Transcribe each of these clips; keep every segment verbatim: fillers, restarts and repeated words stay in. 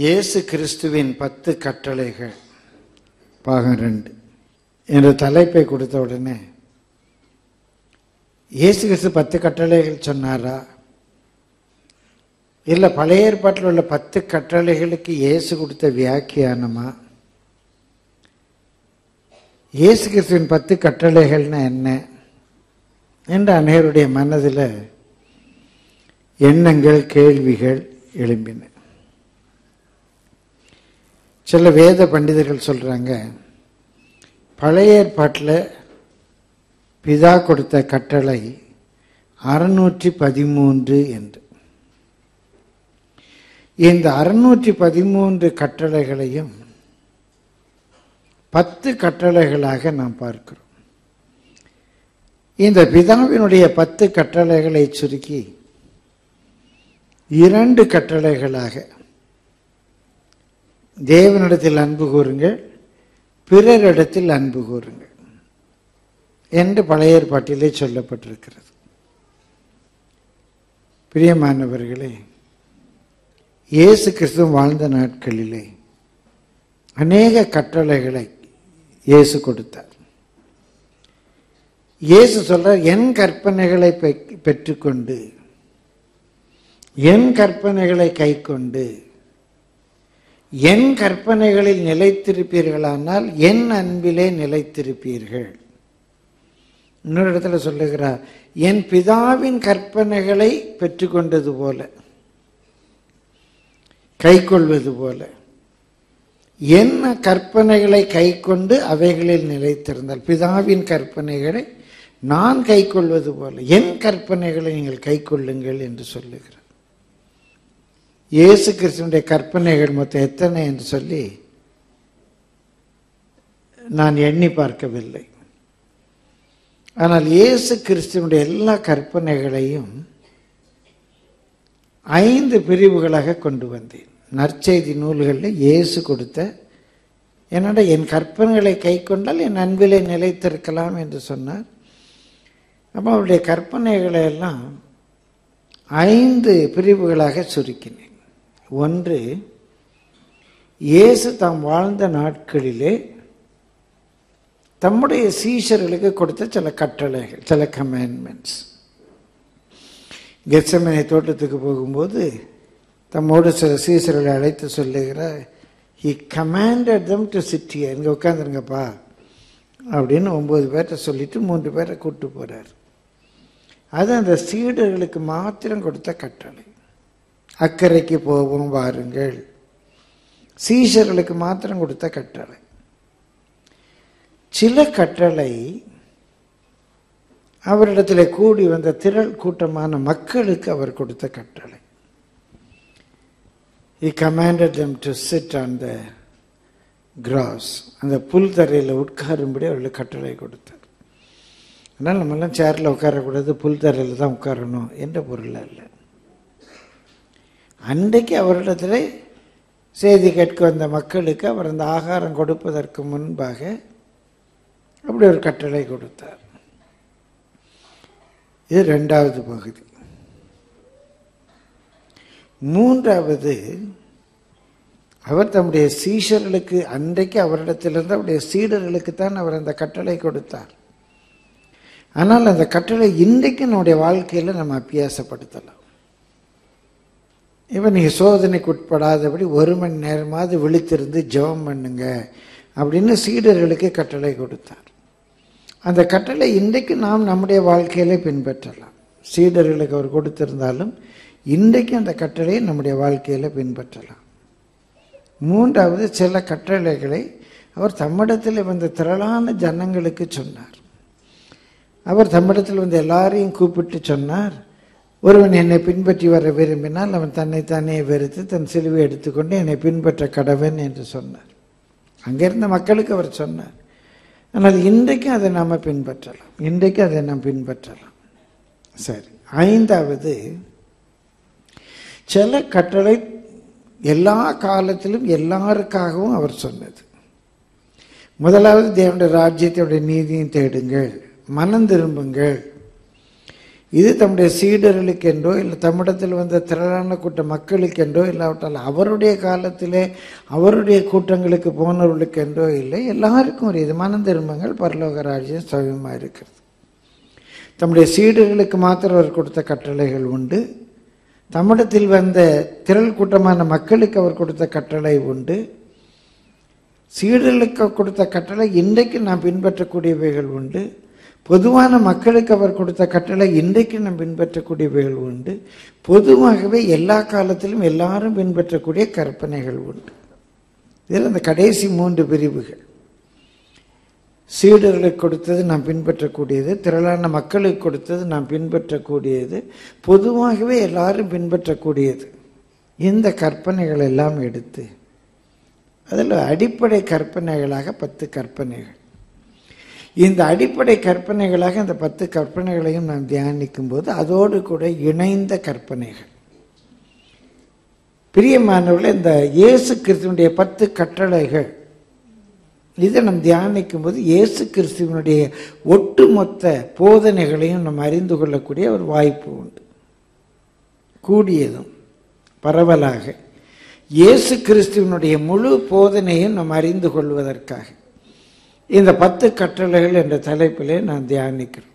இயேசு கிறிஸ்துவின் பத்து கட்டளைகள் பாகம் ரெண்டு என்ற தலைப்பை கொடுத்த உடனே இயேசு கிறிஸ்து பத்து கட்டளைகள் சொன்னாரா, இல்லை பழைய ஏற்பாட்டில் உள்ள பத்து கட்டளைகளுக்கு இயேசு கொடுத்த வியாக்கியானமா, இயேசு கிறிஸ்துவின் பத்து கட்டளைகள்னா என்ன என்று அனைவருடைய மனதில் எண்ணங்கள் கேள்விகள் எழும்பின. சில வேத பண்டிதர்கள் சொல்கிறாங்க, பழைய ஏற்பாட்டில் பிதா கொடுத்த கட்டளை அறுநூற்றி பதிமூன்று என்று. இந்த அறுநூற்றி பதிமூன்று கட்டளைகளையும் பத்து கட்டளைகளாக நாம் பார்க்கிறோம். இந்த பிதாவினுடைய பத்து கட்டளைகளை சுருக்கி இரண்டு கட்டளைகளாக, தேவனிடத்தில் அன்பு கூறுங்கள், பிறரிடத்தில் அன்பு கூறுங்கள் என்று பழைய ஏற்பாட்டிலே சொல்லப்பட்டிருக்கிறது. பிரியமானவர்களே, இயேசு கிறிஸ்து வாழ்ந்த நாட்களிலே அநேக கட்டளைகளை இயேசு கொடுத்தார். இயேசு சொல்றார், என் கற்பனைகளை பெற்றுக்கொண்டு என் கற்பனைகளை கை கொண்டு என் கற்பனைகளில் நிலைத்திருப்பீர்களானால் என் அன்பிலே நிலைத்திருப்பீர்கள். இன்னொரு இடத்துல சொல்லுகிறார், என் பிதாவின் கற்பனைகளை பெற்றுக்கொண்டது போல, கை கொள்வது போல, என் கற்பனைகளை கை கொண்டு அவைகளில் நிலைத்திருந்தால், பிதாவின் கற்பனைகளை நான் கை கொள்வது போல என் கற்பனைகளை நீங்கள் கை கொள்ளுங்கள் என்று சொல்லுகிறார். இயேசு கிறிஸ்துவினுடைய கற்பனைகள் மொத்தம் எத்தனை என்று சொல்லி நான் எண்ணி பார்க்கவில்லை. ஆனால் இயேசு கிறிஸ்துவினுடைய எல்லா கற்பனைகளையும் ஐந்து பிரிவுகளாக கொண்டு வந்தேன். நற்செய்தி நூல்களில் இயேசு கொடுத்த, என்னோட என் கற்பனைகளை கை கொண்டால் என் அன்பிலே நிலைத்திருக்கலாம் என்று சொன்னார். அப்போ அவருடைய கற்பனைகளை எல்லாம் ஐந்து பிரிவுகளாக சுருக்கினேன். ஒன்று, இயேசு தாம் வாழ்ந்த நாட்களிலே தம்முடைய சீஷர்களுக்கு கொடுத்த சில கட்டளைகள், சில கமாண்ட்மெண்ட்ஸ். கெத்செமனே தோட்டத்துக்கு போகும்போது தம்மோடு சில சீஷர்களை அழைத்து சொல்லுகிறார், he commanded them to sit here, இங்கே உட்காந்துருங்கப்பா அப்படின்னு ஒன்பது பேர்ட்ட சொல்லிட்டு மூன்று பேரை கூப்பிட்டு போறார். அது அந்த சீடர்களுக்கு மாத்திரம் கொடுத்த கட்டளை. அக்கறைக்கு போவோம் வாருங்கள், சீஷர்களுக்கு மாத்திரம் கொடுத்த கட்டளை. சில கட்டளை அவரிடத்தில் கூடி வந்த திரள் கூட்டமான மக்களுக்கு அவர் கொடுத்த கட்டளை. He commanded them to sit on the grass, அந்த புல் தரையில் உட்காரும்படி அவர்களுக்கு கட்டளை கொடுத்தார். அதனால் நம்மெல்லாம் சேரில் உட்காரக்கூடாது, புல் தரையில் தான் உட்காரணும் என்ற பொருள் அல்ல. அன்றைக்கு அவரிடத்தில் செய்தி கேட்க வந்த மக்களுக்கு அவர் அந்த ஆகாரம் கொடுப்பதற்கு முன்பாக அப்படி ஒரு கட்டளை கொடுத்தார். இது ரெண்டாவது பகுதி. மூன்றாவது, அவர் தம்முடைய சீஷர்களுக்கு, அன்றைக்கு அவரிடத்திலிருந்து அவருடைய சீடர்களுக்கு தான் அவர் அந்த கட்டளை கொடுத்தார். ஆனால் அந்த கட்டளை இன்றைக்கு நம்முடைய வாழ்க்கையில் நம்ம அபியாசப்படுத்தலாம். இப்போ நீங்கள் சோதனைக்கு உட்படாதபடி ஒரு மணி நேரமாவது விழித்திருந்து ஜெபம் பண்ணுங்க அப்படின்னு சீடர்களுக்கு கட்டளை கொடுத்தார். அந்த கட்டளை இன்றைக்கு நாம் நம்முடைய வாழ்க்கையிலே பின்பற்றலாம். சீடர்களுக்கு அவர் கொடுத்திருந்தாலும் இன்றைக்கு அந்த கட்டளையை நம்முடைய வாழ்க்கையில் பின்பற்றலாம். மூன்றாவது, சில கட்டளைகளை அவர் தம்மிடத்தில் வந்த திரளான ஜனங்களுக்கு சொன்னார். அவர் தம்மிடத்தில் வந்து எல்லாரையும் கூப்பிட்டு சொன்னார், ஒருவன் என்னை பின்பற்றி வர விரும்பினால் அவன் தன்னைத்தானே வெறுத்து தன் சிலுவை எடுத்துக்கொண்டு என்னை பின்பற்ற கடவன் என்று சொன்னார். அங்கிருந்த மக்களுக்கு அவர் சொன்னார். ஆனால் இன்றைக்கும் அதை நாம் பின்பற்றலாம், இன்றைக்கு அதை நாம் பின்பற்றலாம். சரி, ஐந்தாவது, சில கட்டளை எல்லா காலத்திலும் எல்லாருக்காகவும் அவர் சொன்னது. முதலாவது, தேவனுடைய ராஜ்யத்தை நீதியும் தேடுங்கள், மனம் திரும்புங்கள். இது தம்முடைய சீடர்களுக்கென்றோ இல்லை தம்மிடத்தில் வந்த திரளான கூட்ட மக்களுக்கென்றோ இல்லாவிட்டால் அவருடைய காலத்திலே அவருடைய கூட்டங்களுக்கு போனவர்களுக்கென்றோ இல்லை, எல்லாருக்கும் ஒரு இது. மனம் திரும்புங்கள், பரலோக ராஜ்யம் சமீபமாக இருக்கிறது. தம்முடைய சீடர்களுக்கு மாத்திரம் அவர் கொடுத்த கட்டளைகள் உண்டு. தம்மிடத்தில் வந்த திரள் கூட்டமான மக்களுக்கு அவர் கொடுத்த கட்டளை உண்டு. சீடர்களுக்கு கொடுத்த கட்டளை இன்றைக்கு நாம் பின்பற்றக்கூடியவைகள் உண்டு. பொதுவான மக்களுக்கு அவர் கொடுத்த கட்டளை இன்றைக்கு நாம் பின்பற்றக்கூடியவைகள் உண்டு. பொதுவாகவே எல்லா காலத்திலும் எல்லாரும் பின்பற்றக்கூடிய கற்பனைகள் உண்டு. இதில் அந்த கடைசி மூன்று பிரிவுகள், சீடர்களுக்கு கொடுத்தது நாம் பின்பற்றக்கூடியது, திரளான மக்களுக்கு கொடுத்தது நாம் பின்பற்றக்கூடியது, பொதுவாகவே எல்லாரும் பின்பற்றக்கூடியது. இந்த கற்பனைகள் எல்லாம் எடுத்து அதில் அடிப்படை கற்பனைகளாக பத்து கற்பனைகள். இந்த அடிப்படை கற்பனைகளாக இந்த பத்து கற்பனைகளையும் நாம் தியானிக்கும் போது அதோடு கூட இணைந்த கற்பனைகள். பிரியமானவர்களே, இந்த இயேசு கிறிஸ்துவனுடைய பத்து கட்டளைகள் இதை நாம் தியானிக்கும் போது இயேசு கிறிஸ்துவனுடைய ஒட்டுமொத்த போதனைகளையும் நாம் அறிந்து கொள்ளக்கூடிய ஒரு வாய்ப்பு உண்டு. கூடியதும் பரவலாக இயேசு கிறிஸ்துவனுடைய முழு போதனையும் நாம் அறிந்து கொள்வதற்காக இந்த பத்து கட்டளைகள் என்ற தலைப்பிலே நான் தியானிக்கிறோம்.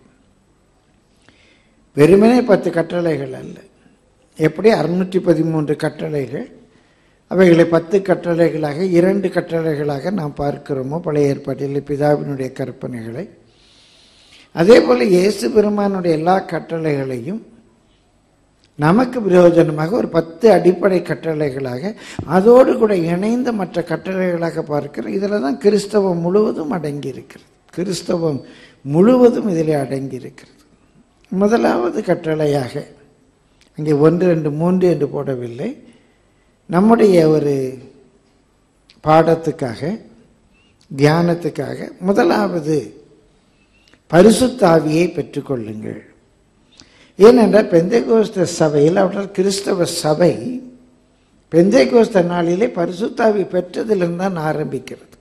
வெறுமனே பத்து கட்டளைகள் அல்ல, எப்படி அறுநூற்றி பதிமூன்று கட்டளைகள், அவைகளை பத்து கட்டளைகளாக இரண்டு கட்டளைகளாக நாம் பார்க்கிறோமோ பழைய ஏற்பாட்டில் பிதாவினுடைய கற்பனைகளை, அதே போல இயேசு பெருமானுடைய எல்லா கட்டளைகளையும் நமக்கு பிரயோஜனமாக ஒரு பத்து அடிப்படை கட்டளைகளாக அதோடு கூட இணைந்த மற்ற கட்டளைகளாக பார்க்கிறோம். இதில் தான் கிறிஸ்தவம் முழுவதும் அடங்கி இருக்கிறது. கிறிஸ்தவம் முழுவதும் இதில் அடங்கி இருக்கிறது. முதலாவது கட்டளையாக, அங்கே ஒன்று ரெண்டு மூன்று என்று போடவில்லை, நம்முடைய ஒரு பாடத்துக்காக தியானத்துக்காக முதலாவது பரிசுத்த ஆவியை பெற்றுக்கொள்ளுங்கள். ஏனென்றால் பெந்தேகோஸ்த சபையில் அவர்கள் கிறிஸ்தவ சபை பெந்தேகோஸ்த நாளிலே பரிசுத்த ஆவி பெற்றதிலிருந்து தான் ஆரம்பிக்கிறது.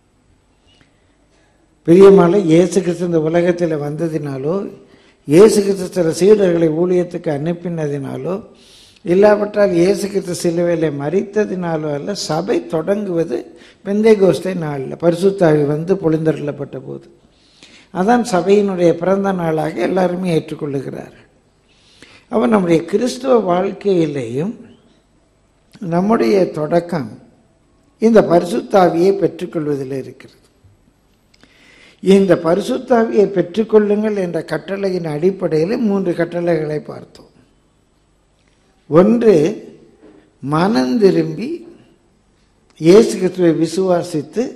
பிரியமான இயேசு கிறிஸ்து இந்த உலகத்தில் வந்ததினாலோ, இயேசு கிறிஸ்து சில சீடர்களை ஊழியத்துக்கு அனுப்பினதினாலோ, இல்லாவிட்டால் இயேசு கிறிஸ்து சிலுவையிலே மரித்ததினாலோ அல்ல, சபை தொடங்குவது பெந்தேகோஸ்தே நாளில் பரிசுத்த ஆவி வந்து பொழிந்தருளப்பட்ட போது. அதான் சபையினுடைய பிறந்த நாளாக எல்லாருமே ஏற்றுக்கொள்ளுகிறார்கள். அப்போ நம்முடைய கிறிஸ்துவ வாழ்க்கையிலேயும் நம்முடைய தொடக்கம் இந்த பரிசுத்த ஆவியை பெற்றுக்கொள்வதில் இருக்கிறது. இந்த பரிசுத்த ஆவியை பெற்றுக்கொள்ளுங்கள் என்ற கட்டளையின் அடிப்படையில் மூன்று கட்டளைகளை பார்த்தோம். ஒன்று, மனம் திரும்பி இயேசு கிறிஸ்துவை விசுவாசித்து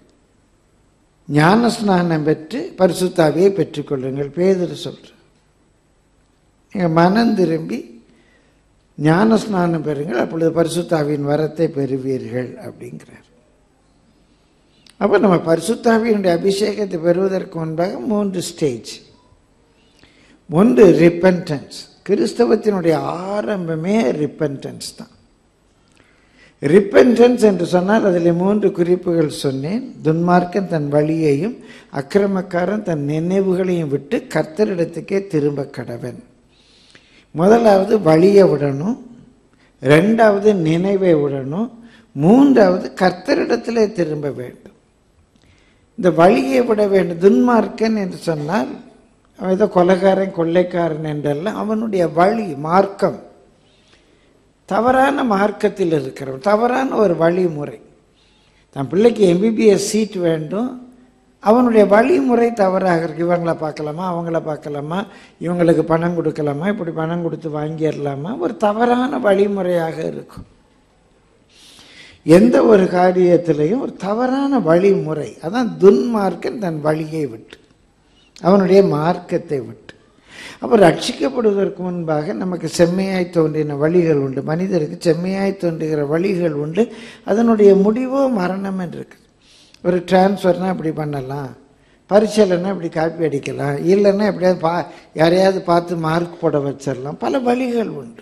ஞானஸ்நானம் பெற்று பரிசுத்த ஆவியை பெற்றுக்கொள்ளுங்கள். பேதுரு சொல்ற, நீங்கள் மனம் திரும்பி ஞானஸ்நானம் பெறுங்கள், அப்பொழுது பரிசுத்த ஆவியின் வரத்தை பெறுவீர்கள் அப்படிங்கிறார். அப்போ நம்ம பரிசுத்த ஆவியினுடைய அபிஷேகத்தை பெறுவதற்கு முன்பாக மூன்று ஸ்டேஜ். ஒன்று ரிப்பென்டன்ஸ். கிறிஸ்தவத்தினுடைய ஆரம்பமே ரிப்பென்டன்ஸ் தான். ரிப்பென்டன்ஸ் என்று சொன்னால் அதில் மூன்று குறிப்புகள் சொன்னேன். துன்மார்க்கன் தன் வழியையும் அக்கிரமக்காரன் தன் நினைவுகளையும் விட்டு கர்த்தரிடத்துக்கே திரும்ப கடவன். முதலாவது வழியை விடணும், ரெண்டாவது நினைவை விடணும், மூன்றாவது கர்த்தரிடத்திலே திரும்ப வேண்டும். இந்த வழியை விட வேண்டும். துன்மார்க்கன் என்று சொன்னால் அவன் ஏதோ கொலைகாரன் கொள்ளைக்காரன் என்றெல்லாம் அவனுடைய வழி மார்க்கம், தவறான மார்க்கத்தில் இருக்கிறவன், தவறான ஒரு வழிமுறை. தன் பிள்ளைக்கு எம்பிபிஎஸ் சீட் வேண்டும், அவனுடைய வழிமுறை தவறாக இருக்கு. இவங்களை பார்க்கலாமா, அவங்கள பார்க்கலாமா, இவங்களுக்கு பணம் கொடுக்கலாமா, இப்படி பணம் கொடுத்து வாங்கிடலாமா, ஒரு தவறான வழிமுறையாக இருக்கும். எந்த ஒரு காரியத்திலையும் ஒரு தவறான வழிமுறை. அதான் துன்மார்க்கன் தன் வழியை விட்டு, அவனுடைய மார்க்கத்தை விட்டு. அப்போ ரட்சிக்கப்படுவதற்கு முன்பாக நமக்கு செம்மையாய் தோன்றின வழிகள் உண்டு. மனிதருக்கு செம்மையாய் தோன்றுகிற வழிகள் உண்டு. அதனுடைய முடிவோ மரணம் என்று இருக்குது. ஒரு டிரான்ஸ்ஃபர்னால் இப்படி பண்ணலாம், பரீட்சைலன்னா இப்படி காப்பி அடிக்கலாம், இல்லைன்னா எப்படியாவது பா யாரையாவது பார்த்து மார்க் போட வச்சிடலாம். பல வழிகள் உண்டு.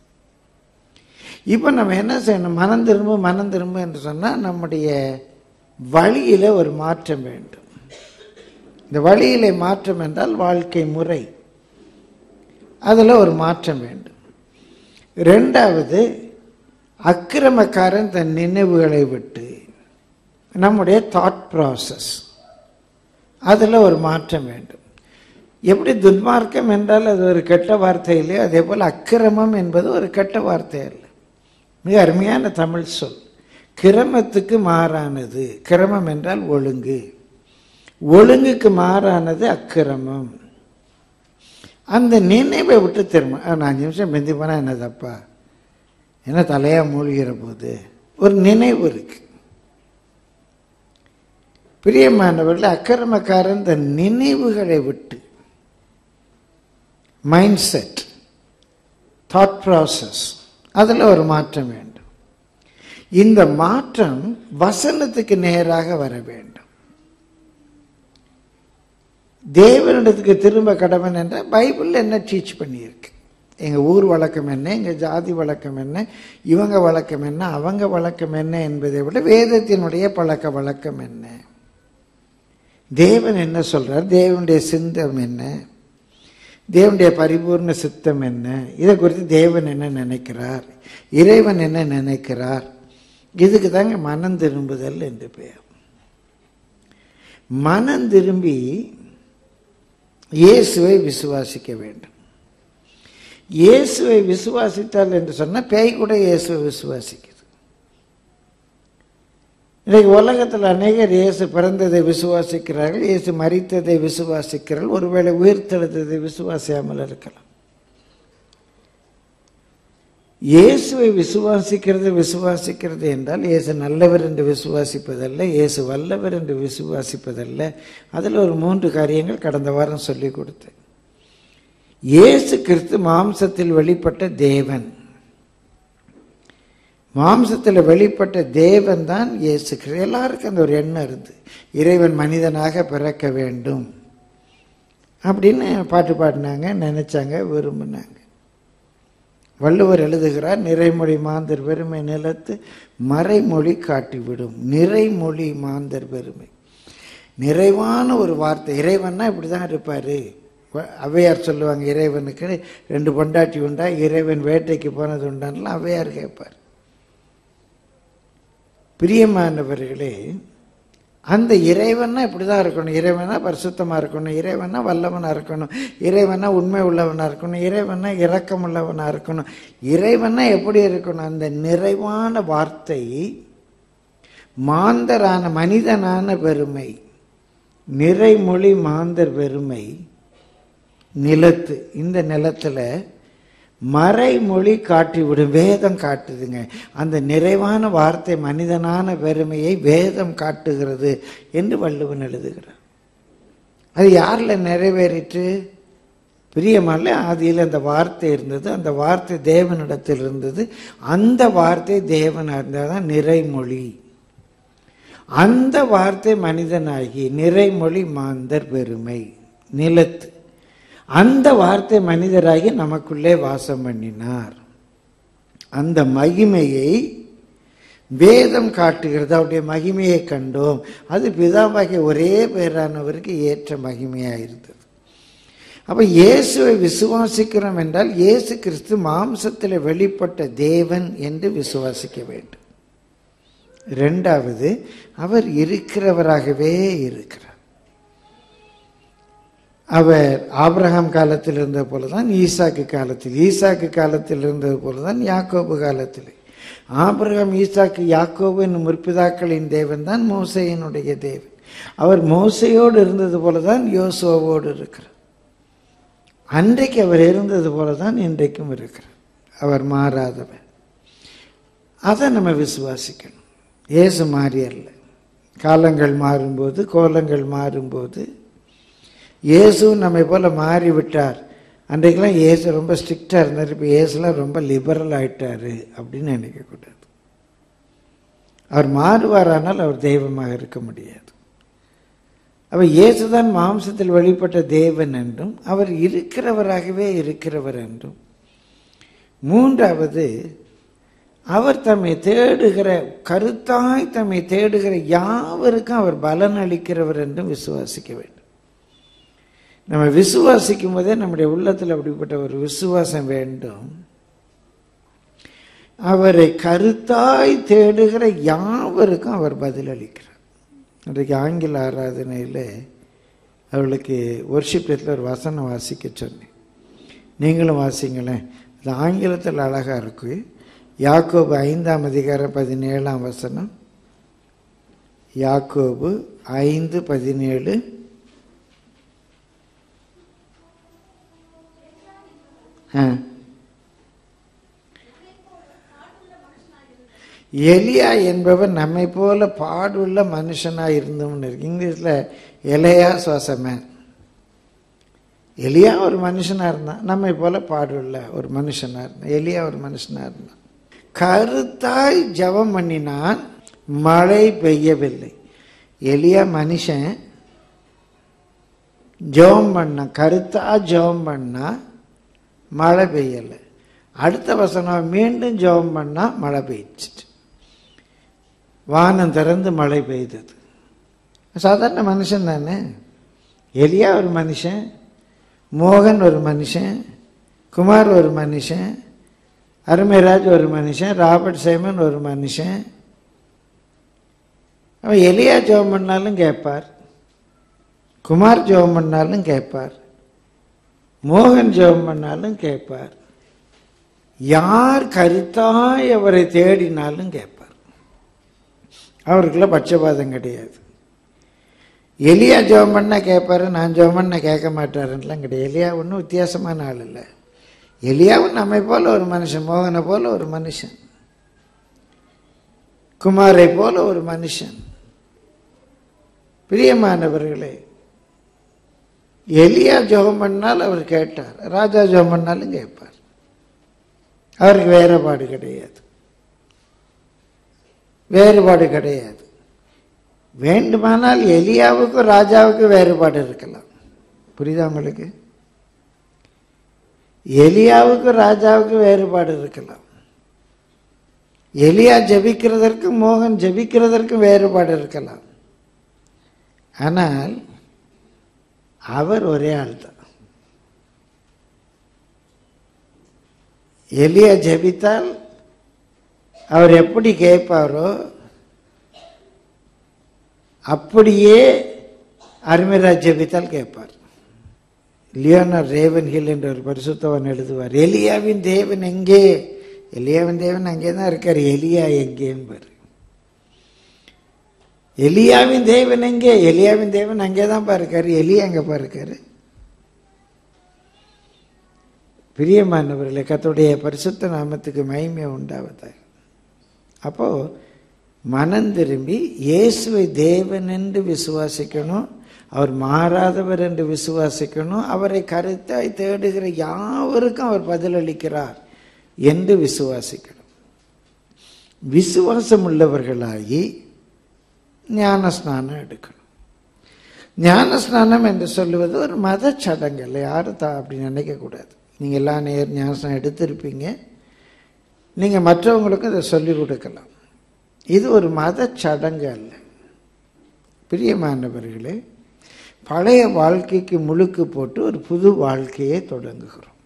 இப்போ நம்ம என்ன செய்யணும்? மனம் திரும்ப மனம் திரும்ப என்று சொன்னால் நம்முடைய வழியில் ஒரு மாற்றம் வேண்டும். இந்த வழியிலே மாற்றம் என்றால் வாழ்க்கை முறை. அதில் ஒரு மாற்றம் வேண்டும். ரெண்டாவது, அக்கிரமக்காரன் தன் நினைவுகளை விட்டு, நம்முடைய தாட் ப்ராசஸ், அதில் ஒரு மாற்றம் வேண்டும். எப்படி துன்மார்க்கம் என்றால் அது ஒரு கெட்ட வார்த்தை இல்லையோ, அதே போல் அக்கிரமம் என்பது ஒரு கெட்ட வார்த்தை அல்ல. மிக அருமையான தமிழ் சொல். கிரமத்துக்கு மாறானது. கிரமம் என்றால் ஒழுங்கு. ஒழுங்குக்கு மாறானது அக்கிரமம். அந்த நினைவை விட்டு திரும்ப, நான் அஞ்சு நிமிஷம் மெந்தி போனால் என்ன தப்பா, என்ன தலையா மூழ்கிற போது ஒரு நினைவு இருக்கு. பிரியமானவர்கள், அக்கிரமக்காரன் தன் நினைவுகளை விட்டு, மைண்ட் செட், தாட் ப்ராசஸ், அதில் ஒரு மாற்றம் வேண்டும். இந்த மாற்றம் வசனத்துக்கு நேராக வர வேண்டும். தேவனிடத்துக்கு திரும்ப கடவன் என்ற பைபிள் என்ன டீச் பண்ணியிருக்கு. எங்கள் ஊர் வழக்கம் என்ன, எங்கள் ஜாதி வழக்கம் என்ன, இவங்க வழக்கம் என்ன, அவங்க வழக்கம் என்ன என்பதை விட வேதத்தினுடைய பழக்க வழக்கம் என்ன, தேவன் என்ன சொல்றார், தேவனுடைய சித்தம் என்ன, தேவனுடைய பரிபூர்ண சித்தம் என்ன, இதை குறித்து தேவன் என்ன நினைக்கிறார், இறைவன் என்ன நினைக்கிறார். இதுக்கு தாங்க மனம் திரும்புதல் என்று பெயர். மனம் திரும்பி இயேசுவை விசுவாசிக்க வேண்டும். இயேசுவை விசுவாசித்தால் என்று சொன்னால் பேய் கூட இயேசுவை விசுவாசிக்குது. இன்றைக்கு உலகத்தில் அநேகர் இயேசு பிறந்ததை விசுவாசிக்கிறார்கள், இயேசு மரித்ததை விசுவாசிக்கிறார்கள், ஒருவேளை உயிர்த்தெழுந்ததை விசுவாசியாமல் இருக்கலாம். இயேசுவை விசுவாசிக்கிறது விசுவாசிக்கிறது என்றால் இயேசு நல்லவர் என்று விசுவாசிப்பதல்ல, இயேசு வல்லவர் என்று விசுவாசிப்பதல்ல. அதில் ஒரு மூன்று காரியங்கள் கடந்த வாரம் சொல்லி கொடுத்தேன். இயேசு கிறிஸ்து மாம்சத்தில் வெளிப்பட்ட தேவன். மாம்சத்தில் வெளிப்பட்ட தேவன் தான் இயேசு கிறிஸ்து. எல்லாருக்கும் அந்த ஒரு எண்ணம் இருந்து இறைவன் மனிதனாக பிறக்க வேண்டும் அப்படின்னு பாட்டு பாடினாங்க, நினைச்சாங்க, விரும்பினாங்க. வள்ளுவர் எழுதுகிறார், நிறைமொழி மாந்தர் பெருமை நிலத்து மறைமொழி காட்டிவிடும். நிறைமொழி மாந்தர் பெருமை, நிறைவான ஒரு வார்த்தை. இறைவன்னா இப்படி தான் இருப்பார். ஔவையார் சொல்லுவாங்க, இறைவனுக்கு ரெண்டு பொண்டாட்டி உண்டா, இறைவன் வேட்டைக்கு போனது உண்டான்லாம் ஔவையார் கேட்பார். பிரியமானவர்களே, அந்த இறைவனா இப்படி தான் இருக்கணும். இறைவனா பரிசுத்தமாக இருக்கணும், இறைவனா வல்லவனாக இருக்கணும், இறைவனா உண்மை உள்ளவனாக இருக்கணும், இறைவனா இரக்கம் உள்ளவனாக இருக்கணும். இறைவனா எப்படி இருக்கணும்? அந்த நிறைவான வார்த்தை மாந்தரான மனிதனான பெருமை, நிறைமொழி மாந்தர் பெருமை நிலத்து. இந்த நிலத்தில் மறைமொழி காட்டிவிடும். வேதம் காட்டுதுங்க. அந்த நிறைவான வார்த்தை மனிதனான பெருமையை வேதம் காட்டுகிறது என்று வள்ளுவன் எழுதுகிறார். அது யாரில் நிறைவேறிட்டு? பிரியமல்ல, ஆதியில் அந்த வார்த்தை இருந்தது, அந்த வார்த்தை தேவனிடத்தில் இருந்தது, அந்த வார்த்தை தேவனாக இருந்தால் தான் நிறைமொழி. அந்த வார்த்தை மனிதனாகி நிறைமொழி மாந்தர் பெருமை நிலத்து. அந்த வார்த்தை மனிதராகி நமக்குள்ளே வாசம் பண்ணினார். அந்த மகிமையை வேதம் காட்டுகிறது. அவருடைய மகிமையை கண்டோம். அது பிதாவாகிய ஒரே பேரானவருக்கு ஏற்ற மகிமையாக இருந்தது. அப்போ இயேசுவை விசுவாசிக்கிறோம் என்றால் இயேசு கிறிஸ்து மாம்சத்தில் வெளிப்பட்ட தேவன் என்று விசுவாசிக்க வேண்டும். ரெண்டாவது, அவர் இருக்கிறவராகவே இருக்கிறார். அவர் ஆபிரகாம் காலத்தில் இருந்தது போல தான் ஈசாக்கு காலத்தில், ஈசாக்கு காலத்தில் இருந்தது போல தான் யாக்கோபு காலத்தில். ஆபிரகாம், ஈசாக்கு, யாக்கோபு என்னும் முற்பிதாக்களின் தேவன் தான் மோசேயினுடைய தேவன். அவர் மோசையோடு இருந்தது போல தான் யோசுவாவோடு இருக்கிறார். அன்றைக்கு அவர் இருந்தது போல தான் இன்றைக்கும் இருக்கிறார். அவர் மாறாதவர். அதை நம்ம விசுவாசிக்கணும். இயேசு மாறி அல்ல. காலங்கள் மாறும்போது, கோலங்கள் மாறும்போது இயேசு நம்மை போல மாறிவிட்டார். அன்றைக்கெல்லாம் இயேசு ரொம்ப ஸ்ட்ரிக்டாக இருந்தார், இப்போ இயேசுலாம் ரொம்ப லிபரல் ஆகிட்டார் அப்படின்னு நினைக்கக்கூடாது. அவர் மாறுவாரானால் அவர் தெய்வமாக இருக்க முடியாது. அவர் இயேசுதான் மாம்சத்தில் வெளிப்பட்ட தேவன் என்றும் அவர் இருக்கிறவராகவே இருக்கிறவர் என்றும். மூன்றாவது, அவர் தம்மை தேடுகிற, கருத்தாய் தம்மை தேடுகிற யாவருக்கும் அவர் பலன் அளிக்கிறவர் என்றும் விசுவாசிக்க வேண்டும். நம்ம விசுவாசிக்கும் போதே நம்முடைய உள்ளத்தில் அப்படிப்பட்ட ஒரு விசுவாசம் வேண்டும். அவரை கருத்தாய் தேடுகிற யாவருக்கும் அவர் பதிலளிக்கிறார். இன்றைக்கு ஆங்கில ஆராதனையில் அவளுக்கு ஒர்ஷிப்பில் ஒரு வசனம் வாசிக்க சொன்னேன். நீங்களும் வாசிங்களேன். அது ஆங்கிலத்தில் அழகாக இருக்கு. யாக்கோபு ஐந்தாம் அதிகாரம் பதினேழாம் வசனம். யாக்கோபு ஐந்து பதினேழு. எலியா என்பவர் நம்மை போல பாடுள்ள மனுஷனாக இருந்தோம்னு இருக்கு. இங்கிலீஷில் எலையா சுவாசமேன். எலியா ஒரு மனுஷனாக இருந்தான், நம்மை போல பாடுள்ள ஒரு மனுஷனாக இருந்தான். எலியா ஒரு மனுஷனாக இருந்தான். கருத்தாய் ஜெபம் பண்ணினான், மழை பெய்யவில்லை. எலியா மனுஷன் ஜெபம் பண்ண, கருத்தா ஜெபம் பண்ணா மழை பெய்யலை. அடுத்த வசனம் மீண்டும் ஜெபம் பண்ணா மழை பெய்ச்சிட்டு, வானம் திறந்து மழை பெய்தது. சாதாரண மனுஷன் தானே. எலியா ஒரு மனுஷன், மோகன் ஒரு மனுஷன், குமார் ஒரு மனுஷன், அருமைராஜ் ஒரு மனுஷன், ராபர்ட் சைமன் ஒரு மனுஷன். அவன் எலியா ஜெபம் பண்ணாலும் கேட்பார், குமார் ஜெபம் பண்ணாலும் கேட்பார், மோகன் ஜெபம் பண்ணாலும் கேட்பார். யார் கருத்தாய் அவரை தேடினாலும் கேட்பார். அவருக்குள்ள பட்சபாதம் கிடையாது. எலியா ஜெபம் பண்ணா கேட்பாரு, நான் ஜெபம் பண்ண கேட்க மாட்டாருலாம் கிடையாது. எலியா ஒன்றும் வித்தியாசமான ஆள் இல்லை. எலியாவும் நம்மை போல ஒரு மனுஷன், மோகனை போல ஒரு மனுஷன், குமாரை போல ஒரு மனுஷன். பிரியமானவர்களே, எலியா ஜெபம் பண்ணால் அவர் கேட்டார், ராஜா ஜெபம் பண்ணாலும் கேட்பார். அவருக்கு வேறுபாடு கிடையாது, வேறுபாடு கிடையாது. வேண்டுமானால் எலியாவுக்கும் ராஜாவுக்கும் வேறுபாடு இருக்கலாம். புரியுதா உங்களுக்கு? எலியாவுக்கும் ராஜாவுக்கும் வேறுபாடு இருக்கலாம். எலியா ஜெபிக்கிறதற்கும் மோகன் ஜெபிக்கிறதற்கும் வேறுபாடு இருக்கலாம். ஆனால் அவர் ஒரே ஆள் தான். எலியா ஜெபித்தால் அவர் எப்படி கேட்பாரோ அப்படியே அருமைராஜ் ஜெபித்தால் கேட்பார். லியோனார் ரேவன் ஹில் என்ற ஒரு பரிசுத்தவன் எழுதுவார், எலியாவின் தேவன் எங்கே? எலியாவின் தேவன் அங்கே தான் இருக்கார், எலியா எங்கே என்பார். எலியாவின் தேவன் எங்கே? எலியாவின் தேவன் அங்கே தான் பாருக்காரு, எலியா அங்கே பாருக்காரு. பிரியமானவர்களே, கர்த்தருடைய பரிசுத்த நாமத்துக்கு மகிமை உண்டாவதாக. அப்போ மனம் திரும்பி இயேசுவை தேவன் என்று விசுவாசிக்கணும், அவர் மாறாதவர் என்று விசுவாசிக்கணும், அவரை கருத்தாய் தேடுகிற யாவருக்கும் அவர் பதிலளிக்கிறார் என்று விசுவாசிக்கணும். விசுவாசம் உள்ளவர்களாகி ஞானஸ்நானம் எடுக்கணும். ஞானஸ்நானம் என்று சொல்லுவது ஒரு மத சடங்கு இல்லை. யாரும் தா அப்படி நினைக்கக்கூடாது. நீங்கள் எல்லாம் நேர் ஞானஸ்நானம் எடுத்திருப்பீங்க, நீங்கள் மற்றவங்களுக்கும் இதை சொல்லிக் கொடுக்கலாம். இது ஒரு மத சடங்கு அல்ல. பிரியமானவர்களே, பழைய வாழ்க்கைக்கு முழுக்கு போட்டு ஒரு புது வாழ்க்கையை தொடங்குகிறோம்.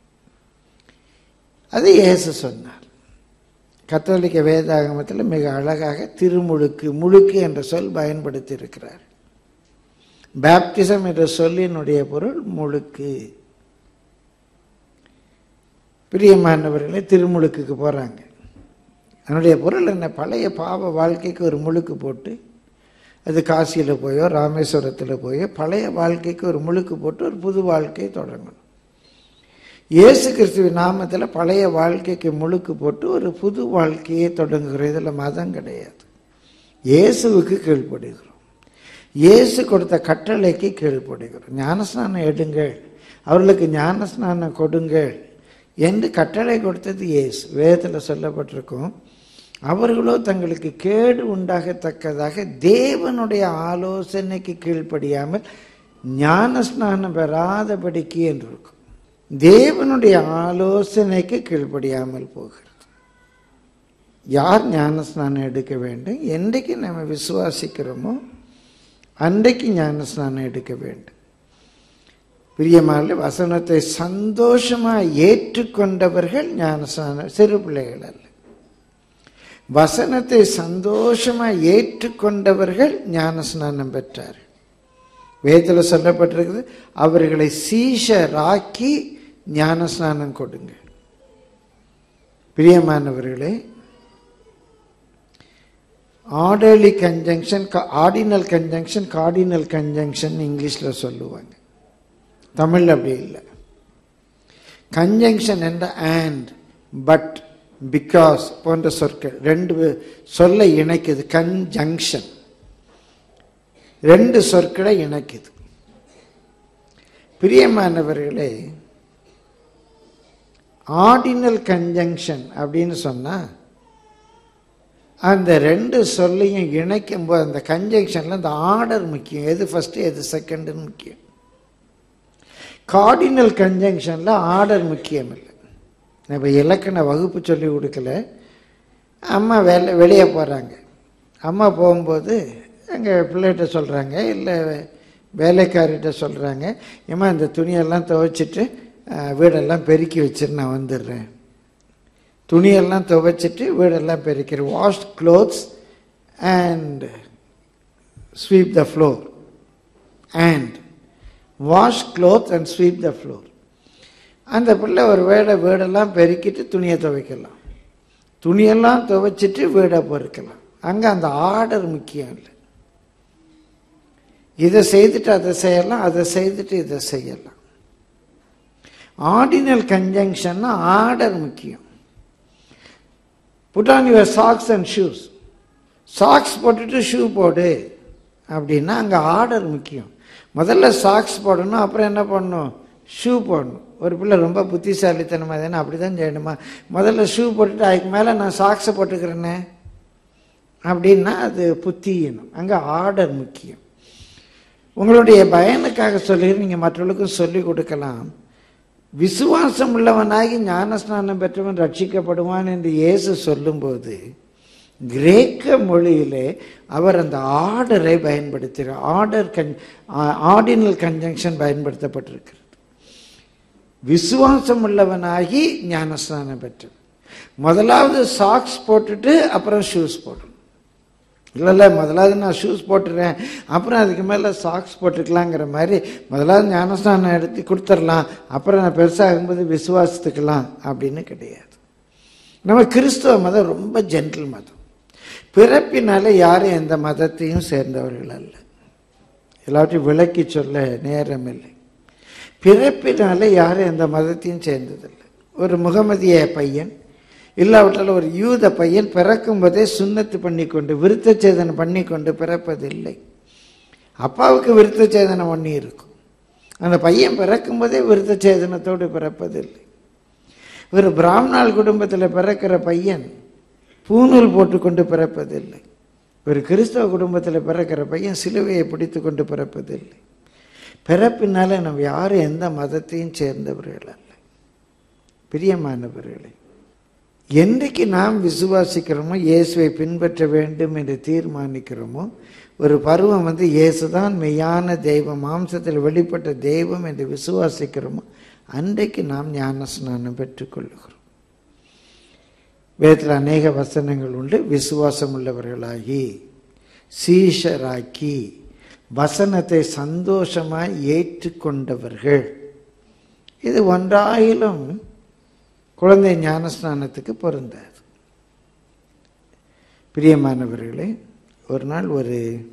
அது இயேசு சொன்னார். கத்தோலிக்க வேதாகமத்தில் மிக அழகாக திருமுழுக்கு, முழுக்கு என்ற சொல் பயன்படுத்தி இருக்கிறார். பேப்டிசம் என்ற சொல்லினுடைய பொருள் முழுக்கு. பிரியமானவர்களே, திருமுழுக்குக்கு போகிறாங்க. அதனுடைய பொருள் என்ன? பழைய பாவ வாழ்க்கைக்கு ஒரு முழுக்கு போட்டு, அது காசியில் போயோ ராமேஸ்வரத்தில் போயோ பழைய வாழ்க்கைக்கு ஒரு முழுக்கு போட்டு ஒரு புது வாழ்க்கையை தொடங்கணும். இயேசு கிறிஸ்துவின் நாமத்தில் பழைய வாழ்க்கைக்கு முழுக்கு போட்டு ஒரு புது வாழ்க்கையை தொடங்குகிறோம். இதில் மதம் கிடையாது. இயேசுவுக்கு கீழ்ப்படுகிறோம், இயேசு கொடுத்த கட்டளைக்கு கீழ்ப்படுகிறோம். ஞானஸ்நானம் எடுங்கள், அவர்களுக்கு ஞானஸ்நானம் கொடுங்கள் என்று கட்டளை கொடுத்தது இயேசு. வேதத்தில் சொல்லப்பட்டிருக்கும், அவர்களோ தங்களுக்கு கேடு உண்டாகத்தக்கதாக தேவனுடைய ஆலோசனைக்கு கீழ்ப்படியாமல் ஞானஸ்நானம் பெறாதபடிக்கு என்று இருக்கும். தேவனுடைய ஆலோசனைக்கு கீழ்ப்படியாமல் போகிறது. யார் ஞானஸ்நானம் எடுக்க வேண்டும்? என்றைக்கு நம்ம விசுவாசிக்கிறோமோ அன்றைக்கு ஞானஸ்நானம் எடுக்க வேண்டும். பிரியமான வசனத்தை சந்தோஷமாக ஏற்றுக்கொண்டவர்கள் ஞானஸ்நானம், சிறு பிள்ளைகள் அல்ல. வசனத்தை சந்தோஷமாக ஏற்றுக்கொண்டவர்கள் ஞானஸ்நானம் பெற்றார்கள். வேதத்தில் சொல்லப்பட்டிருக்குது, அவர்களை சீஷராக்கி ஞானஸ்நானம் கொடுங்க. பிரியமானவர்களே, orderly conjunction, ordinal conjunction, cardinal conjunction இங்கிலீஷில் சொல்லுவாங்க. தமிழ் அப்படி இல்லை. கன்ஜங்ஷன் என்ற அண்ட், பட், பிகாஸ் போன்ற சொற்கள் ரெண்டு சொல்லை இணைக்குது. கன்ஜங்ஷன் ரெண்டு சொற்களை இணைக்குது. பிரியமானவர்களே, ஆர்டினல் கன்ஜங்ஷன் அப்படின்னு சொன்னால் அந்த ரெண்டு சொல்லையும் இணைக்கும் போது அந்த கன்ஜங்ஷனில் அந்த ஆர்டர் முக்கியம். எது ஃபஸ்ட்டு எது செகண்டுன்னு முக்கியம். கார்டினல் கன்ஜங்ஷனில் ஆர்டர் முக்கியம் இல்லை. இப்போ இலக்கண வகுப்பு சொல்லி கொடுக்கல. அம்மா வேலை வெளியே போகிறாங்க. அம்மா போகும்போது எங்கள் பிள்ளைகிட்ட சொல்கிறாங்க, இல்லை வேலைக்காரிகிட்ட சொல்கிறாங்க, ஏம்மா இந்த துணியெல்லாம் துவைச்சிட்டு வீடெல்லாம் பெருக்கி வச்சுட்டு நான் வந்துடுறேன். துணியெல்லாம் துவைச்சிட்டு வீடெல்லாம் பெருக்கிறேன். Wash clothes and sweep the floor. And wash clothes and sweep the floor. அந்த பிள்ளை ஒரு வேளை வீடெல்லாம் பெருக்கிட்டு துணியை துவைக்கலாம், துணியெல்லாம் துவைச்சிட்டு வீடை பொறுக்கலாம். அங்கே அந்த ஆர்டர் முக்கியம் இல்லை. இதை செய்துட்டு அதை செய்யலாம், அதை செய்துட்டு இதை செய்யலாம். ஆர்டினல் கன்ஜங்ஷன்னா ஆர்டர் முக்கியம். Put on your socks and shoes. Socks போட்டுட்டு ஷூ போடு அப்படின்னா அங்கே ஆர்டர் முக்கியம். முதல்ல சாக்ஸ் போடணும், அப்புறம் என்ன பண்ணணும், ஷூ போடணும். ஒரு பிள்ளை ரொம்ப புத்திசாலித்தனமாக தானே, அப்படி தான் செய்யணுமா? முதல்ல ஷூ போட்டுட்டு அதுக்கு மேலே நான் சாக்ஸை போட்டுக்கிறேன்னே அப்படின்னா அது புத்தியணும். அங்கே ஆர்டர் முக்கியம். உங்களுடைய பயனுக்காக சொல்லி நீங்கள் மற்றவர்களுக்கும் சொல்லிக் கொடுக்கலாம். விசுவாசம் உள்ளவனாகி ஞானஸ்நானம் பெற்றவன் ரட்சிக்கப்படுவான் என்று இயேசு சொல்லும்போது கிரேக்க மொழியிலே அவர் அந்த ஆர்டரை பயன்படுத்துகிறார். ஆர்டர் கன் ஆர்டினல் கன்ஜங்ஷன் பயன்படுத்தப்பட்டிருக்கிறது. விசுவாசம் உள்ளவனாகி ஞானஸ்நானம் பெற்றவன். முதலாவது சாக்ஸ் போட்டுட்டு அப்புறம் ஷூஸ் போடணும். இல்லை இல்லை முதலாவது நான் ஷூஸ் போட்டுறேன் அப்புறம் அதுக்கு மேலே சாக்ஸ் போட்டுக்கலாங்கிற மாதிரி முதலாவது ஞானஸ்நானம் எடுத்து கொடுத்துடலாம், அப்புறம் நான் பெருசாகும்போது விசுவாசத்துக்கலாம் அப்படின்னு கிடையாது. நம்ம கிறிஸ்தவ மதம் ரொம்ப ஜென்டில் மதம். பிறப்பினால யாரும் எந்த மதத்தையும் சேர்ந்தவர்கள் அல்ல. எல்லாவற்றையும் விளக்கி சொல்ல நேரம் இல்லை. பிறப்பினால யாரும் எந்த மதத்தையும் சேர்ந்ததில்லை. ஒரு முகமதிய பையன் இல்லாவிட்டால் ஒரு யூத பையன் பிறக்கும் போதே சுன்னத்து பண்ணி கொண்டு விருத்த சேதனம் பண்ணி கொண்டு பிறப்பதில்லை. அப்பாவுக்கு விருத்த சேதனம் பண்ணி இருக்கும். அந்த பையன் பிறக்கும் போதே விருத்த சேதனத்தோடு பிறப்பதில்லை. ஒரு பிராமணால் குடும்பத்தில் பிறக்கிற பையன் பூநூல் போட்டுக்கொண்டு பிறப்பதில்லை. ஒரு கிறிஸ்தவ குடும்பத்தில் பிறக்கிற பையன் சிலுவையை பிடித்து கொண்டு பிறப்பதில்லை. பிறப்பினால நம்ம யாரும் எந்த மதத்தையும் சேர்ந்தவர்கள் அல்ல. பிரியமானவர்களே, என்றைக்கு நாம் விசுவாசிக்கிறோமோ, இயேசுவை பின்பற்ற வேண்டும் என்று தீர்மானிக்கிறோமோ, ஒரு பருவம் வந்து இயேசுதான் மெய்யான தெய்வம், மாம்சத்தில் வெளிப்பட்ட தெய்வம் என்று விசுவாசிக்கிறோமோ, அன்றைக்கு நாம் ஞானஸ்நானம் பெற்றுக்கொள்ளுகிறோம். வேதத்தில் அநேக வசனங்கள் உண்டு. விசுவாசம் உள்ளவர்களாகி சீஷராக்கி வசனத்தை சந்தோஷமாய் ஏற்றுக்கொண்டவர்கள். இது ஒன்றாயிலும் குழந்தை ஞானஸ்நானத்துக்கு பொருந்தாது. பிரியமானவர்களே, ஒரு நாள் ஒரு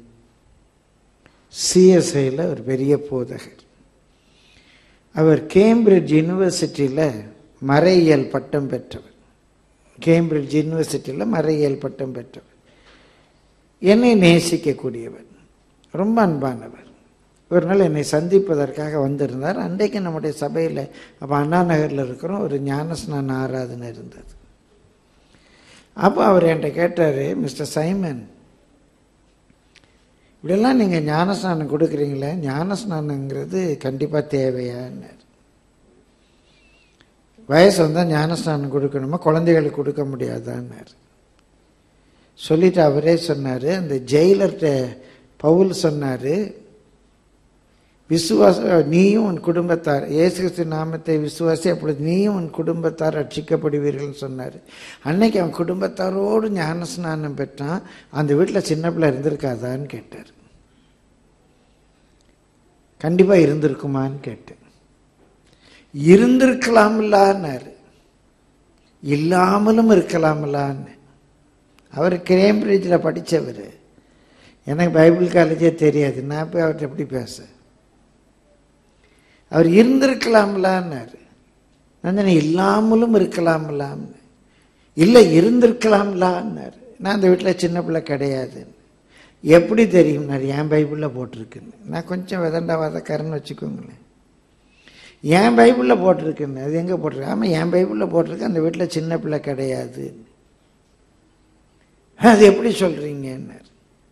சிஎஸ்ஐயில் ஒரு பெரிய போதகர், அவர் கேம்பிரிட்ஜ் யூனிவர்சிட்டியில் மறையியல் பட்டம் பெற்றவர். கேம்பிரிட்ஜ் யூனிவர்சிட்டியில் மறையியல் பட்டம் பெற்றவர். என்னை நேசிக்கக்கூடியவர், ரொம்ப அன்பானவர். ஒரு நாள் என்னை சந்திப்பதற்காக வந்திருந்தார். அன்றைக்கு நம்முடைய சபையில், அப்போ அண்ணா நகரில் இருக்கிறோம், ஒரு ஞானஸ்நான ஆராதனை இருந்தது. அப்போ அவர் என்கிட்ட கேட்டார், மிஸ்டர் சைமன், இப்படியெல்லாம் நீங்கள் ஞானஸ்நானம் கொடுக்குறீங்களே, ஞானஸ்நானங்கிறது கண்டிப்பாக தேவையான்னார். வயசு வந்தால் ஞானஸ்நானம் கொடுக்கணுமா, குழந்தைகளுக்கு கொடுக்க முடியாதான்னார். சொல்லிட்டு அவரே சொன்னார், அந்த ஜெயிலர்கிட்ட பவுல் சொன்னார், விசுவாச நீயும் உன் குடும்பத்தார் இயேசு கிறிஸ்து நாமத்தை விசுவாசி, அப்பொழுது நீயும் உன் குடும்பத்தார் ரட்சிக்கப்படுவீர்கள்னு சொன்னார். அன்னைக்கு அவன் குடும்பத்தாரோடு ஞான ஸ்நானம் பெற்றான். அந்த வீட்டில் சின்ன பிள்ளை இருந்திருக்காதான்னு கேட்டார். கண்டிப்பாக இருந்திருக்குமான்னு கேட்டேன். இருந்திருக்கலாம்லான்னாரு. இல்லாமலும் இருக்கலாம்லான்னு. அவர் கேம்பிரிட்ஜில் படித்தவர். எனக்கு பைபிள் காலேஜே தெரியாது. நான் போய் அவர்கிட்ட எப்படி பேச? அவர் இருந்திருக்கலாம்லான்னாரு. நான் தானே இல்லாமலும் இருக்கலாம்லான்னு. இல்லை இருந்திருக்கலாம்லான்னாரு. நான் அந்த வீட்டில் சின்ன பிள்ளை கிடையாதுன்னு. எப்படி தெரியும்னாரு? என் பைபிளில் போட்டிருக்குன்னு. நான் கொஞ்சம் விதண்டா வதக்காரன்னு வச்சுக்கோங்களேன். என் பைபிளில் போட்டிருக்குன்னு. அது எங்கே போட்டிருக்கு? ஆமாம், என் பைபிளில் போட்டிருக்கு அந்த வீட்டில் சின்ன பிள்ளை கிடையாது. அது எப்படி சொல்கிறீங்கன்னாரு.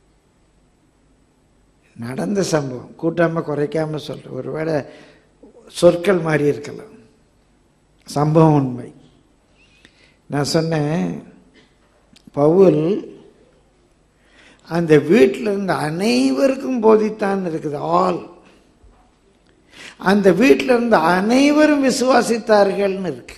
நடந்த சம்பவம், கூட்டாமல் குறைக்காமல் சொல்கிறேன். ஒருவேளை சொற்கள் மாறி இருக்கலாம், சம்பவம் உண்மை. நான் சொன்னேன், பவுல் அந்த வீட்டில் இருந்த அனைவருக்கும் போதித்தான் இருக்குது. ஆல் அந்த வீட்டில் இருந்த அனைவரும் விசுவாசித்தார்கள்னு இருக்கு.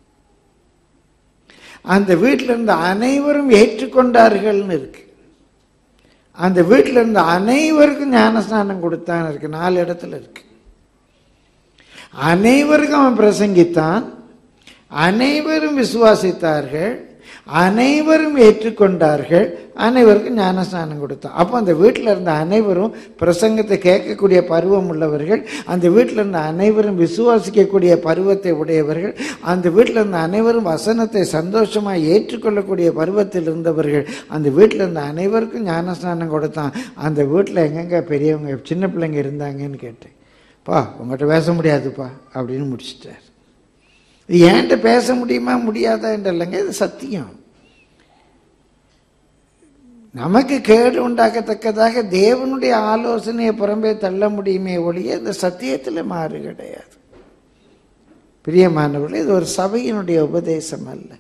அந்த வீட்டில் இருந்த அனைவரும் ஏற்றுக்கொண்டார்கள்னு இருக்கு. அந்த வீட்டில் இருந்த அனைவருக்கும் ஞானஸ்நானம் கொடுத்தான் இருக்கு. நாலு இடத்துல இருக்கு. அனைவருக்கும் அவன் பிரசங்கித்தான், அனைவரும் விசுவாசித்தார்கள், அனைவரும் ஏற்றுக்கொண்டார்கள், அனைவருக்கும் ஞானஸ்நானம் கொடுத்தான். அப்போ அந்த வீட்டில் இருந்த அனைவரும் பிரசங்கத்தை கேட்கக்கூடிய பருவம் உள்ளவர்கள், அந்த வீட்டில் இருந்த அனைவரும் விசுவாசிக்கக்கூடிய பருவத்தை உடையவர்கள், அந்த வீட்டில் இருந்த அனைவரும் வசனத்தை சந்தோஷமாக ஏற்றுக்கொள்ளக்கூடிய பருவத்தில் இருந்தவர்கள். அந்த வீட்டில் இருந்த அனைவருக்கும் ஞானஸ்நானம் கொடுத்தான். அந்த வீட்டில் எங்கெங்க பெரியவங்க சின்ன பிள்ளைங்க இருந்தாங்கன்னு கேட்டேன். பா உங்கள்கிட்ட பேச முடியாதுப்பா அப்படின்னு முடிச்சிட்டார். இது ஏன்ட்ட பேச முடியுமா முடியாதா என்று இல்லைங்க, இது சத்தியம். நமக்கு கேடு உண்டாக்கத்தக்கதாக தேவனுடைய ஆலோசனையை புறம்பே தள்ள முடியுமே ஒழிய இந்த சத்தியத்தில் மாறு கிடையாது. பிரியமானவர்களே, இது ஒரு சபையினுடைய உபதேசம் அல்ல.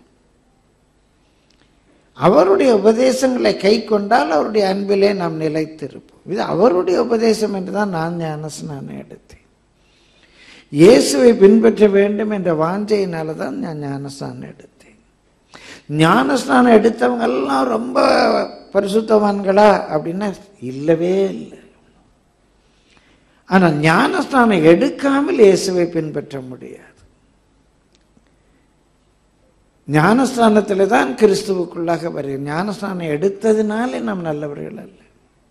அவருடைய உபதேசங்களை கை கொண்டால் அவருடைய அன்பிலே நாம் நிலைத்திருப்போம். இது அவருடைய உபதேசம் என்று தான் நான் ஞானஸ்நானம் எடுத்தேன். இயேசுவை பின்பற்ற வேண்டும் என்ற வாஞ்சையினால தான் நான் ஞானஸ்நானம் எடுத்தேன். ஞானஸ்நானம் எடுத்தவங்க எல்லாம் ரொம்ப பரிசுத்தவான்களா அப்படின்னா இல்லவே இல்லை. ஆனால் ஞானஸ்நானம் எடுக்காமல் இயேசுவை பின்பற்ற முடியாது. ஞானஸ்நானத்தில் தான் கிறிஸ்துவுக்குள்ளாக வருகிறோம். ஞானஸ்நானம் எடுத்ததுனாலே நாம் நல்லவர்கள் அல்ல.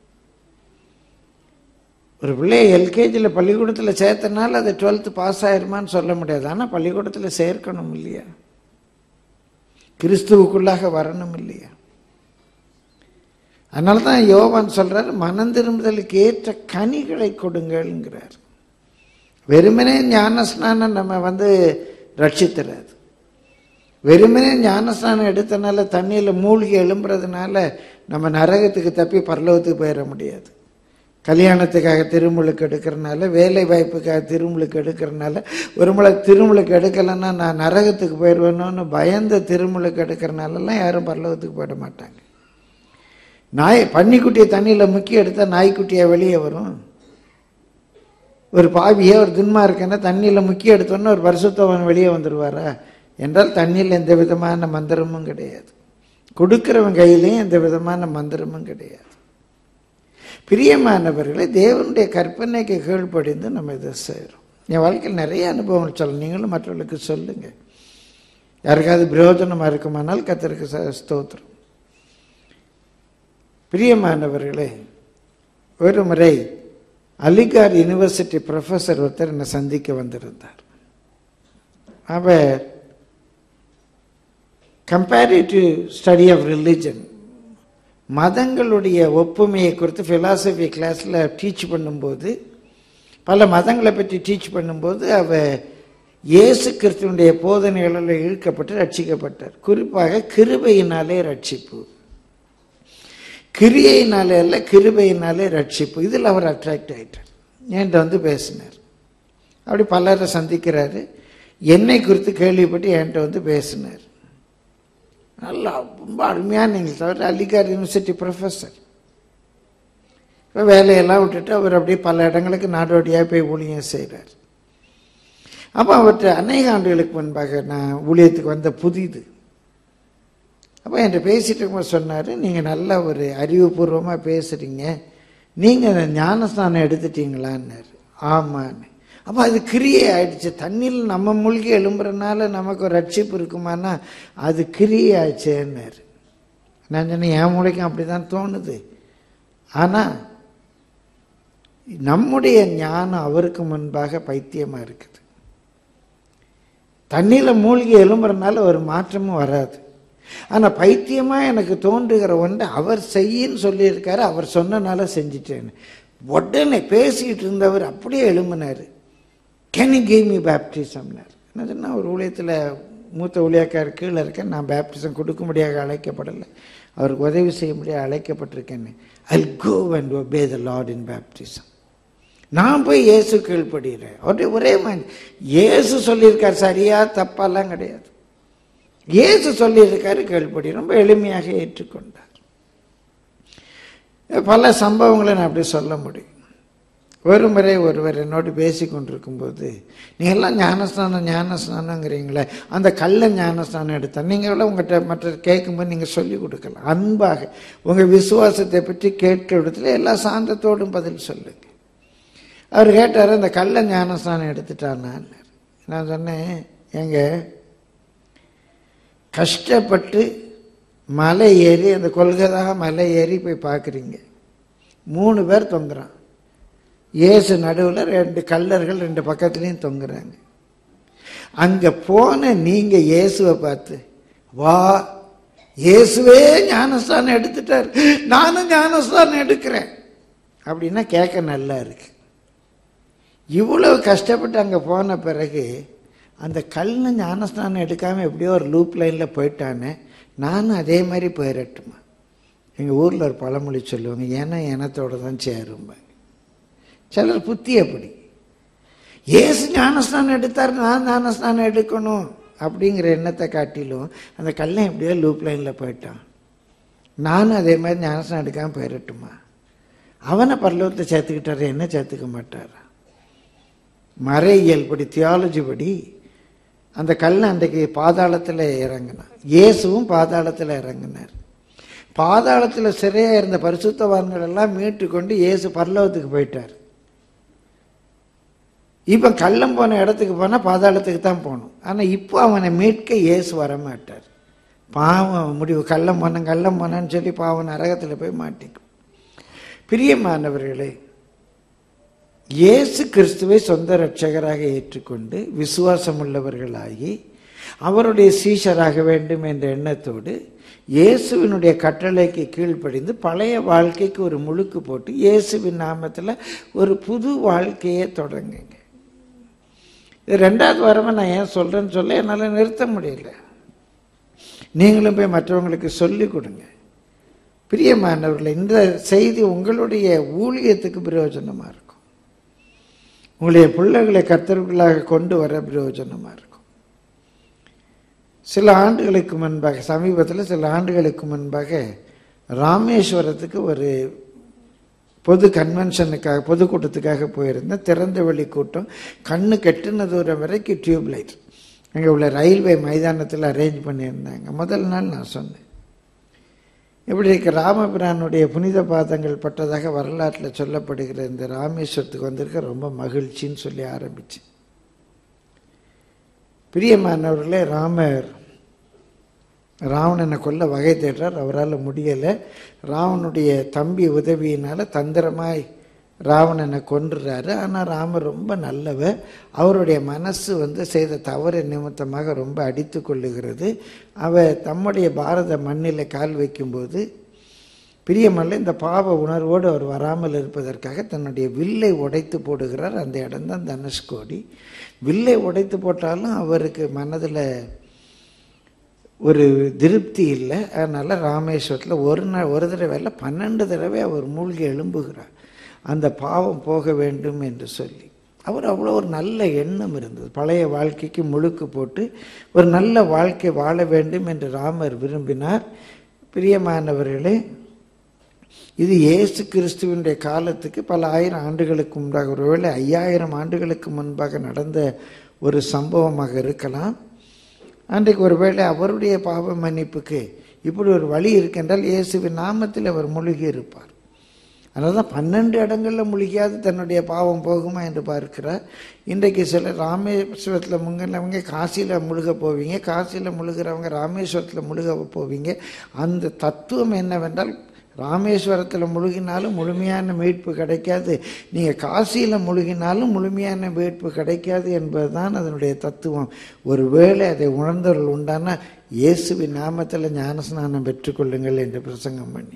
ஒரு பிள்ளைய எல்கேஜியில் பள்ளிக்கூடத்தில் சேர்த்தனால அது டுவெல்த்து பாஸ் ஆயிருமான்னு சொல்ல முடியாது. ஆனால் பள்ளிக்கூடத்தில் சேர்க்கணும் இல்லையா? கிறிஸ்துவுக்குள்ளாக வரணும் இல்லையா? அதனால தான் யோவான் சொல்றார், மனம் திரும்புதலுக்கு ஏற்ற கனிகளை கொடுங்கள்ங்கிறார். வெறுமனே ஞானஸ்நானம் நம்ம வந்து ரட்சித்துறாது. வெறுமனே ஞானஸ்நானம் எடுத்தனால தண்ணியில் மூழ்கி எழும்புறதுனால நம்ம நரகத்துக்கு தப்பி பரலோகத்துக்கு போயிட முடியாது. கல்யாணத்துக்காக திருமுழுக்கு எடுக்கிறனால, வேலை வாய்ப்புக்காக திருமுழுக்கு எடுக்கிறனால, ஒரு முறை திருமுழுக்கு எடுக்கலைன்னா நான் நரகத்துக்கு போயிடுவேணும்னு பயந்த திருமுழுக்கு எடுக்கிறனாலலாம் யாரும் பரலோகத்துக்கு போயிட மாட்டாங்க. நாய் பன்னிக்குட்டியை தண்ணியில் முக்கி எடுத்தால் நாய்க்குட்டியாக வெளியே வரும். ஒரு பாவியை ஒரு துன்மா இருக்கேன்னா தண்ணியில் முக்கி எடுத்தோன்னா ஒரு பரிசுத்தவன் வெளியே வந்துடுவாரா என்றால் தண்ணியில் எந்த விதமான மந்திரமும் கிடையாது. கொடுக்கிறவன் கையிலையும் எந்த விதமான மந்திரமும் கிடையாது. பிரியமானவர்களை, தேவனுடைய கற்பனைக்கு கீழ்ப்படிந்து நம்ம இதை செய்கிறோம். என் வாழ்க்கையில் நிறைய அனுபவங்கள் சொல்ல, நீங்களும் மற்றவர்களுக்கு சொல்லுங்க. யாருக்காவது பிரயோஜனமாக இருக்குமானால் கர்த்தருக்கு ஸ்தோத்திரம். பிரியமானவர்களே, ஒரு முறை அலிகார் யூனிவர்சிட்டி ப்ரொஃபஸர் ஒருத்தர் என்னை சந்திக்க வந்திருந்தார். அவர் கம்பேரிட்டிவ் ஸ்டடி ஆஃப் ரிலிஜன், மதங்களுடைய ஒப்புமையை குறித்து ஃபிலாசபி கிளாஸில் டீச் பண்ணும்போது, பல மதங்களை பற்றி டீச் பண்ணும்போது அவர் இயேசு கிறிஸ்துவனுடைய போதனைகளில் இழுக்கப்பட்டு ரட்சிக்கப்பட்டார். குறிப்பாக கிருபையினாலே ரட்சிப்பு, கிரியையினாலே அல்ல கிருபையினாலே ரட்சிப்பு, இதில் அவர் அட்ராக்ட் ஆகிட்டார். என்கிட்ட வந்து பேசினார். அப்படி பலரை சந்திக்கிறாரு. என்னை குறித்து கேள்விப்பட்டு என்கிட்ட வந்து பேசினார். நல்லா ரொம்ப அருமையான நீங்கள் தவிர அலிகார் யூனிவர்சிட்டி ப்ரொஃபஸர். இப்போ வேலையெல்லாம் விட்டுட்டு அவர் அப்படியே பல இடங்களுக்கு நாடோடியாக போய் ஊழியம் செய்கிறார். அப்போ அவர்கிட்ட அநேக ஆண்டுகளுக்கு முன்பாக நான் ஊழியத்துக்கு வந்த புதிது. அப்போ என்கிட்ட பேசிட்டு இருக்கும்போது சொன்னார், நீங்கள் நல்ல ஒரு அறிவுபூர்வமாக பேசுகிறீங்க, நீங்கள் ஞானஸ்நானம் எடுத்துட்டீங்களான்னாரு. ஆமான்னு. அப்போ அது கிரியை ஆயிடுச்சு. தண்ணியில் நம்ம மூழ்கி எழும்புறதுனால நமக்கு ஒரு ரட்சிப்பு இருக்குமானா அது கிரியை ஆயிடுச்சேன்னாரு. நான் சொன்னேன், என் மூளைக்கும் அப்படி தான் தோணுது. ஆனால் நம்முடைய ஞானம் அவருக்கு முன்பாக பைத்தியமாக இருக்குது. தண்ணியில் மூழ்கி எழும்புறதுனால ஒரு மாற்றமும் வராது. ஆனால் பைத்தியமாக எனக்கு தோன்றுகிற ஒன்று அவர் செய்யின்னு சொல்லியிருக்காரு, அவர் சொன்னனால செஞ்சிட்டேன்னு. உடனே பேசிகிட்டு இருந்தவர் அப்படியே எழும்பினார். கேன் யூ கிவ் மீ பேப்டிசம்னார். என்ன சொன்னால், ஒரு ஊழியத்தில் மூத்த ஊழியக்கார் கீழே இருக்கேன், நான் பேப்டிசம் கொடுக்க முடியாத அழைக்கப்படலை, அவருக்கு உதவி செய்ய முடியாது அழைக்கப்பட்டிருக்கேன்னு. I'll go and obey the Lord in baptism. நான் போய் இயேசு கீழ்ப்படுகிறேன். அவருடைய ஒரே மாதிரி இயேசு சொல்லியிருக்கார், சரியா தப்பாலாம் கிடையாது. இயேசு சொல்லியிருக்காரு, கீழ்ப்படி. ரொம்ப எளிமையாக ஏற்றுக்கொண்டார். பல சம்பவங்களை நான் அப்படி சொல்ல முடியும். ஒரு முறை ஒருவர் என்னோடு பேசி கொண்டிருக்கும்போது, நீங்கள் எல்லாம் ஞானஸ்நானம் ஞானஸ்நானங்கிறீங்களே, அந்த கள்ள ஞானஸ்நானம் எடுத்தா நீங்கள் எல்லாம் உங்கள்கிட்ட மற்ற கேட்கும்போது நீங்கள் சொல்லிக் கொடுக்கலாம். அன்பாக உங்கள் விசுவாசத்தை பற்றி கேட்கிற இடத்துல எல்லா சாந்தத்தோடும் பதில் சொல்லுங்க. அவர் கேட்டார், அந்த கள்ள ஞானஸ்நானம் எடுத்துட்டான்னு. நான் சொன்னேன், எங்க கஷ்டப்பட்டு மலை ஏறி, அந்த கொள்கதாக மலை ஏறி போய் பார்க்குறீங்க, மூணு பேர் தொங்குறான், இயேசு நடுவில் ரெண்டு கல்லர்கள் ரெண்டு பக்கத்துலேயும் தொங்குறாங்க. அங்கே போன நீங்கள் இயேசுவை பார்த்து, வா இயேசுவே ஞானஸ்தானம் எடுத்துட்டார், நானும் ஞானஸ்தானம் எடுக்கிறேன் அப்படின்னா கேட்க நல்லா இருக்கு. இவ்வளவு கஷ்டப்பட்டு அங்கே போன பிறகு அந்த கல்ல ஞானஸ்தானம் எடுக்காமல் எப்படியோ ஒரு லூப் லைனில் போயிட்டானே, நானும் அதே மாதிரி போயிடட்டுமா? எங்கள் ஊரில் ஒரு பழமொழி சொல்லுவாங்க, ஏன்னா எனத்தோடு தான் சேரும்ப. சிலர் புத்தி அப்படி, ஏசு ஞானஸ்நானம் எடுத்தார், நான் ஞானஸ்நானம் எடுக்கணும் அப்படிங்கிற எண்ணத்தை காட்டிலும் அந்த கல்லை எப்படியோ லூப் லைனில் போயிட்டான், நானும் அதே மாதிரி ஞானஸ்நானம் எடுக்காமல் போயிடட்டுமா? அவனை பரலோகத்தை சேர்த்துக்கிட்டாரு, என்ன சேர்த்துக்க மாட்டார்? மறையியல் படி, தியாலஜி படி அந்த கல்லை அன்றைக்கு பாதாளத்தில் இறங்கினான். இயேசுவும் பாதாளத்தில் இறங்கினார். பாதாளத்தில் சிறையாக இருந்த பரிசுத்தவான்கள் எல்லாம் மீட்டு கொண்டு இயேசு பரலோகத்துக்கு போயிட்டார். இப்போ கள்ளம் போன இடத்துக்கு போனால் பாதாளத்துக்கு தான் போகணும். ஆனால் இப்போ அவனை மீட்க இயேசு வரமாட்டார். பாவம் முடிவு, கள்ளம் போன கள்ளம் போனான்னு சொல்லி பாவம் நரகத்தில் போய் மாட்டிக்கும். பிரியமானவர்களே, இயேசு கிறிஸ்துவை சொந்த இரட்சகராக ஏற்றுக்கொண்டு விசுவாசம் உள்ளவர்களாகி அவருடைய சீஷராக வேண்டும் என்ற எண்ணத்தோடு இயேசுவினுடைய கட்டளைக்கு கீழ்ப்படிந்து பழைய வாழ்க்கைக்கு ஒரு முழுக்கு போட்டு இயேசுவின் நாமத்தில் ஒரு புது வாழ்க்கையை தொடங்குங்க. இது ரெண்டாவது வாரமாக நான் ஏன் சொல்கிறேன்னு சொல்ல என்னால் நிறுத்த முடியல. நீங்களும் போய் மற்றவங்களுக்கு சொல்லிக் கொடுங்க. பிரியமானவர்களே, இந்த செய்தி உங்களுடைய ஊழியத்துக்கு பிரயோஜனமாக இருக்கும். உங்களுடைய பிள்ளைகளை கர்த்தர்களாக கொண்டு வர பிரயோஜனமாக இருக்கும். சில ஆண்டுகளுக்கு முன்பாக, சமீபத்தில் சில ஆண்டுகளுக்கு முன்பாக ராமேஸ்வரத்துக்கு ஒரு பொது கன்வென்ஷனுக்காக, பொதுக்கூட்டத்துக்காக போயிருந்தேன். திறந்த வெளி கூட்டம், கண்ணு கெட்டின தூரம் வரைக்கும் டியூப் லைட் அங்கே உள்ள ரயில்வே மைதானத்தில் அரேஞ்ச் பண்ணியிருந்தாங்க. முதல் நாள் நான் சொன்னேன், இப்படி இருக்க ராமபிரானுடைய புனித பாதங்கள் பட்டதாக வரலாற்றில் சொல்லப்படுகிற இந்த ராமேஸ்வரத்துக்கு வந்திருக்க ரொம்ப மகிழ்ச்சின்னு சொல்லி ஆரம்பிச்சு. பிரியமானவர்களே, ராமர் ராவணனை கொல்ல வகை தேடுறார், அவரால் முடியலை. ராவனுடைய தம்பி உதவியினால் தந்திரமாய் ராவணனை கொன்றுறாரு. ஆனால் ராமர் ரொம்ப நல்லவர். அவருடைய மனசு வந்து செய்த தவறு நிமித்தமாக ரொம்ப அடித்து கொள்ளுகிறது. அவர் தம்முடைய பாரத மண்ணில் கால் வைக்கும்போது பிரியமல்ல, இந்த பாவ உணர்வோடு அவர் வராமல் இருப்பதற்காக தன்னுடைய வில்லை உடைத்து போடுகிறார். அந்த இடம்தான் தனுஷ்கோடி. வில்லை உடைத்து போட்டாலும் அவருக்கு மனதில் ஒரு திருப்தி இல்லை. அதனால் ராமேஸ்வரத்தில் ஒரு நாள் ஒரு தடவை இல்லை, பன்னெண்டு தடவை அவர் மூழ்கி எழும்புகிறார், அந்த பாவம் போக வேண்டும் என்று சொல்லி. அவர் அவ்வளோ ஒரு நல்ல எண்ணம் இருந்தது. பழைய வாழ்க்கைக்கு முழுக்கு போட்டு ஒரு நல்ல வாழ்க்கை வாழ வேண்டும் என்று ராமர் விரும்பினார். பிரியமானவர்களே, இது இயேசு கிறிஸ்துவனுடைய காலத்துக்கு பல ஆயிரம் ஆண்டுகளுக்கு முன்பாக, ஒருவேளை ஐயாயிரம் ஆண்டுகளுக்கு முன்பாக நடந்த ஒரு சம்பவமாக இருக்கலாம். அன்றைக்கு ஒருவேளை அவருடைய பாவ மன்னிப்புக்கு இப்படி ஒரு வழி இருக்கின்றால் இயேசுவின் நாமத்தில் அவர் முழுகி இருப்பார். அதனால தான் பன்னெண்டு இடங்களில் முழுகியாவது தன்னுடைய பாவம் போகுமா என்று பார்க்கிறார். இன்றைக்கு சில ராமேஸ்வரத்தில் முங்கினவங்க காசியில் முழுக போவீங்க, காசியில் முழுகிறவங்க ராமேஸ்வரத்தில் முழுக போவீங்க. அந்த தத்துவம் என்னவென்றால், ராமேஸ்வரத்தில் முழுகினாலும் முழுமையான மீட்பு கிடைக்காது, நீங்கள் காசியில் முழுகினாலும் முழுமையான மீட்பு கிடைக்காது என்பது தான் அதனுடைய தத்துவம். ஒருவேளை அதை உணர்ந்தவர்கள் உண்டான இயேசுவின் நாமத்தில் ஞானஸ்நானம் பெற்றுக்கொள்ளுங்கள் என்று பிரசங்கம் பண்ணி.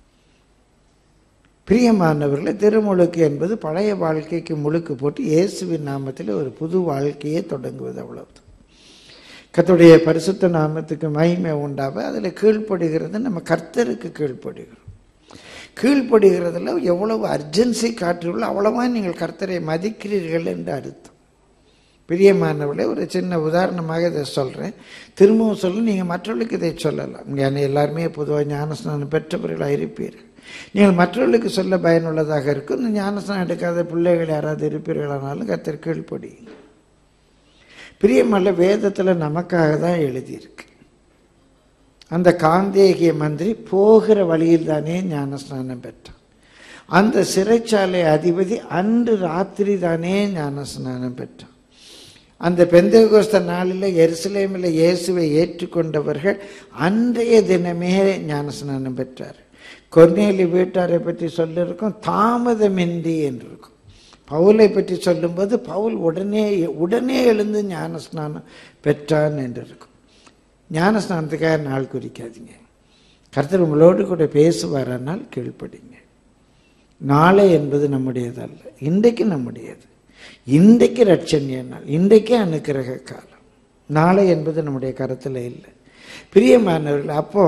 பிரியமானவர்களே, திருமுழுக்கு என்பது பழைய வாழ்க்கைக்கு முழுக்கு போட்டு இயேசுவின் நாமத்தில் ஒரு புது வாழ்க்கையை தொடங்குவது, அவ்வளவு. கர்த்தருடைய பரிசுத்த நாமத்துக்கு மகிமை உண்டாக அதில் கீழ்ப்படுகிறது. நம்ம கர்த்தருக்கு கீழ்ப்படுகிறோம். கீழ்ப்படுகிறதுல எவ்வளவு அர்ஜென்சி காட்டுறீங்களோ அவ்வளவா நீங்கள் கர்த்தரை மதிக்கிறீர்கள் என்று அர்த்தம். பிரியமானவர்களே, ஒரு சின்ன உதாரணமாக இதை சொல்கிறேன், திரும்பவும் சொல்ல, நீங்கள் மற்றவர்களுக்கு இதை சொல்லலாம். இங்கே எல்லாருமே பொதுவாக ஞானஸ்நானம் பெற்றவர்களாக இருப்பீர்கள். நீங்கள் மற்றவர்களுக்கு சொல்ல பயனுள்ளதாக இருக்கும். இந்த ஞானஸ்நானம் எடுக்காத பிள்ளைகள் யாராவது இருப்பீர்களானாலும் கர்த்தர் கீழ்ப்படியுங்க. பிரியமல்ல, வேதத்தில் நமக்காக தான் எழுதியிருக்கு. அந்த காந்தேகிய மந்திரி போகிற வழியில் தானே ஞானஸ்நானம் பெற்றான். அந்த சிறைச்சாலை அதிபதி அன்று ராத்திரி தானே ஞானஸ்நானம் பெற்றான். அந்த பெந்தேகோஸ்த நாளில் எருசலேமில் இயேசுவை ஏற்றுக்கொண்டவர்கள் அன்றைய தினமே ஞானஸ்நானம் பெற்றார். கொர்நேலி வீட்டாரை பற்றி சொல்லியிருக்கோம், தாமதமின்றி என்று இருக்கும். பவுலை பற்றி சொல்லும்போது பவுல் உடனே உடனே எழுந்து ஞானஸ்நானம் பெற்றான் என்று இருக்கும். ஞானஸ்நானத்துக்காக நாள் குறிக்காதீங்க. கர்த்தர் உங்களோடு கூட பேசுவாரானால் கீழ்ப்படிங்க. நாளை என்பது நம்முடையதல்ல, இன்றைக்கு நம்முடையது. இன்றைக்கு ரட்சணிய நாள், இன்றைக்கே அனுக்கிரக காலம். நாளை என்பது நம்முடைய கருத்தில் இல்லை. பிரியமானவர்கள், அப்போ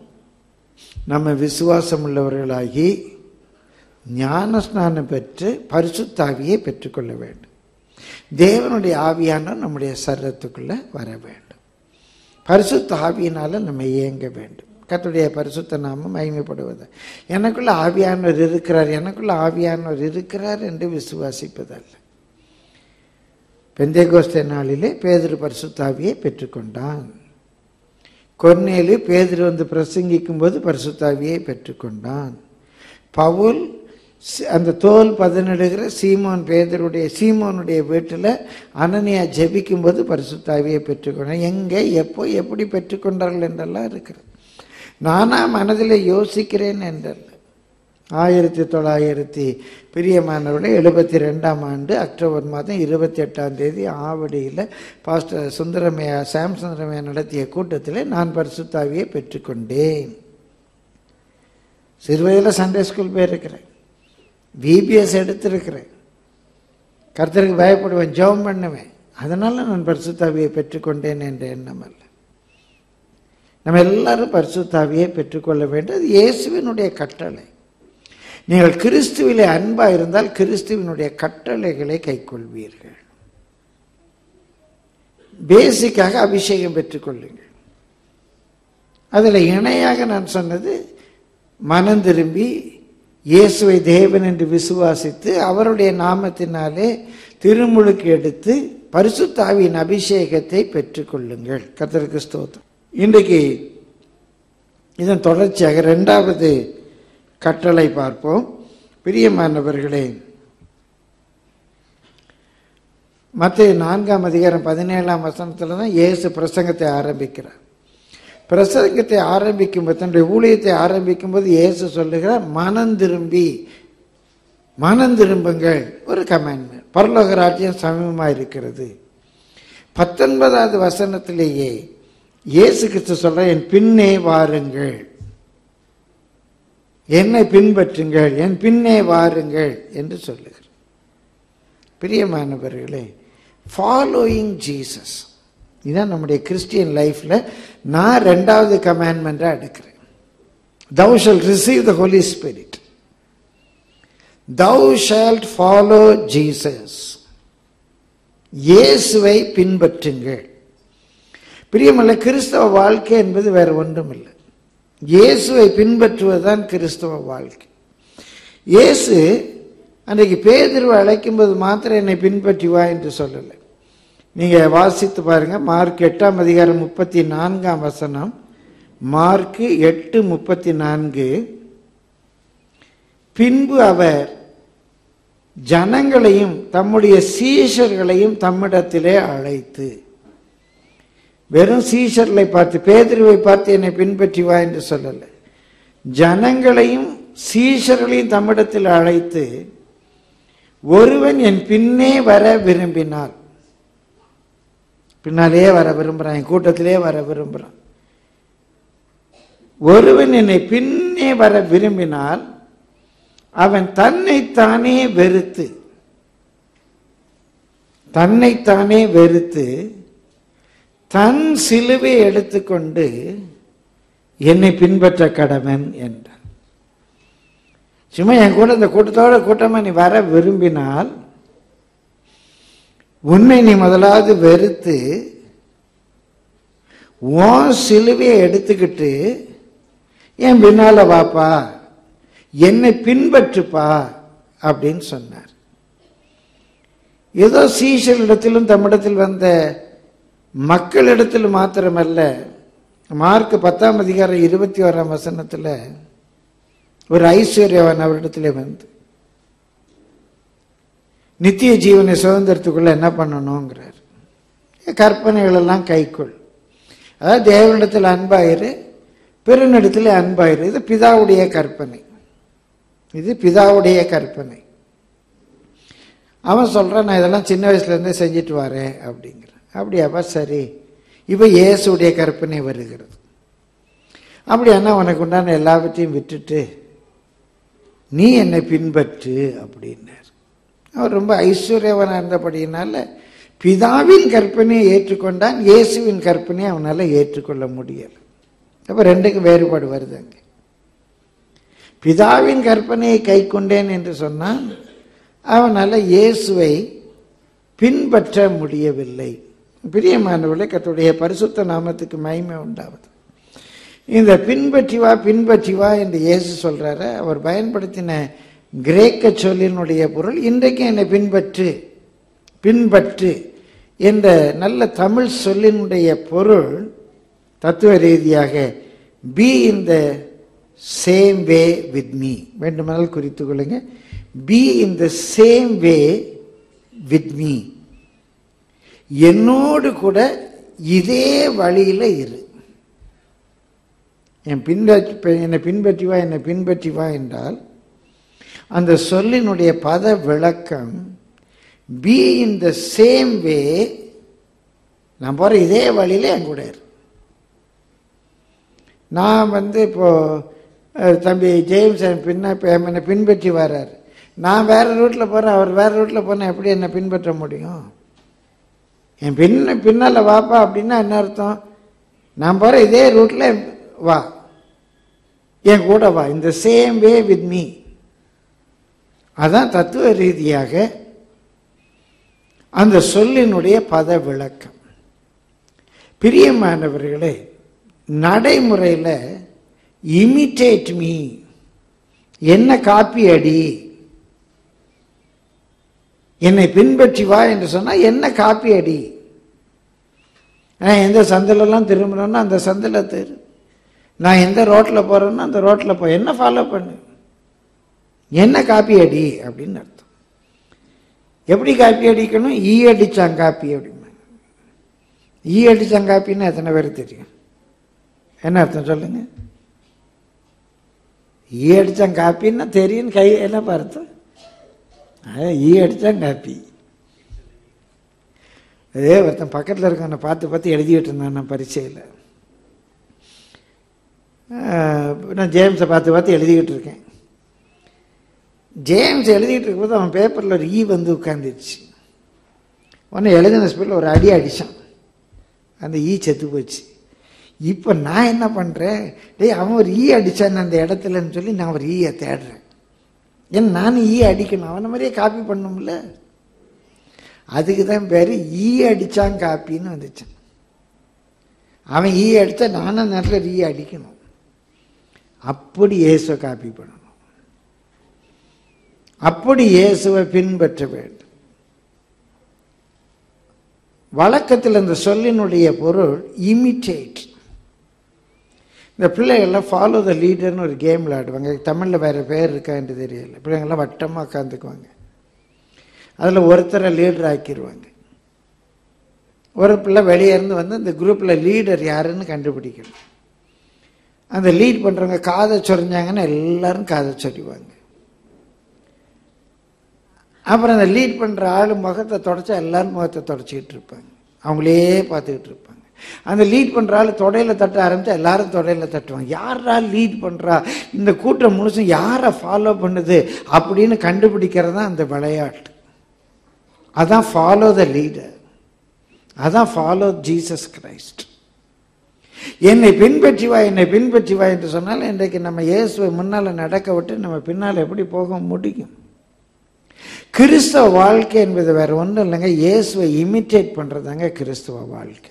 நம்ம விசுவாசம் உள்ளவர்களாகி ஞானஸ்நானம் பெற்று பரிசுத்த ஆவியை பெற்றுக்கொள்ள வேண்டும். தேவனுடைய ஆவியான நம்முடைய சரீரத்துக்குள்ளே வர வேண்டும். பரிசுத்த ஆவியினால நம்ம இயங்க வேண்டும். கர்த்தருடைய பரிசுத்த நாமம் மகிமைப்படுவது. எனக்குள்ள ஆவியானவர் இருக்கிறார், எனக்குள்ள ஆவியானவர் இருக்கிறார் என்று விசுவாசிப்பதல்ல. பெந்தேகோஸ்தே நாளிலே பேதுரு பரிசுத்த ஆவியை பெற்றுக்கொண்டான். கொர்நேலி பேதுரு வந்து பிரசங்கிக்கும் போது பரிசுத்த ஆவியை பெற்றுக்கொண்டான். பவுல் அந்த தோல் பதனிடுகிற சீமோன் பேதருடைய சீமோனுடைய வீட்டில் அனனியா ஜெபிக்கும் போது பரிசுத்த ஆவியை பெற்றுக்கொண்டார். எங்கே, எப்போ, எப்படி பெற்றுக்கொண்டார்கள் என்றெல்லாம் இருக்கிறது. நானா மனதில் யோசிக்கிறேன் என்றல்ல. ஆயிரத்தி தொள்ளாயிரத்தி பிரியமானவர்களே எழுபத்தி ரெண்டாம் ஆண்டு அக்டோபர் மாதம் இருபத்தி எட்டாம் தேதி ஆவடியில் பாஸ்டர் சுந்தரமையா சாம் சுந்தரமையா நடத்திய கூட்டத்தில் நான் பரிசுத்த ஆவியை பெற்றுக்கொண்டேன். சிறுவயதில் சண்டே ஸ்கூல் போயிருக்கிறேன், பிபிஎஸ் எடுத்திருக்கிறேன். கர்த்தருக்கு பயப்படுவேன், ஜெபம் பண்ணுவேன். அதனால் நான் பரிசுத்த ஆவியை பெற்றுக்கொண்டேன் என்ற எண்ணம் அல்ல. நம்ம எல்லாரும் பரிசுத்த ஆவியை பெற்றுக்கொள்ள வேண்டும். அது இயேசுவினுடைய கட்டளை. நீங்கள் கிறிஸ்துவிலே அன்பா இருந்தால் கிறிஸ்துவினுடைய கட்டளைகளை கைக்கொள்வீர்கள். பேசிக்காக அபிஷேகம் பெற்றுக்கொள்ளுங்கள். அதில் இணையாக நான் சொன்னது, மனம் திரும்பி இயேசுவை தேவன் என்று விசுவாசித்து அவருடைய நாமத்தினாலே திருமுழுக்கு எடுத்து பரிசுத்த ஆவியின் அபிஷேகத்தை பெற்றுக்கொள்ளுங்கள். கர்த்தருக்கு ஸ்தோத்திரம். இன்றைக்கு இதன் தொடர்ச்சியாக இரண்டாவது கட்டளை பார்ப்போம். பிரியமானவர்களே, மத்தேயு நான்காம் அதிகாரம் பதினேழாம் வசனத்தில் தான் இயேசு பிரசங்கத்தை ஆரம்பிக்கிறார். பிரசங்கத்தை ஆரம்பிக்கும் போது, தன்னுடைய ஊழியத்தை ஆரம்பிக்கும் போது இயேசு சொல்லுகிறார், மனம் திரும்பி மனம் திரும்புங்கள். ஒரு கமாண்ட்மெண்ட். பரலோக ராஜ்யம் சமீபமாக இருக்கிறது. பத்தொன்பதாவது வசனத்திலேயே இயேசு கிறிஸ்து சொல்ற, என் பின்னே வாருங்கள், என்னை பின்பற்றுங்கள், என் பின்னே வாருங்கள் என்று சொல்லுகிறார். பிரியமானவர்களே, ஃபாலோயிங் ஜீசஸ் இதுதான் நம்முடைய கிறிஸ்டியன் லைஃப்ல நான் ரெண்டாவது கமாண்ட்மெண்டா எடுக்கிறேன். Thou shalt receive the Holy Spirit. Thou shalt follow Jesus. இயேசுவை பின்பற்றுங்கள். பிரியமல்ல, கிறிஸ்தவ வாழ்க்கை என்பது வேற ஒன்றும் இல்லை. இயேசுவை பின்பற்றுவதுதான் கிறிஸ்தவ வாழ்க்கை. இயேசு அன்றைக்கு பேதுருவை அழைக்கும்போது மாத்திரம் என்னை பின்பற்றி வா என்று சொல்லலை. நீங்கள் வாசித்து பாருங்க, மார்க் எட்டாம் அதிகாரம் முப்பத்தி நான்காம் வசனம். மார்க்கு எட்டு முப்பத்தி நான்கு. பின்பு அவர் ஜனங்களையும் தம்முடைய சீஷர்களையும் தம்மிடத்திலே அழைத்து, வெறும் சீஷர்களை பார்த்து பேதுருவை பார்த்து என்னை பின்பற்றி வா என்று சொல்லலை, ஜனங்களையும் சீஷர்களையும் தம்மிடத்தில் அழைத்து, ஒருவன் என் பின்னே வர விரும்பினார், பின்னாலே வர விரும்புகிறான், என் கூட்டத்திலே வர விரும்புகிறான், ஒருவன் என்னை பின்னே வர விரும்பினால் அவன் தன்னைத்தானே வெறுத்து தன்னைத்தானே வெறுத்து தன் சிலுவை எடுத்துக்கொண்டு என்னை பின்பற்ற கடவன் என்றார். சும்மா என் கூட இந்த கூட்டத்தோட கூட்டமா நீ வர விரும்பினால் உன்னை நீ முதலாவது வெறுத்து உன் சிலுவையை எடுத்துக்கிட்டு என் பின்னால வாப்பா, என்னை பின்பற்றுப்பா அப்படின்னு சொன்னார். ஏதோ சீஷரிடத்திலும் தம்மிடத்தில் வந்த மக்களிடத்தில் மாத்திரமல்ல, மார்க் பத்தாம் அதிகாரம் இருபத்தி ஓராம் வசனத்தில் ஒரு ஐஸ்வர்யவான் அவரிடத்திலே வந்து நித்திய ஜீவனை சுதந்திரத்துக்குள்ள என்ன பண்ணணுங்கிறார். கற்பனைகள் எல்லாம் கைக்குள், அதாவது தேவனிடத்தில் அன்பாயிரு, பிறனிடத்தில் அன்பாயிரு. இது பிதாவுடைய கற்பனை, இது பிதாவுடைய கற்பனை. அவன் சொல்றான், நான் இதெல்லாம் சின்ன வயசுல இருந்தே செஞ்சுட்டு வரேன் அப்படிங்கிற. அப்படியாப்பா, சரி. இப்போ இயேசுடைய கற்பனை வருகிறது. அப்படியானா உனக்கு உண்டான எல்லாவற்றையும் விட்டுட்டு நீ என்னை பின்பற்று அப்படின்னார். அவர் ரொம்ப ஐஸ்வர்யவனாக இருந்தபடியினால பிதாவின் கற்பனையை ஏற்றுக்கொண்டான், இயேசுவின் கற்பனையை அவனால் ஏற்றுக்கொள்ள முடியலை. அப்போ ரெண்டுக்கும் வேறுபாடு வருது. அங்கே பிதாவின் கற்பனையை கை கொண்டேன் என்று சொன்னான், அவனால் இயேசுவை பின்பற்ற முடியவில்லை. பிரியமானவர்களே, கர்த்தருடைய பரிசுத்த நாமத்துக்கு மகிமை உண்டாவது. இந்த பின்பற்றி வா பின்பற்றி வா என்று இயேசு சொல்றாரு. அவர் பயன்படுத்தின கிரேக்க சொல்லினுடைய பொருள் இன்றைக்கு என்னை பின்பற்று பின்பற்று என்ற நல்ல தமிழ் சொல்லினுடைய பொருள் தத்துவ ரீதியாக be in the same way with me. வேண்டுமானால் குறித்துக் கொள்ளுங்க, be in the same way with me. என்னோடு கூட இதே வழியில் இரு. என் பின்பற்றி என்னை பின்பற்றி வா என்னை பின்பற்றி வா என்றால் அந்த சொல்லினுடைய பத விளக்கம் பி இன் த சேம் வே, நான் போகிற இதே வழியில் என் கூட இரு. நான் வந்து இப்போ தம்பி ஜேம்ஸ் என் பின்ன என்னை பின்பற்றி வர்றார், நான் வேற ரூட்டில் போகிறேன், அவர் வேற ரூட்டில் போனால் எப்படி என்னை பின்பற்ற முடியும்? என் பின்ன பின்னால் வாப்பா அப்படின்னா என்ன அர்த்தம்? நான் போகிற இதே ரூட்டில் வா, என் கூட வா, இந்த சேம் வே வித் மீ. அதான் தத்துவ ரீதியாக அந்த சொல்லினுடைய பத விளக்கம். பிரியமானவர்களே, நடைமுறையில் இமிட்டேட் மீ, என்ன காப்பி அடி, என்னை பின்பற்றி வா என்று சொன்னால் என்ன காப்பி அடி. நான் எந்த சந்திலெல்லாம் திரும்புகிறேன்னா அந்த சந்தில் திரு, நான் எந்த ரோட்டில் போகிறேன்னா அந்த ரோட்டில் போ, என்ன ஃபாலோ பண்ணு, என்ன காப்பி அடி அப்படின்னு அர்த்தம். எப்படி காப்பி அடிக்கணும்? ஈ அடிச்சாங்க காப்பி அப்படின்னா. ஈ அடிச்சாங்க காப்பின்னா எத்தனை பேர் தெரியும்? என்ன அர்த்தம் சொல்லுங்க? ஈ அடிச்சாங்க காப்பின்னா தெரியும், கை என்ன அர்த்தம்? ஈ அடிச்சாங்க காப்பி. அதே ஒருத்தன் பக்கத்தில் இருக்கவனை பார்த்து பார்த்து எழுதிக்கிட்டு இருந்தான் நான் பரீட்சையில். நான் ஜேம்ஸை பார்த்து பார்த்து எழுதிக்கிட்டு இருக்கேன். ஜேம்ஸ் எழுதிக்கிட்டு இருக்கும்போது அவன் பேப்பரில் ஒரு ஈ வந்து உட்காந்துருச்சு. உடனே எழுதின ஸ்பீடில் ஒரு அடி அடித்தான், அந்த ஈ செத்து போச்சு. இப்போ நான் என்ன பண்ணுறேன், டேய் அவன் ஒரு ஈ அடித்தான் அந்த இடத்துலன்னு சொல்லி நான் ஒரு ஈயை தேடுறேன். ஏன்னா நானும் ஈ அடிக்கணும், அவனை மாதிரியே காப்பி பண்ணணும்ல. அதுக்கு தான் பேர் ஈ அடித்தான் காப்பின்னு வந்துச்சான். அவன் ஈ அடித்தா நானும் நேரத்தில் ஈ அடிக்கணும். அப்படி இயேசுவை காப்பி பண்ணணும், அப்படி இயேசுவை பின்பற்ற வேண்டும். வழக்கத்தில் இந்த சொல்லினுடைய பொருள் இமிட்டேட். இந்த பிள்ளைகள்லாம் ஃபாலோ த லீடர்னு ஒரு கேம் விளையாடுவாங்க. தமிழில் வேறு பேர் இருக்கான்னு தெரியல. பிள்ளைங்கள்லாம் வட்டமாக உட்காந்துக்குவாங்க. அதில் ஒருத்தரை லீடர் ஆக்கிடுவாங்க. ஒரு பிள்ளை வெளியே இருந்து வந்து இந்த குரூப்பில் லீடர் யாருன்னு கண்டுபிடிக்கணும். அந்த லீட் பண்ணுறவங்க காதை சொரிஞ்சாங்கன்னா எல்லாரும் காதை சொறிவாங்க. அப்புறம் அந்த லீட் பண்ணுற ஆள் முகத்தை தொடச்சா எல்லாரும் முகத்தை தொடச்சிக்கிட்டு இருப்பாங்க, அவங்களே பார்த்துக்கிட்டு இருப்பாங்க. அந்த லீட் பண்ணுற ஆள் தொடையில் தட்ட ஆரம்பித்தா எல்லாரும் தொடையில் தட்டுவாங்க. யாரா லீட் பண்ணுறா, இந்த கூட்டம் முழுசும் யாரை ஃபாலோ பண்ணுது அப்படின்னு கண்டுபிடிக்கிறது தான் அந்த விளையாட்டு. அதான் ஃபாலோ த லீடர், அதான் ஃபாலோ ஜீசஸ் கிரைஸ்ட். என்னை பின்பற்றி வா, என்னை பின்பற்றி வா என்று சொன்னால் இன்றைக்கு நம்ம இயேசுவை முன்னால் நடக்க விட்டு நம்ம பின்னால் எப்படி போக முடியும்? கிறிஸ்தவ வாழ்க்கை என்பது வேற ஒன்றும் இல்லைங்க, இயேசுவை இமிட்டேட் பண்றதாங்க கிறிஸ்தவ வாழ்க்கை.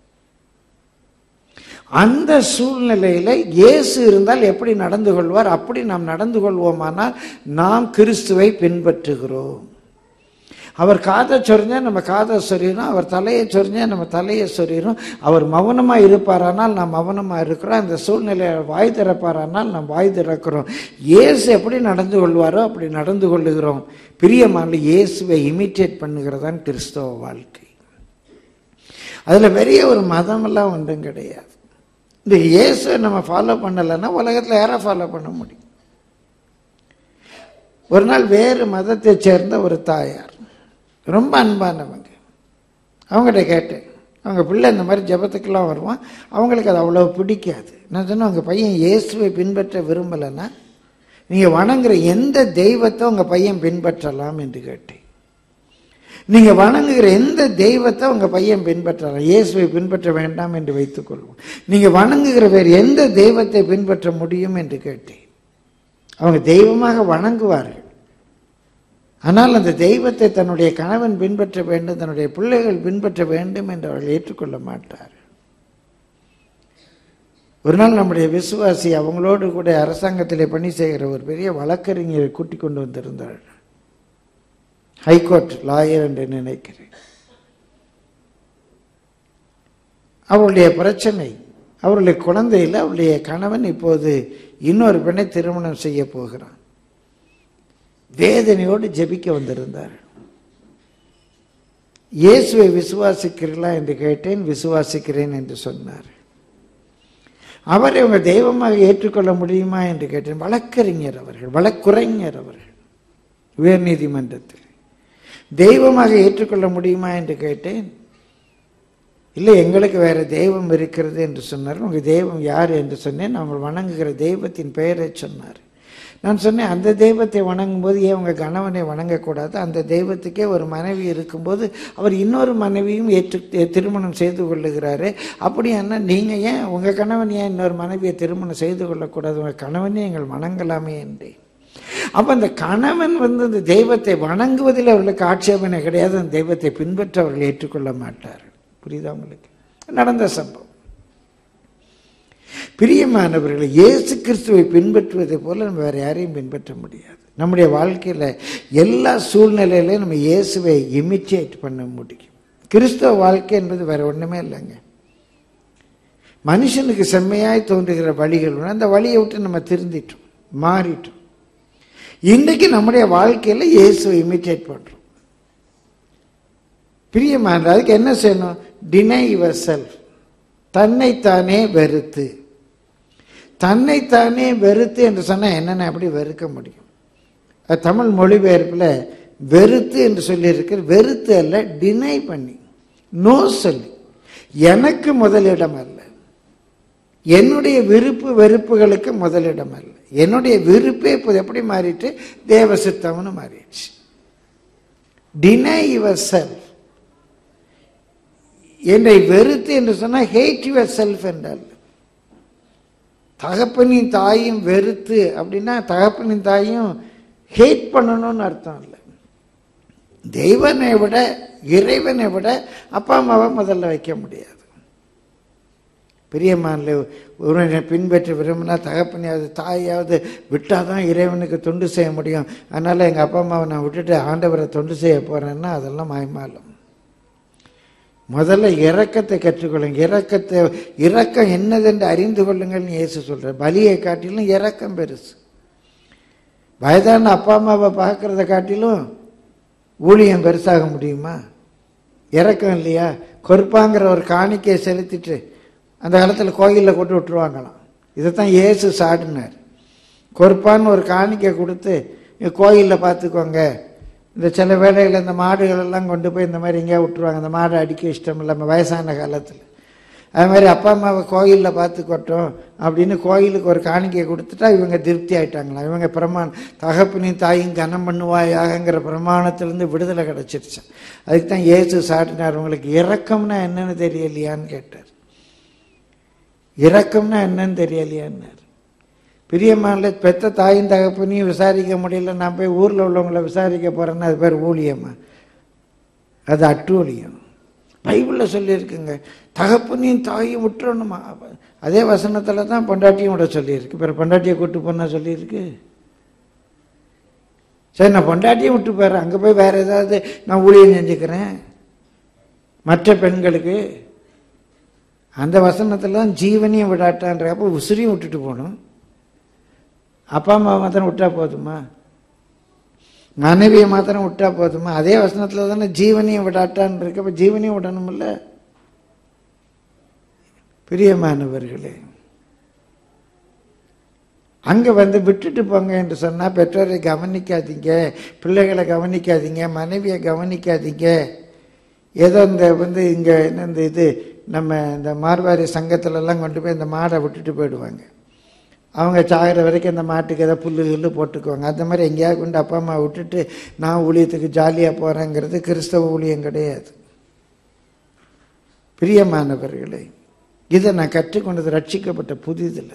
அந்த சூழ்நிலையில இயேசு இருந்தால் எப்படி நடந்து கொள்வார், அப்படி நாம் நடந்து கொள்வோமானால் நாம் கிறிஸ்துவை பின்பற்றுகிறோம். அவர் காதை சொரிஞ்சா நம்ம காதை சொறிகிறோம், அவர் தலையை சொரிஞ்சா நம்ம தலையை சொறிகிறோம். அவர் மௌனமாக இருப்பாரானால் நாம் மௌனமாக இருக்கிறோம். அந்த சூழ்நிலையை வாய் திறப்பாரானால் நாம் வாய் திறக்கிறோம். இயேசு எப்படி நடந்து கொள்வாரோ அப்படி நடந்து கொள்ளுகிறோம். பிரியமான இயேசுவை இமிட்டேட் பண்ணுகிறதான் கிறிஸ்தவ வாழ்க்கை. அதில் பெரிய ஒரு மதமெல்லாம் ஒன்றும் கிடையாது. இந்த இயேசுவை நம்ம ஃபாலோ பண்ணலைன்னா உலகத்தில் யாரை ஃபாலோ பண்ண முடியும்? ஒரு நாள் வேறு மதத்தை சேர்ந்த ஒரு தாயார், ரொம்ப அன்பானவங்க, அவங்ககிட்ட கேட்டேன். அவங்க பிள்ளை இந்த மாதிரி ஜபத்துக்கெல்லாம் வருவான், அவங்களுக்கு அது அவ்வளோ பிடிக்காது. நான் சொன்னேன், உங்கள் பையன் இயேசுவை பின்பற்ற விரும்பலைன்னா நீங்கள் வணங்குற எந்த தெய்வத்தை உங்கள் பையன் பின்பற்றலாம் என்று கேட்டேன். நீங்கள் வணங்குகிற எந்த தெய்வத்தை உங்கள் பையன் பின்பற்றலாம், இயேசுவை பின்பற்ற வேண்டாம் என்று வைத்துக்கொள்வோம். நீங்கள் வணங்குகிற வேறு எந்த தெய்வத்தை பின்பற்ற முடியும் என்று கேட்டேன். அவங்க தெய்வமாக வணங்குவார்கள், ஆனால் அந்த தெய்வத்தை தன்னுடைய கணவன் பின்பற்ற வேண்டும், தன்னுடைய பிள்ளைகள் பின்பற்ற வேண்டும் என்று அவர்கள் ஏற்றுக்கொள்ள மாட்டார். ஒரு நாள் நம்முடைய விசுவாசி அவங்களோடு கூட அரசாங்கத்திலே பணி செய்கிற ஒரு பெரிய வழக்கறிஞரை கூட்டிக் கொண்டு வந்திருந்தார். ஹைகோர்ட் லாயர் என்று நினைக்கிறேன். அவருடைய பிரச்சனை, அவருடைய குழந்தையில் அவருடைய கணவன் இப்போது இன்னொரு பெண்ணை திருமணம் செய்ய போகிறான். வேதனையோடு ஜெபிக்க வந்திருந்தார். இயேசுவை விசுவாசிக்கிறீர்களா என்று கேட்டேன். விசுவாசிக்கிறேன் என்று சொன்னார். அவரை உங்க தெய்வமாக ஏற்றுக்கொள்ள முடியுமா என்று கேட்டேன். வழக்கறிஞர் அவர்கள், வழக்குரைஞர் அவர்கள், உயர் நீதிமன்றத்தில். தெய்வமாக ஏற்றுக்கொள்ள முடியுமா என்று கேட்டேன். இல்லை, எங்களுக்கு வேற தெய்வம் இருக்கிறது என்று சொன்னார். உங்க தெய்வம் யார் என்று சொன்னேன். அவங்க வணங்குகிற தெய்வத்தின் பெயரை சொன்னார். நான் சொன்னேன், அந்த தெய்வத்தை வணங்கும் போது ஏன் உங்கள் கணவனை வணங்கக்கூடாது? அந்த தெய்வத்துக்கே ஒரு மனைவி இருக்கும்போது அவர் இன்னொரு மனைவியும் ஏற்று திருமணம் செய்து கொள்ளுகிறாரு. அப்படியானா நீங்கள் ஏன் உங்கள் கணவன் ஏன் இன்னொரு மனைவியை திருமணம் செய்து கொள்ளக்கூடாது? உங்கள் கணவனே எங்கள் வணங்கலாமே என்றேன். அப்போ அந்த கணவன் வந்து அந்த தெய்வத்தை வணங்குவதில் அவர்களுக்கு ஆட்சேபனை கிடையாது, அந்த தெய்வத்தை பின்பற்ற அவர்கள் ஏற்றுக்கொள்ள மாட்டார். புரியுதா உங்களுக்கு? நடந்த சம்பவம். பிரியமானவர்களை, இயேசு கிறிஸ்துவை பின்பற்றுவதை போல நம்ம வேற யாரையும் பின்பற்ற முடியாது. நம்முடைய வாழ்க்கையில் எல்லா சூழ்நிலையிலையும் நம்ம இயேசுவை இமிட்டேட் பண்ண முடியும். கிறிஸ்தவ வாழ்க்கை என்பது வேற ஒன்றுமே இல்லைங்க. மனுஷனுக்கு செம்மையாய் தோன்றுகிற வழிகள், அந்த வழியை விட்டு நம்ம திருந்திட்டோம், மாறிட்டோம். இன்றைக்கு நம்முடைய வாழ்க்கையில் இயேசுவை இமிட்டேட் பண்ணுறோம். பிரியமான, அதுக்கு என்ன செய்யணும்? டினை யுவர் செல்ஃப், தன்னைத்தானே வெறுத்து. தன்னைத்தானே வெறுத்து என்று சொன்னால் என்னென்ன எப்படி வெறுக்க முடியும்? தமிழ் மொழிபெயர்ப்பில் வெறுத்து என்று சொல்லியிருக்கிற, வெறுத்து அல்ல, டினை பண்ணி, நோ சொல்லி, எனக்கு முதலிடம் அல்ல, என்னுடைய விருப்பு வெறுப்புகளுக்கு முதலிடம் அல்ல, என்னுடைய விருப்பே இப்போது எப்படி மாறிட்டு தேவ சித்தம்னு மாறிடுச்சு. Deny yourself. என்னை வெறுத்து என்று சொன்னால் ஹேட் யுவர் செல்ஃப் என்றால், தகப்பனின் தாயும் வெறுத்து அப்படின்னா தகப்பனின் தாயும் ஹேட் பண்ணணும்னு அர்த்தம் இல்லை. தெய்வனை விட, இறைவனை விட அப்பா அம்மாவை முதல்ல வைக்க முடியாது. பிரியமானே, உறவினை பின்பற்றி விரும்பினா தகப்பனையாவது தாயாவது விட்டால் தான் இறைவனுக்கு தொண்டு செய்ய முடியும். அதனால் எங்கள் அப்பா அம்மாவை நான் விட்டுட்டு ஆண்டவரை தொண்டு செய்ய போகிறேன்னா அதெல்லாம் மாய்மாலம். முதல்ல இரக்கத்தை கற்றுக்கொள்ளுங்க. இரக்கத்தை இரக்கம் என்னதென்று அறிந்து கொள்ளுங்கள்னு இயேசு சொல்கிறார். பலியை காட்டிலும் இரக்கம் பெருசு. வயதான அப்பா அம்மாவை பார்க்குறத காட்டிலும் ஊழியம் பெருசாக முடியுமா? இரக்கம் இல்லையா? கொறுப்பாங்கிற ஒரு காணிக்கையை செலுத்திட்டு அந்த காலத்தில் கோயிலில் கொண்டு விட்டுருவாங்களாம். இதைத்தான் இயேசு சாடினார். கொறுப்பான்னு ஒரு காணிக்கை கொடுத்து கோயிலில் பார்த்துக்கோங்க. இந்த சில வேளைகளில் இந்த மாடுகள் எல்லாம் கொண்டு போய் இந்த மாதிரி எங்கேயா விட்டுருவாங்க. அந்த மாடை அடிக்க இஷ்டம் இல்லாமல் வயசான காலத்தில். அது மாதிரி அப்பா அம்மாவை கோயிலில் பார்த்துக்கோட்டோம் அப்படின்னு கோயிலுக்கு ஒரு காணிக்கையை கொடுத்துட்டா இவங்க திருப்தி ஆயிட்டாங்களா? இவங்க பிரமாணம் தகப்பனையும் தாயும் கனம் பண்ணுவாயாகங்கிற பிரமாணத்திலேருந்து விடுதலை கிடச்சிருச்சு. அதுக்கு தான் இயேசு சாட்டினார். உங்களுக்கு இரக்கம்னா என்னன்னு தெரியலையான்னு கேட்டார். இரக்கம்னா என்னன்னு தெரியலையான்னார். பிரியமான பெத்த தாயும் தகப்பனையும் விசாரிக்க முடியல, நான் போய் ஊரில் உள்ளவங்களை விசாரிக்க போகிறேன்னா அது பேர் ஊழியமா? அது அட்டூழியம். பைபிளில் சொல்லியிருக்குங்க, தகப்பனையும் தாயும் விட்டுறணுமா? அதே வசனத்தில் தான் பொண்டாட்டியும் விட சொல்லியிருக்கு. பிற பொண்டாட்டியை கூட்டு போனால் சொல்லியிருக்கு. சரி, நான் பொண்டாட்டியும் விட்டு போயிடுறேன், அங்கே போய் வேறு ஏதாவது நான் ஊழியம் செஞ்சுக்கிறேன் மற்ற பெண்களுக்கு. அந்த வசனத்தில் தான் ஜீவனையும் விடாட்டான்ற. அப்போ உசுரையும் விட்டுட்டு போகணும். அப்பா அம்மா மாத்திரம் விட்டா போதுமா? மனைவியை மாத்திரம் விட்டா போதுமா? அதே வசனத்தில் தானே ஜீவனையும் விடாட்டான்னு இருக்கு. அப்போ ஜீவனையும் விடணும்ல. பிரியமானவர்களே, அங்கே வந்து விட்டுட்டு போங்க என்று சொன்னால் பெற்றோரை கவனிக்காதீங்க, பிள்ளைகளை கவனிக்காதீங்க, மனைவியை கவனிக்காதீங்க. ஏதோ இந்த வந்து இங்கே என்ன இந்த இது நம்ம இந்த மார்வாரி சங்கத்திலெல்லாம் கொண்டு போய் இந்த மாடை விட்டுட்டு போயிடுவாங்க. அவங்க சாகிற வரைக்கும் அந்த மாட்டுக்கு ஏதோ புல்லு கில்லு போட்டுக்குவாங்க. அந்த மாதிரி எங்கேயாவது கொண்டு அப்பா அம்மா விட்டுட்டு நான் ஊழியத்துக்கு ஜாலியாக போகிறேங்கிறது கிறிஸ்தவ ஊழியம் கிடையாது. பிரியமானவர்களே, இதை நான் கற்றுக்கொண்டது ரட்சிக்கப்பட்ட புதிதில்.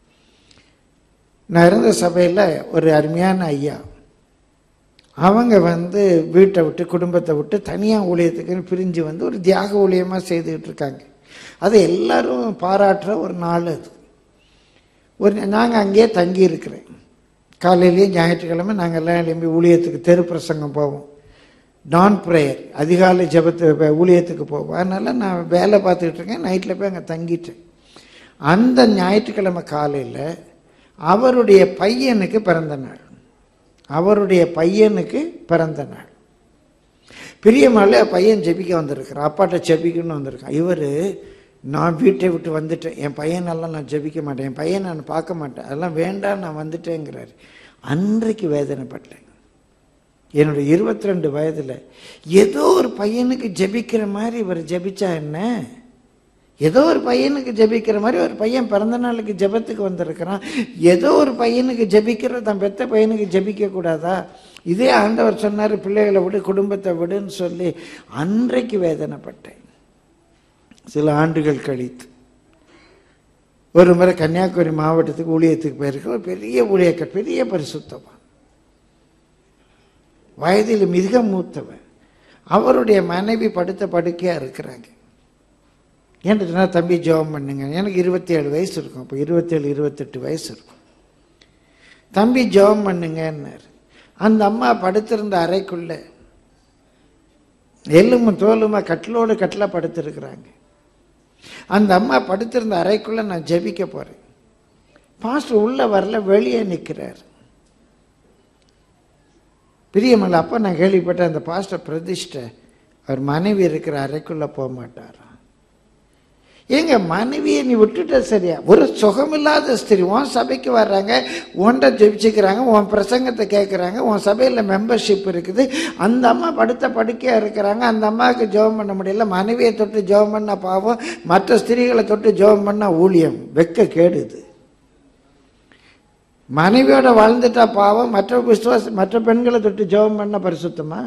நான் இருந்த சபையில் ஒரு அருமையான ஐயா, அவங்க வந்து வீட்டை விட்டு குடும்பத்தை விட்டு தனியாக ஊழியத்துக்குன்னு பிரிஞ்சு வந்து ஒரு தியாக ஊழியமாக செய்துக்கிட்டு இருக்காங்க. அதை எல்லாரும் பாராட்டுற ஒரு நாள் அது. ஒரு நாங்கள் அங்கேயே தங்கி இருக்கிறேன். காலையிலேயே ஞாயிற்றுக்கிழமை நாங்கள் எல்லாம் எழும்பி ஊழியத்துக்கு தெரு பிரசங்கம் போவோம். டான் ப்ரேயர், அதிகாலை ஜெபத்து ஊழியத்துக்கு போவோம். அதனால் நான் வேலை பார்த்துக்கிட்டு இருக்கேன். நைட்டில் போய் அங்கே தங்கிட்டேன். அந்த ஞாயிற்றுக்கிழமை காலையில் அவருடைய பையனுக்கு பிறந்த நாள். அவருடைய பையனுக்கு பிறந்த நாள். பிரியமாலே பையன் ஜெபிக்க வந்திருக்கிறான். அப்பாட்ட ஜெபிக்கணும்னு வந்திருக்கான். இவர், நான் வீட்டை விட்டு வந்துட்டேன், என் பையனெல்லாம் நான் ஜெபிக்க மாட்டேன், என் பையன் நான் பார்க்க மாட்டேன், அதெல்லாம் வேண்டாம், நான் வந்துட்டேங்கிறாரு. அன்றைக்கு வேதனைப்பட்டேன். என்னுடைய இருபத்தி ரெண்டு வயதில் ஏதோ ஒரு பையனுக்கு ஜெபிக்கிற மாதிரி இவர் ஜெபிச்சா என்ன? ஏதோ ஒரு பையனுக்கு ஜெபிக்கிற மாதிரி ஒரு பையன் பிறந்த நாளுக்கு ஜெபத்துக்கு வந்திருக்கிறான். ஏதோ ஒரு பையனுக்கு ஜெபிக்கிற தன் பெத்த பையனுக்கு ஜெபிக்க கூடாதா? இதே ஆண்டவர் சொன்னார், பிள்ளைகளை விடு, குடும்பத்தை விடுன்னு சொல்லி. அன்றைக்கு வேதனைப்பட்டேன். சில ஆண்டுகள் கழித்து ஒரு முறை கன்னியாகுமரி மாவட்டத்துக்கு ஊழியத்துக்கு போயிருக்க. ஒரு பெரிய ஊழியக்க, பெரிய பரிசுத்தவன், வயதில் மிக மூத்தவன். அவருடைய மனைவி படுத்த படுக்கையாக இருக்கிறாங்க. ஏன்னா தம்பி ஜெபம் பண்ணுங்க. எனக்கு இருபத்தி ஏழு வயசு இருக்கும். அப்போ இருபத்தேழு இருபத்தெட்டு வயசு இருக்கும். தம்பி ஜெபம் பண்ணுங்கன்னாரு. அந்த அம்மா படுத்திருந்த அறைக்குள்ள எலும்பும் தோலுமா கட்டிலோடு கட்டிலாக படுத்திருக்கிறாங்க. அந்த அம்மா படுத்திருந்த அறைக்குள்ள நான் ஜெபிக்க போறேன். பாஸ்டர் உள்ள வரல, வெளியே நிற்கிறார். பிரியமல்ல, அப்போ நான் கேள்விப்பட்டேன், அந்த பாஸ்டர் பிரதிஷ்டை அவர் மனைவி இருக்கிற அறைக்குள்ள போக மாட்டார். எங்க மனைவியை நீ விட்டுட்ட சரியா? ஒரு சுகமில்லாத ஸ்திரீ உன் சபைக்கு வர்றாங்க, உன்ட ஜெபிச்சுக்கிறாங்க, உன் பிரசங்கத்தை கேட்குறாங்க, உன் சபையில் மெம்பர்ஷிப் இருக்குது. அந்த அம்மா படுத்த படுக்கையாக இருக்கிறாங்க. அந்த அம்மாவுக்கு ஜெபம் பண்ண முடியல. மனைவியை தொட்டு ஜெபம் பண்ண பாவம், மற்ற ஸ்திரீகளை தொட்டு ஜெபம் பண்ண ஊழியம். வெக்க கேடுது. மனைவியோட வாழ்ந்துட்டா பாவம், மற்ற விசுவாச மற்ற பெண்களை தொட்டு ஜெபம் பண்ண பரிசுத்தமா?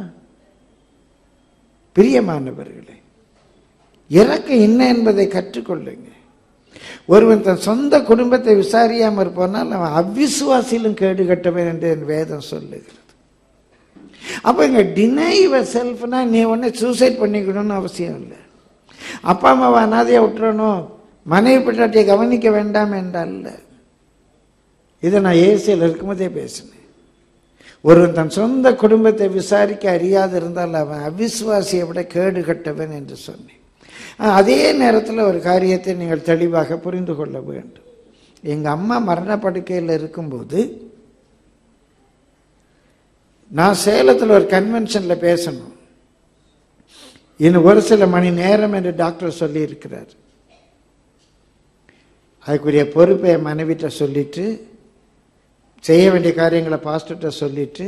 பிரியமானவர்களே, இறக்கம் என்ன என்பதை கற்றுக்கொள்ளுங்க. ஒருவன் தன் சொந்த குடும்பத்தை விசாரியாமல் இருப்போனால் அவன் அவ்விசுவாசிலும் கேடு கட்டவன் என்று என் வேதம் சொல்லுகிறது. அப்போ இங்கே டினை யுவர் செல்ஃப்னா நீ ஒன்று சூசைட் பண்ணிக்கணும்னு அவசியம் இல்லை. அப்பா அம்மாவை அனாதையாக விட்டுறணும், மனைவி பெற்றாட்டியை கவனிக்க வேண்டாம் என்றால் இதை நான் ஏசியில் இருக்கும்போதே பேசினேன். ஒருவன் தன் சொந்த குடும்பத்தை விசாரிக்க அறியாது இருந்தால் அவன் அவிசுவாசியை விட கேடு கட்டவன் என்று சொன்னேன். அதே நேரத்தில் ஒரு காரியத்தை நீங்கள் தெளிவாக புரிந்து கொள்ள வேண்டும். எங்கள் அம்மா மரணப்படுக்கையில் இருக்கும்போது நான் சேலத்தில் ஒரு கன்வென்ஷனில் பேசணும். இன்னும் ஒரு சில மணி நேரம் என்று டாக்டர் சொல்லி இருக்கிறார். அதுக்குரிய பொறுப்பை என் மனைவிட்ட சொல்லிட்டு, செய்ய வேண்டிய காரியங்களை பாஸ்டர்கிட்ட சொல்லிட்டு,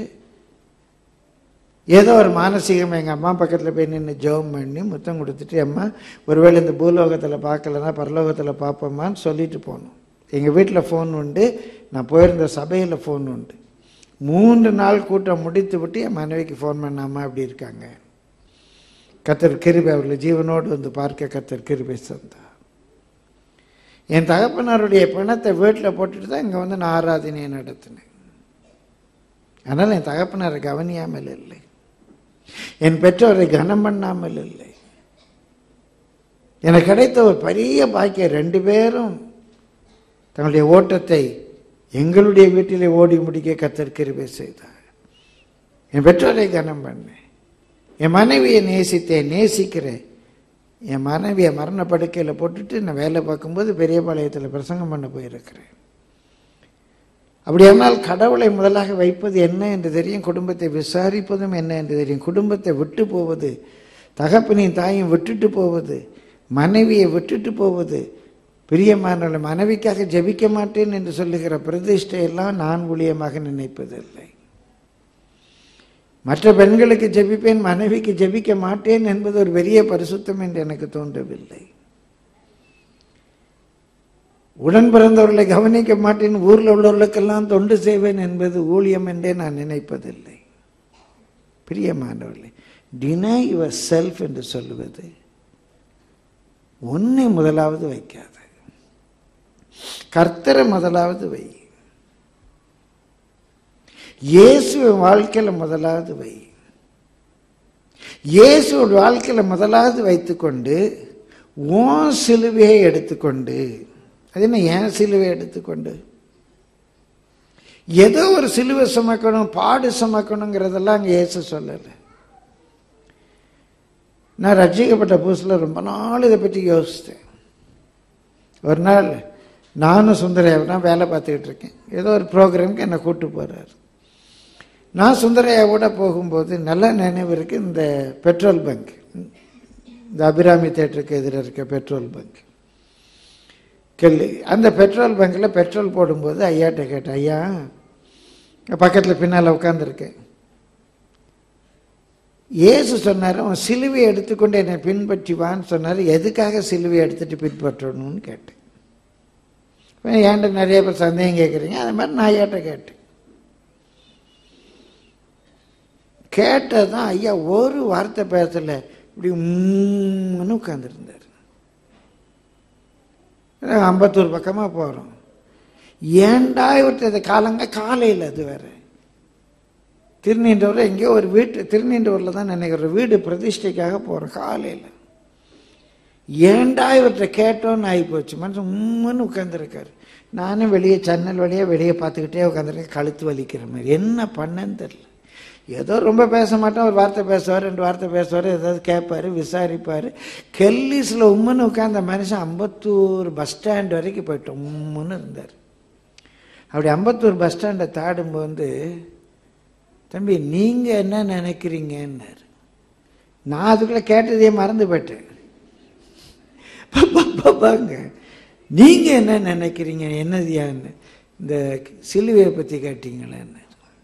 ஏதோ ஒரு மானசீகம் எங்கள் அம்மா பக்கத்தில் போய் நின்று ஜெபம் பண்ணி முத்தம் கொடுத்துட்டு, அம்மா ஒருவேளை இந்த பூலோகத்தில் பார்க்கலன்னா பரலோகத்தில் பார்ப்போம்மான்னு சொல்லிட்டு போகணும். எங்கள் வீட்டில் ஃபோன் உண்டு, நான் போயிருந்த சபையில் ஃபோன் உண்டு. மூன்று நாள் கூட்டம் முடித்து விட்டு என் மனைவிக்கு ஃபோன் பண்ணாமல் அப்படி இருக்காங்க. கர்த்தர் கிருபை, அவர்களை ஜீவனோடு வந்து பார்க்க கர்த்தர் கிருபை தந்தார். என் தகப்பனாருடைய பணத்தை வீட்டில் போட்டுட்டு தான் இங்கே வந்து நான் ஆராதனையை நடத்தினேன். அதனால் என் தகப்பனாரை கவனியாமல் இல்லை, என் பெற்றோரை கனம் பண்ணாமல் இல்லை. எனக்கு கிடைத்த ஒரு பெரிய பாக்கியம், ரெண்டு பேரும் தங்களுடைய ஓட்டத்தை எங்களுடைய வீட்டிலே ஓடி முடிக்க கர்த்தர் கிருபை செய்தார். என் பெற்றோரை கனம் பண்ணேன், என் மனைவியை நேசித்தேன், நேசிக்கிறேன். என் மனைவியை மரண படுக்கையில் போட்டுட்டு நான் வேலை பார்க்கும்போது பெரியபாளையத்தில் பிரசங்கம் பண்ண போயிருக்கிறேன். அப்படியானால் கடவுளை முதலாக வைப்பது என்ன என்று தெரியும், குடும்பத்தை விசாரிப்பதும் என்ன என்று தெரியும். குடும்பத்தை விட்டு போவது, தகப்பனையும் தாயும் விட்டுட்டு போவது, மனைவியை விட்டுட்டு போவது, பிரியமான மனைவிக்காக ஜெபிக்க மாட்டேன் என்று சொல்லுகிற பிரதிஷ்டையெல்லாம் நான் ஊழியமாக நினைப்பதில்லை. மற்ற பெண்களுக்கு ஜெபிப்பேன், மனைவிக்கு ஜெபிக்க மாட்டேன் என்பது ஒரு பெரிய பரிசுத்தம் என்று எனக்கு தோன்றவில்லை. உடன் பிறந்தவர்களை கவனிக்க மாட்டேன், ஊரில் உள்ளவர்களுக்கெல்லாம் தொண்டு செய்வேன் என்பது ஊழியம் என்றே நான் நினைப்பதில்லை. பிரியமானவர்களே, டினை யுவர் செல்ஃப் என்று சொல்லுவது ஒன்னை முதலாவது வைக்காது, கர்த்தரை முதலாவது வை. இயேசு வாழ்க்கையில முதலாவது வை. இயேசு வாழ்க்கையில முதலாவது வைத்துக்கொண்டு உன் சிலுவையை எடுத்துக்கொண்டு, அது என்ன ஏன் சிலுவை எடுத்துக்கொண்டு, ஏதோ ஒரு சிலுவை சுமக்கணும், பாடு சுமக்கணுங்கிறதெல்லாம் அங்கே இயேசு சொல்லலை. நான் ரட்சிக்கப்பட்ட புதுசில் ரொம்ப நாள் இதை பற்றி யோசித்தேன். ஒரு நாள் நானும் சுந்தரையாவுனா வேலை பார்த்துக்கிட்டு இருக்கேன், ஏதோ ஒரு ப்ரோக்ராமுக்கு என்னை கூப்பிட்டு போகிறார். நான் சுந்தரையாவோட போகும்போது நல்ல நினைவு இருக்குது, இந்த பெட்ரோல் பங்க், இந்த அபிராமி தேட்டருக்கு எதிராக இருக்க பெட்ரோல் பங்க் கெல்லி, அந்த பெட்ரோல் பங்கில் பெட்ரோல் போடும்போது ஐயாட்ட கேட்டேன், ஐயா பக்கத்தில் பின்னால் உட்காந்துருக்கேன், இயேசு சொன்னார் உன் சிலுவையை எடுத்துக்கொண்டு என்னை பின்பற்றி வான்னு சொன்னார், எதுக்காக சிலுவையை எடுத்துகிட்டு பின்பற்றணும்னு கேட்டேன். ஏன்ட்ட நிறைய பேர் சந்தேகம் கேட்குறீங்க, அது மாதிரி நான் ஐயாட்ட கேட்டேன். கேட்டதான் ஐயா ஒரு வார்த்தை பேசல, இப்படி உம்முன்னு உட்காந்துருந்தார். அம்பத்தூர் பக்கமாக போகிறோம், ஏண்டா இவர்கிட்ட காலங்க காலையில், அது வேற திருநீண்டூரில் எங்கேயோ ஒரு வீட்டு, திருநீண்டூரில் தான் நினைக்கிற வீடு பிரதிஷ்டைக்காக போகிறோம் காலையில். ஏண்டா இவர்கிட்ட கேட்டோன்னு ஆகி போச்சு. மனுஷன் உம்முன்னு உட்காந்துருக்காரு. நானும் வெளியே ஜன்னல் வழியாக வெளியே பார்த்துக்கிட்டே உட்காந்துருக்கேன், கழுத்து வலிக்கிற மாதிரி. என்ன பண்ணேன்னு தெரியல. ஏதோ ரொம்ப பேச மாட்டோம், ஒரு வார்த்தை பேசுவார், ரெண்டு வார்த்தை பேசுவார், ஏதாவது கேட்பார், விசாரிப்பார். கெல்லிஸில் உம்முன்னு உட்காந்த மனுஷன் அம்பத்தூர் பஸ் ஸ்டாண்ட் வரைக்கும் போயிட்டோம், உம்முன்னு இருந்தார். அப்படி அம்பத்தூர் பஸ் ஸ்டாண்டை தாடும்போது, தம்பி நீங்கள் என்ன நினைக்கிறீங்கன்னாரு. நான் அதுக்குள்ளே கேட்டதையே மறந்து போயிட்டேன். பாப்பாங்க நீங்கள் என்ன நினைக்கிறீங்க, என்னதியான்னு, இந்த சிலுவையை பற்றி கேட்டீங்களேன்னு.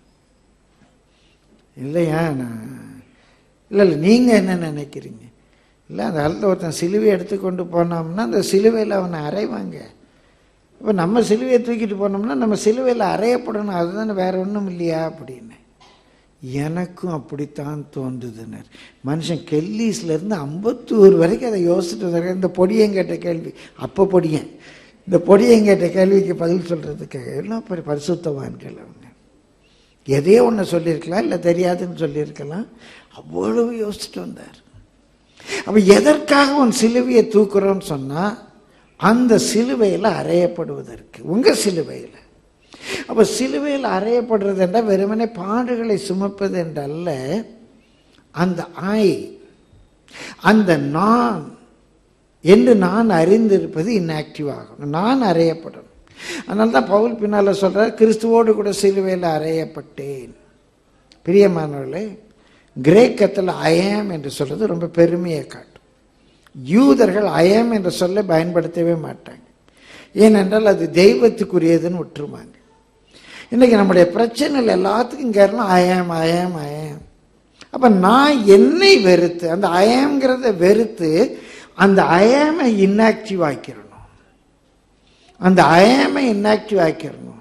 இல்லையா, நான் இல்லை இல்லை நீங்கள் என்ன நினைக்கிறீங்க, இல்லை அந்த காலத்தில் ஒருத்தன் சிலுவையை எடுத்துக்கொண்டு போனோம்னா அந்த சிலுவையில் அவனை அறைவாங்க. இப்போ நம்ம சிலுவையை தூக்கிட்டு போனோம்னா நம்ம சிலுவையில் அறையப்படணும், அதுதானே, வேற ஒன்றும் இல்லையா அப்படின்னு. எனக்கும் அப்படித்தான் தோன்றுதுனர். மனுஷன் கெல்லீஸ்லேருந்து அம்பத்தூர் வரைக்கும் அதை யோசிச்சுட்டு வந்தாங்க. இந்த பொடியன் கேட்ட கேள்வி, அப்போ பொடியன், இந்த பொடியன் கேட்ட கேள்விக்கு பதில் சொல்கிறதுக்காக எல்லாம் பெரிய பரிசுத்தவான்கள் அவங்க. எதையோ ஒன்று சொல்லியிருக்கலாம், இல்லை தெரியாதுன்னு சொல்லியிருக்கலாம், அவ்வளவு யோசிச்சுட்டு வந்தார். அப்போ எதற்காக உன் சிலுவையை தூக்குறோன்னு சொன்னால் அந்த சிலுவையில் அறையப்படுவதற்கு, உங்கள் சிலுவையில். அப்போ சிலுவையில் அறையப்படுறது என்றால் வெறுமனே பாடுகளை சுமப்பது என்றல்ல, அந்த ஐ, அந்த நான் என்று நான் அறிந்திருப்பது இன்ஆக்டிவ் ஆகணும். நான் அறையப்படணும். அதனால தான் பவுல் பின்னால் சொல்கிறார், கிறிஸ்துவோடு கூட சிலுவையில் அறையப்பட்டேன். பிரியமானவர்களே, கிரேக்கத்தில் அயம் என்று சொல்கிறது ரொம்ப பெருமையை காட்டும். யூதர்கள் அயம் என்ற சொல்லை பயன்படுத்தவே மாட்டாங்க. ஏனென்றால் அது தெய்வத்துக்குரியதுன்னு விட்டுருவாங்க. இன்றைக்கி நம்முடைய பிரச்சனைகள் எல்லாத்துக்கும் கேரளம் அயம் அயம் அயம். அப்போ நான் என்னை வெறுத்து, அந்த அயம்ங்கிறத வெறுத்து அந்த அயமை இன்ஆக்டிவ் ஆக்கிடணும். அந்த அயமை இன்ஆக்டிவ் ஆக்கிடணும்.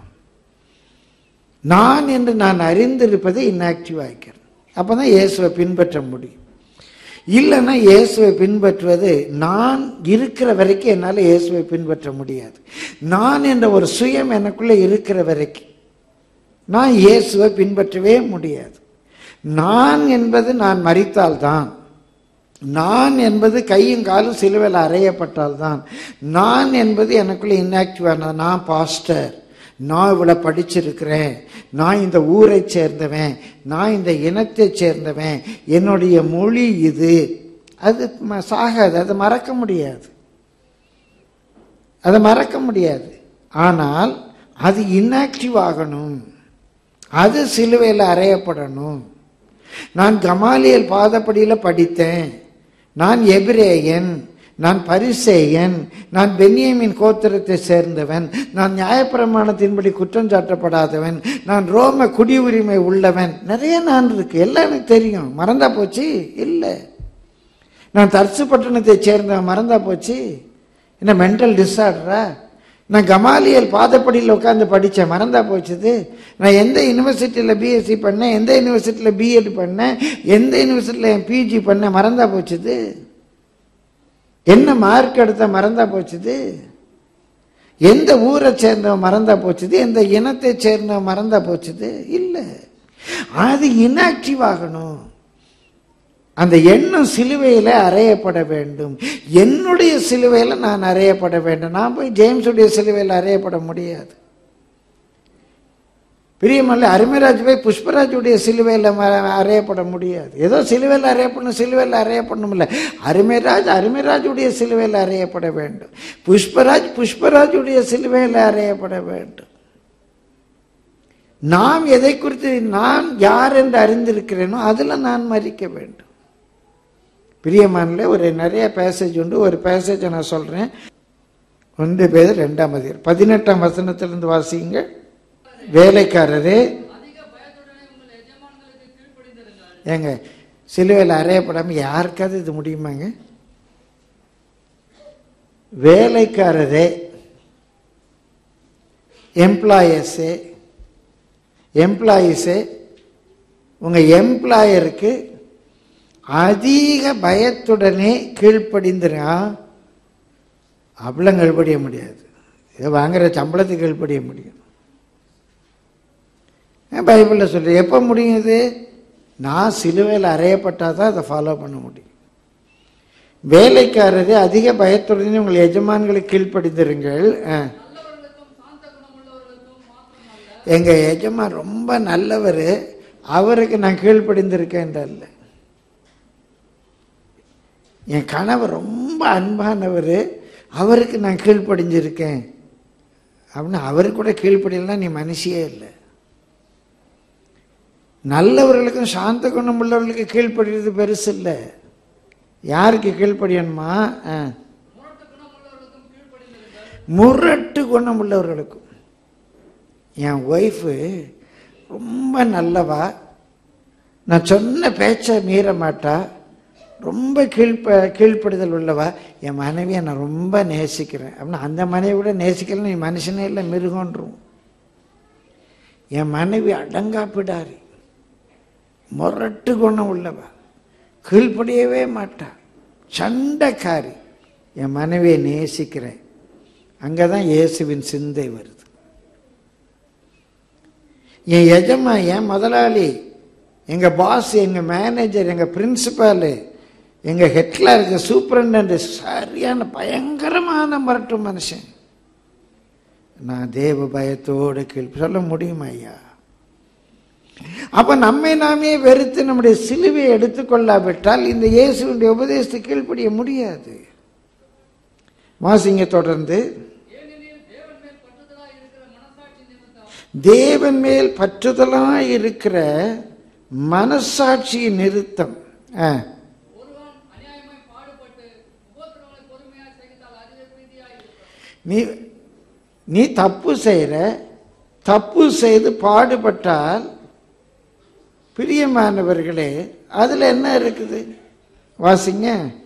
நான் என்று நான் அறிந்திருப்பதை இன்ஆக்டிவ் ஆக்கிறேன். அப்போ தான் இயேசுவை பின்பற்ற முடியும். இல்லைன்னா இயேசுவை பின்பற்றுவது, நான் இருக்கிற வரைக்கும் என்னால் இயேசுவை பின்பற்ற முடியாது. நான் என்ற ஒரு சுயம் எனக்குள்ளே இருக்கிற வரைக்கும் நான் இயேசுவை பின்பற்றவே முடியாது. நான் என்பது நான் மரித்தால்தான், நான் என்பது கையும் காலும் சிலுவையில் அறையப்பட்டால்தான், நான் என்பது எனக்குள்ளே இன்ஆக்டிவ் ஆனது. நான் பாஸ்டர், நான் இவ்வளோ படிச்சிருக்கிறேன், நான் இந்த ஊரை சேர்ந்தவன், நான் இந்த இனத்தை சேர்ந்தவன், என்னுடைய மொழி இது, அது சாகாது, அதை மறக்க முடியாது, அதை மறக்க முடியாது. ஆனால் அது இன்ஆக்டிவ் ஆகணும், அது சிலுவையில் அறையப்படணும். நான் கமாலியல் பாதப்படியில் படித்தேன், நான் எபிரேயன், நான் பரிசேயன், நான் பென்யமீன் கோத்திரத்தை சேர்ந்தவன், நான் நியாயப்பிரமாணத்தின்படி குற்றம் சாட்டப்படாதவன், நான் ரோம குடியுரிமை உள்ளவன், நிறைய நான் இருக்கு, எல்லாம் எனக்கு தெரியும். மறந்தா போச்சு? இல்லை. நான் தர்சு பட்டணத்தை சேர்ந்தவன், மறந்தா போச்சு? என்ன மென்டல் டிஸார்டரா? நான் கமாலியல் பாதப்படியில் உட்காந்து படித்தேன், மறந்தா போச்சுது? நான் எந்த யூனிவர்சிட்டியில் பிஎஸ்சி பண்ணேன், எந்த யூனிவர்சிட்டியில் பிஎட் பண்ணேன், எந்த யூனிவர்சிட்டியில் என் பிஜி பண்ணேன், மறந்தா போச்சுது? என்ன மார்க் எடுத்த, மறந்தா போச்சுது? எந்த ஊரை சேர்ந்தவன் மறந்தா போச்சுது? எந்த இனத்தை சேர்ந்தவன் மறந்தா போச்சுது? இல்லை. அது இன்ஆக்டிவ் ஆகணும். அந்த எண்ணம் சிலுவையில் அறையப்பட வேண்டும். என்னுடைய சிலுவையில் நான் அறையப்பட வேண்டும். நான் போய் ஜேம்ஸுடைய சிலுவையில் அறையப்பட முடியாது. பிரியமல்ல, அருமைராஜ் போய் புஷ்பராஜுடைய சிலுவையில் அறையப்பட முடியாது. ஏதோ சிலுவையில் அறையப்படணும், சிலுவையில் அறையப்படணும் இல்லை. அருமைராஜ் அருமைராஜுடைய சிலுவையில் அறையப்பட வேண்டும். புஷ்பராஜ் புஷ்பராஜுடைய சிலுவையில் அறையப்பட வேண்டும். நாம் எதை குறித்து நான் யார் என்று அறிந்திருக்கிறேனோ அதில் நான் மறிக்க வேண்டும். பிரியமானல, ஒரு நிறைய பேசேஜ் உண்டு. ஒரு பேசேஜை நான் சொல்கிறேன். ஒன்று பேர் ரெண்டாம் அதிகாரம் பதினெட்டாம் வசனத்திலிருந்து வாசிங்க. வேலைக்காரரே, ஏங்க சிலுவையில் அறையப்படாமல் யாருக்காவது இது முடியுமாங்க? வேலைக்காரரே, எம்ப்ளாயர்ஸே, எம்ப்ளாயீஸே, உங்கள் எம்ப்ளாயருக்கு அதிக பயத்துடனே கீழ்ப்படிந்துருங்க. அப்படிலாம் கீழ்ப்படிய முடியாது. இதை வாங்குகிற சம்பளத்துக்கு கீழ்ப்படிய முடியும். பைபிளில் சொல்கிறேன். எப்போ முடியும் இது? நான் சிலுவையில் அறையப்பட்டால் தான் அதை ஃபாலோ பண்ண முடியும். வேலைக்காரரே, அதிக பயத்துடனே உங்கள் எஜமான்களுக்கு கீழ்ப்படிந்துருங்கள். எங்கள் எஜமான் ரொம்ப நல்லவர், அவருக்கு நான் கீழ்ப்படிந்திருக்கேன்றல்ல. என் கணவர் ரொம்ப அன்பானவர், அவருக்கு நான் கீழ்ப்படிஞ்சிருக்கேன் அப்படின்னு அவருக்கு கூட கீழ்ப்படியலாம். நீ மனுஷியே இல்லை. நல்லவர்களுக்கும் சாந்த குணம் உள்ளவர்களுக்கு கீழ்ப்படுகிறது பெருசு இல்லை. யாருக்கு கீழ்ப்படியணுமா? முரட்டு குணம் உள்ளவர்களுக்கும். என் ஒய்ஃபு ரொம்ப நல்லவா, நான் சொன்ன பேச்சை மீற மாட்டா, ரொம்ப கீழ்ப்ப கீழ்ப்படுதல் உள்ளவா, என் மனைவியை நான் ரொம்ப நேசிக்கிறேன் அப்படின்னா அந்த மனைவி கூட நேசிக்கலாம். நீ மனுஷனே இல்லை, மிருகன்றும். என் மனைவி அடங்காப்பிடாரி, முரட்டு குணம் உள்ளவா, கீழ்ப்படியவே மாட்டா, சண்டைக்காரி, என் மனைவியை நேசிக்கிறேன். அங்கே தான் இயேசுவின் சிந்தை வருது. என் எஜமா, என் முதலாளி, எங்கள் பாஸ், எங்கள் மேனேஜர், எங்கள் பிரின்சிபாலு, எங்க ஹெட்லருக்கு சூப்பரண்ட் சரியான பயங்கரமான மரட்டு மனுஷன். நான் தேவ பயத்தோடு கீழ் சொல்ல முடியுமா ஐயா? அப்ப நம்மை நாமே வெறுத்து நம்முடைய சிலுவையை எடுத்துக்கொள்ளாவிட்டால் இந்த இயேசுடைய உபதேசத்தை கீழ்ப்படிய முடியாது. வாசிங்க தொடர்ந்து. தேவன் மேல் பற்றுதலாய் இருக்கிற மனசாட்சியின் நிறுத்தம். நீ நீ தப்பு செய்யற, தப்பு செய்து பாடுபட்டால் பிரியமானவர்களே அதுல என்ன இருக்குது? வாசிங்க.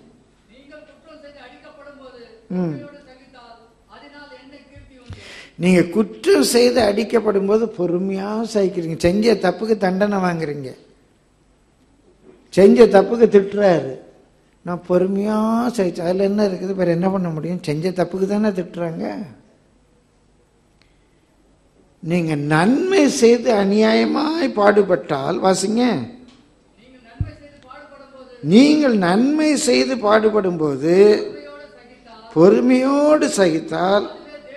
நீங்க குற்றம் செய்து அடிக்கப்படும் போது பொறுமையா சகிக்கிறீங்க. செஞ்ச தப்புக்கு தண்டனை வாங்குறீங்க, செஞ்ச தப்புக்கு திட்டுறாரு, நான் பொறுமையா சகிச்சேன். அதுல என்ன இருக்குது? வேற என்ன பண்ண முடியும்? செஞ்ச தப்புக்கு தானே திட்டுறாங்க. நீங்க நன்மை செய்து அநியாயமாய் பாடுபட்டால், வாசிங்க, நீங்கள் நன்மை செய்து பாடுபடும் போது பொறுமையோடு சகித்தால்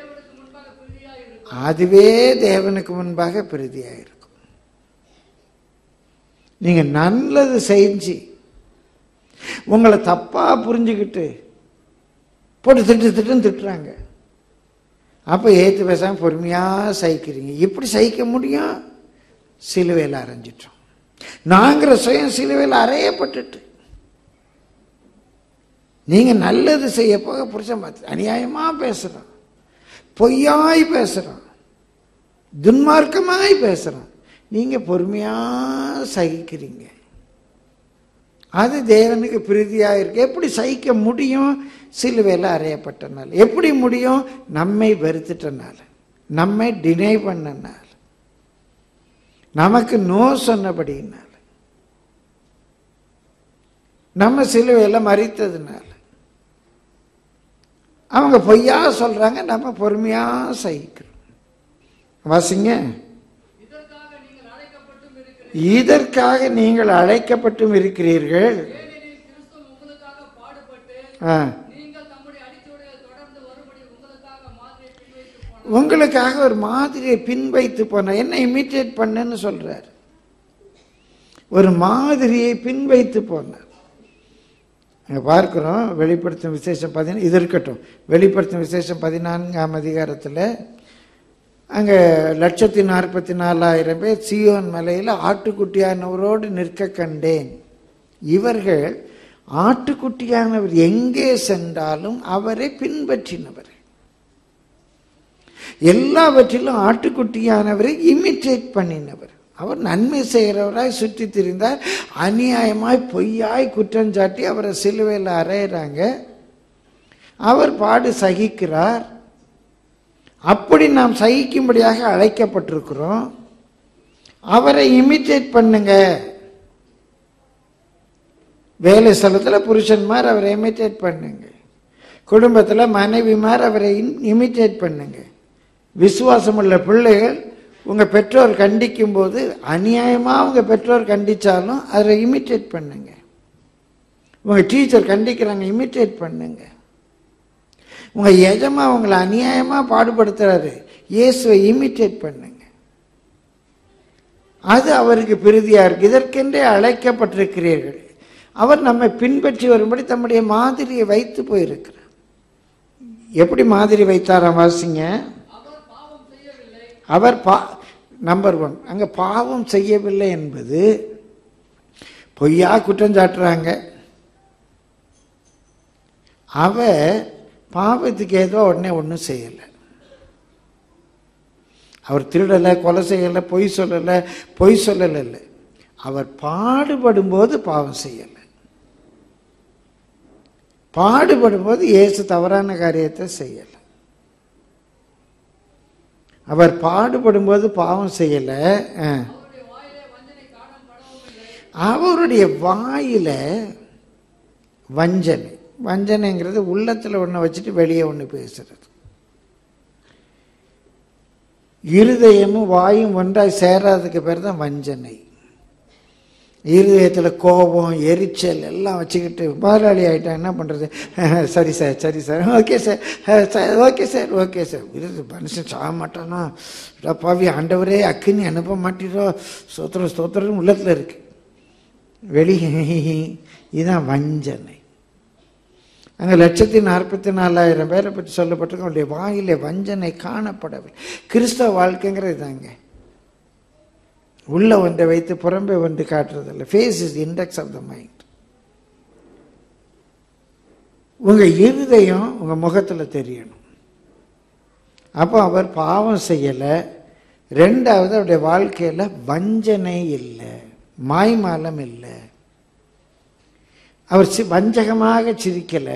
அதுவே தேவனுக்கு முன்பாக பிரீதியாயிருக்கும். நீங்க நல்லது செஞ்சு உங்களை தப்பா புரிஞ்சுக்கிட்டு போட்டு திட்டு திட்டுன்னு திட்டுறாங்க, அப்ப ஏத்து பேசாம பொறுமையா சகிக்கிறீங்க. எப்படி சகிக்க முடியும்? சிலுவையில் அரைஞ்சிட்டோம். நாங்கிற சுயம் சிலுவையில் அறையப்பட்டுட்டு நீங்க நல்லது செய்ய போக புருஷன் பார்த்து அநியாயமா பேசுறான், பொய்யாய் பேசுறான், துன்மார்க்கமாய் பேசுறான், நீங்க பொறுமையா சகிக்கிறீங்க. அது தேவனுக்கு பிரீதியா இருக்கு. எப்படி சகிக்க முடியும்? சிலுவையில் அறையப்பட்டனால. எப்படி முடியும்? நம்மை வெறுத்துட்டனால, நம்மை டினை பண்ணனால, நமக்கு நோ சொன்னபடினால, நம்ம சிலுவையில் மறித்ததுனால. அவங்க பொய்யா சொல்றாங்க, நம்ம பொறுமையா சகிக்கிறோம். வாசிங்க. இதற்காக நீங்கள் அழைக்கப்பட்டும் இருக்கிறீர்கள். உங்களுக்காக ஒரு மாதிரியை பின் வைத்து போன, என்ன இமிட்டேட் பண்ணுன்னு சொல்றார். ஒரு மாதிரியை பின் வைத்து போனார். பார்க்கிறோம் வெளிப்படுத்தும் விசேஷம் பதினா இது இருக்கட்டும் வெளிப்படுத்தும் விசேஷம் பதினான்காம் அதிகாரத்தில் அங்கே லட்சத்தி நாற்பத்தி நாலாயிரம் பேர் சீயோன் மலையில் ஆட்டுக்குட்டியானவரோடு நிற்க கண்டேன். இவர்கள் ஆட்டுக்குட்டியானவர் எங்கே சென்றாலும் அவரை பின்பற்றினவர். எல்லாவற்றிலும் ஆட்டுக்குட்டியானவரை இமிட்டேட் பண்ணினவர். அவர் நன்மை செய்கிறவராய் சுற்றி திரிந்தார். அநியாயமாய் பொய்யாய் குற்றஞ்சாட்டி அவரை சிலுவையில் அறையிறாங்க. அவர் பாடு சகிக்கிறார். அப்படி நாம் சகிக்கும்படியாக அழைக்கப்பட்டிருக்கிறோம். அவரை இமிட்டேட் பண்ணுங்க. வேலை ஸ்தலத்தில் புருஷன்மார் அவரை இமிட்டேட் பண்ணுங்க. குடும்பத்தில் மனைவிமார் அவரை இமிட்டேட் பண்ணுங்க. விசுவாசம் உள்ள பிள்ளைகள் உங்க பெற்றோர் கண்டிக்கும் போது அநியாயமா உங்க பெற்றோர் கண்டிச்சாலும் அதை இமிட்டேட் பண்ணுங்க. உங்க டீச்சர் கண்டிக்கிறாங்க, இமிட்டேட் பண்ணுங்க. உங்க எஜமா உங்களை அநியாயமா பாடுபடுத்துறாரு, இயேசுவை இமிட்டேட் பண்ணுங்க. அது அவருக்கு பிரீதியா இருக்கு. இதற்கென்றே அழைக்கப்பட்டிருக்கிறீர்கள். அவர் நம்மை பின்பற்றி வரும்படி தம்முடைய மாதிரியை வைத்து போயிருக்கிறார். எப்படி மாதிரி வைத்தாராம்? வாசிங்க. அவர் பா நம்பர் ஒன் அங்க பாவம் செய்யவில்லை என்பது பொய்யா குற்றஞ்சாட்டுறாங்க. அவர் பாவத்துக்கு ஏதோ உடனே ஒன்றும் செய்யலை. அவர் திருடலை, கொலை செய்யலை, பொய் சொல்லலை, பொய் சொல்லலை இல்லை. அவர் பாடுபடும் போது பாவம் செய்யலை. பாடுபடும் போது இயேசு தவறான காரியத்தை செய்யலை. அவர் பாடுபடும் போது பாவம் செய்யல. அவருடைய வாயில வஞ்சனை. வஞ்சனைங்கிறது உள்ளத்துல ஒண்ணு வச்சுட்டு வெளியே ஒண்ணு பேசுறது. இருதயமும் வாயும் ஒன்றாய் சேராததுக்கு பேர் தான் வஞ்சனை. இருதயத்தில் கோபம், எரிச்சல் எல்லாம் வச்சுக்கிட்டு முதலாளி ஆகிட்டா என்ன பண்ணுறது? சரி சார், சரி sir, okay sir, sir okay sir, okay sir. இது மனுஷன் சாக மாட்டானா? பாவி ஆண்டவரே அக்கினி அனுப்ப மாட்டீரோ? ஸ்தோத்திரம் ஸ்தோத்திரம் உள்ளத்தில் இருக்கு. வெளியே இதுதான் வஞ்சனை. அங்கே லட்சத்தி நாற்பத்தி நாலாயிரம் பேரை பற்றி சொல்லப்பட்டிருக்க, அவருடைய வாயிலே வஞ்சனை காணப்படவில்லை. கிறிஸ்தவ வாழ்க்கைங்கிறது தாங்க. உள்ள ஒன்றை வைத்து புறம்பே ஒன்று காட்டுறதில்லை. Face is index of the mind. உங்க இருதயம் உங்க முகத்துல தெரியணும். அப்போ அவர் பாவம் செய்யலை. ரெண்டாவது அவருடைய வாழ்க்கையில வஞ்சனை இல்லை, மாய்மாலம் இல்லை. அவர் வஞ்சகமாக சிரிக்கல.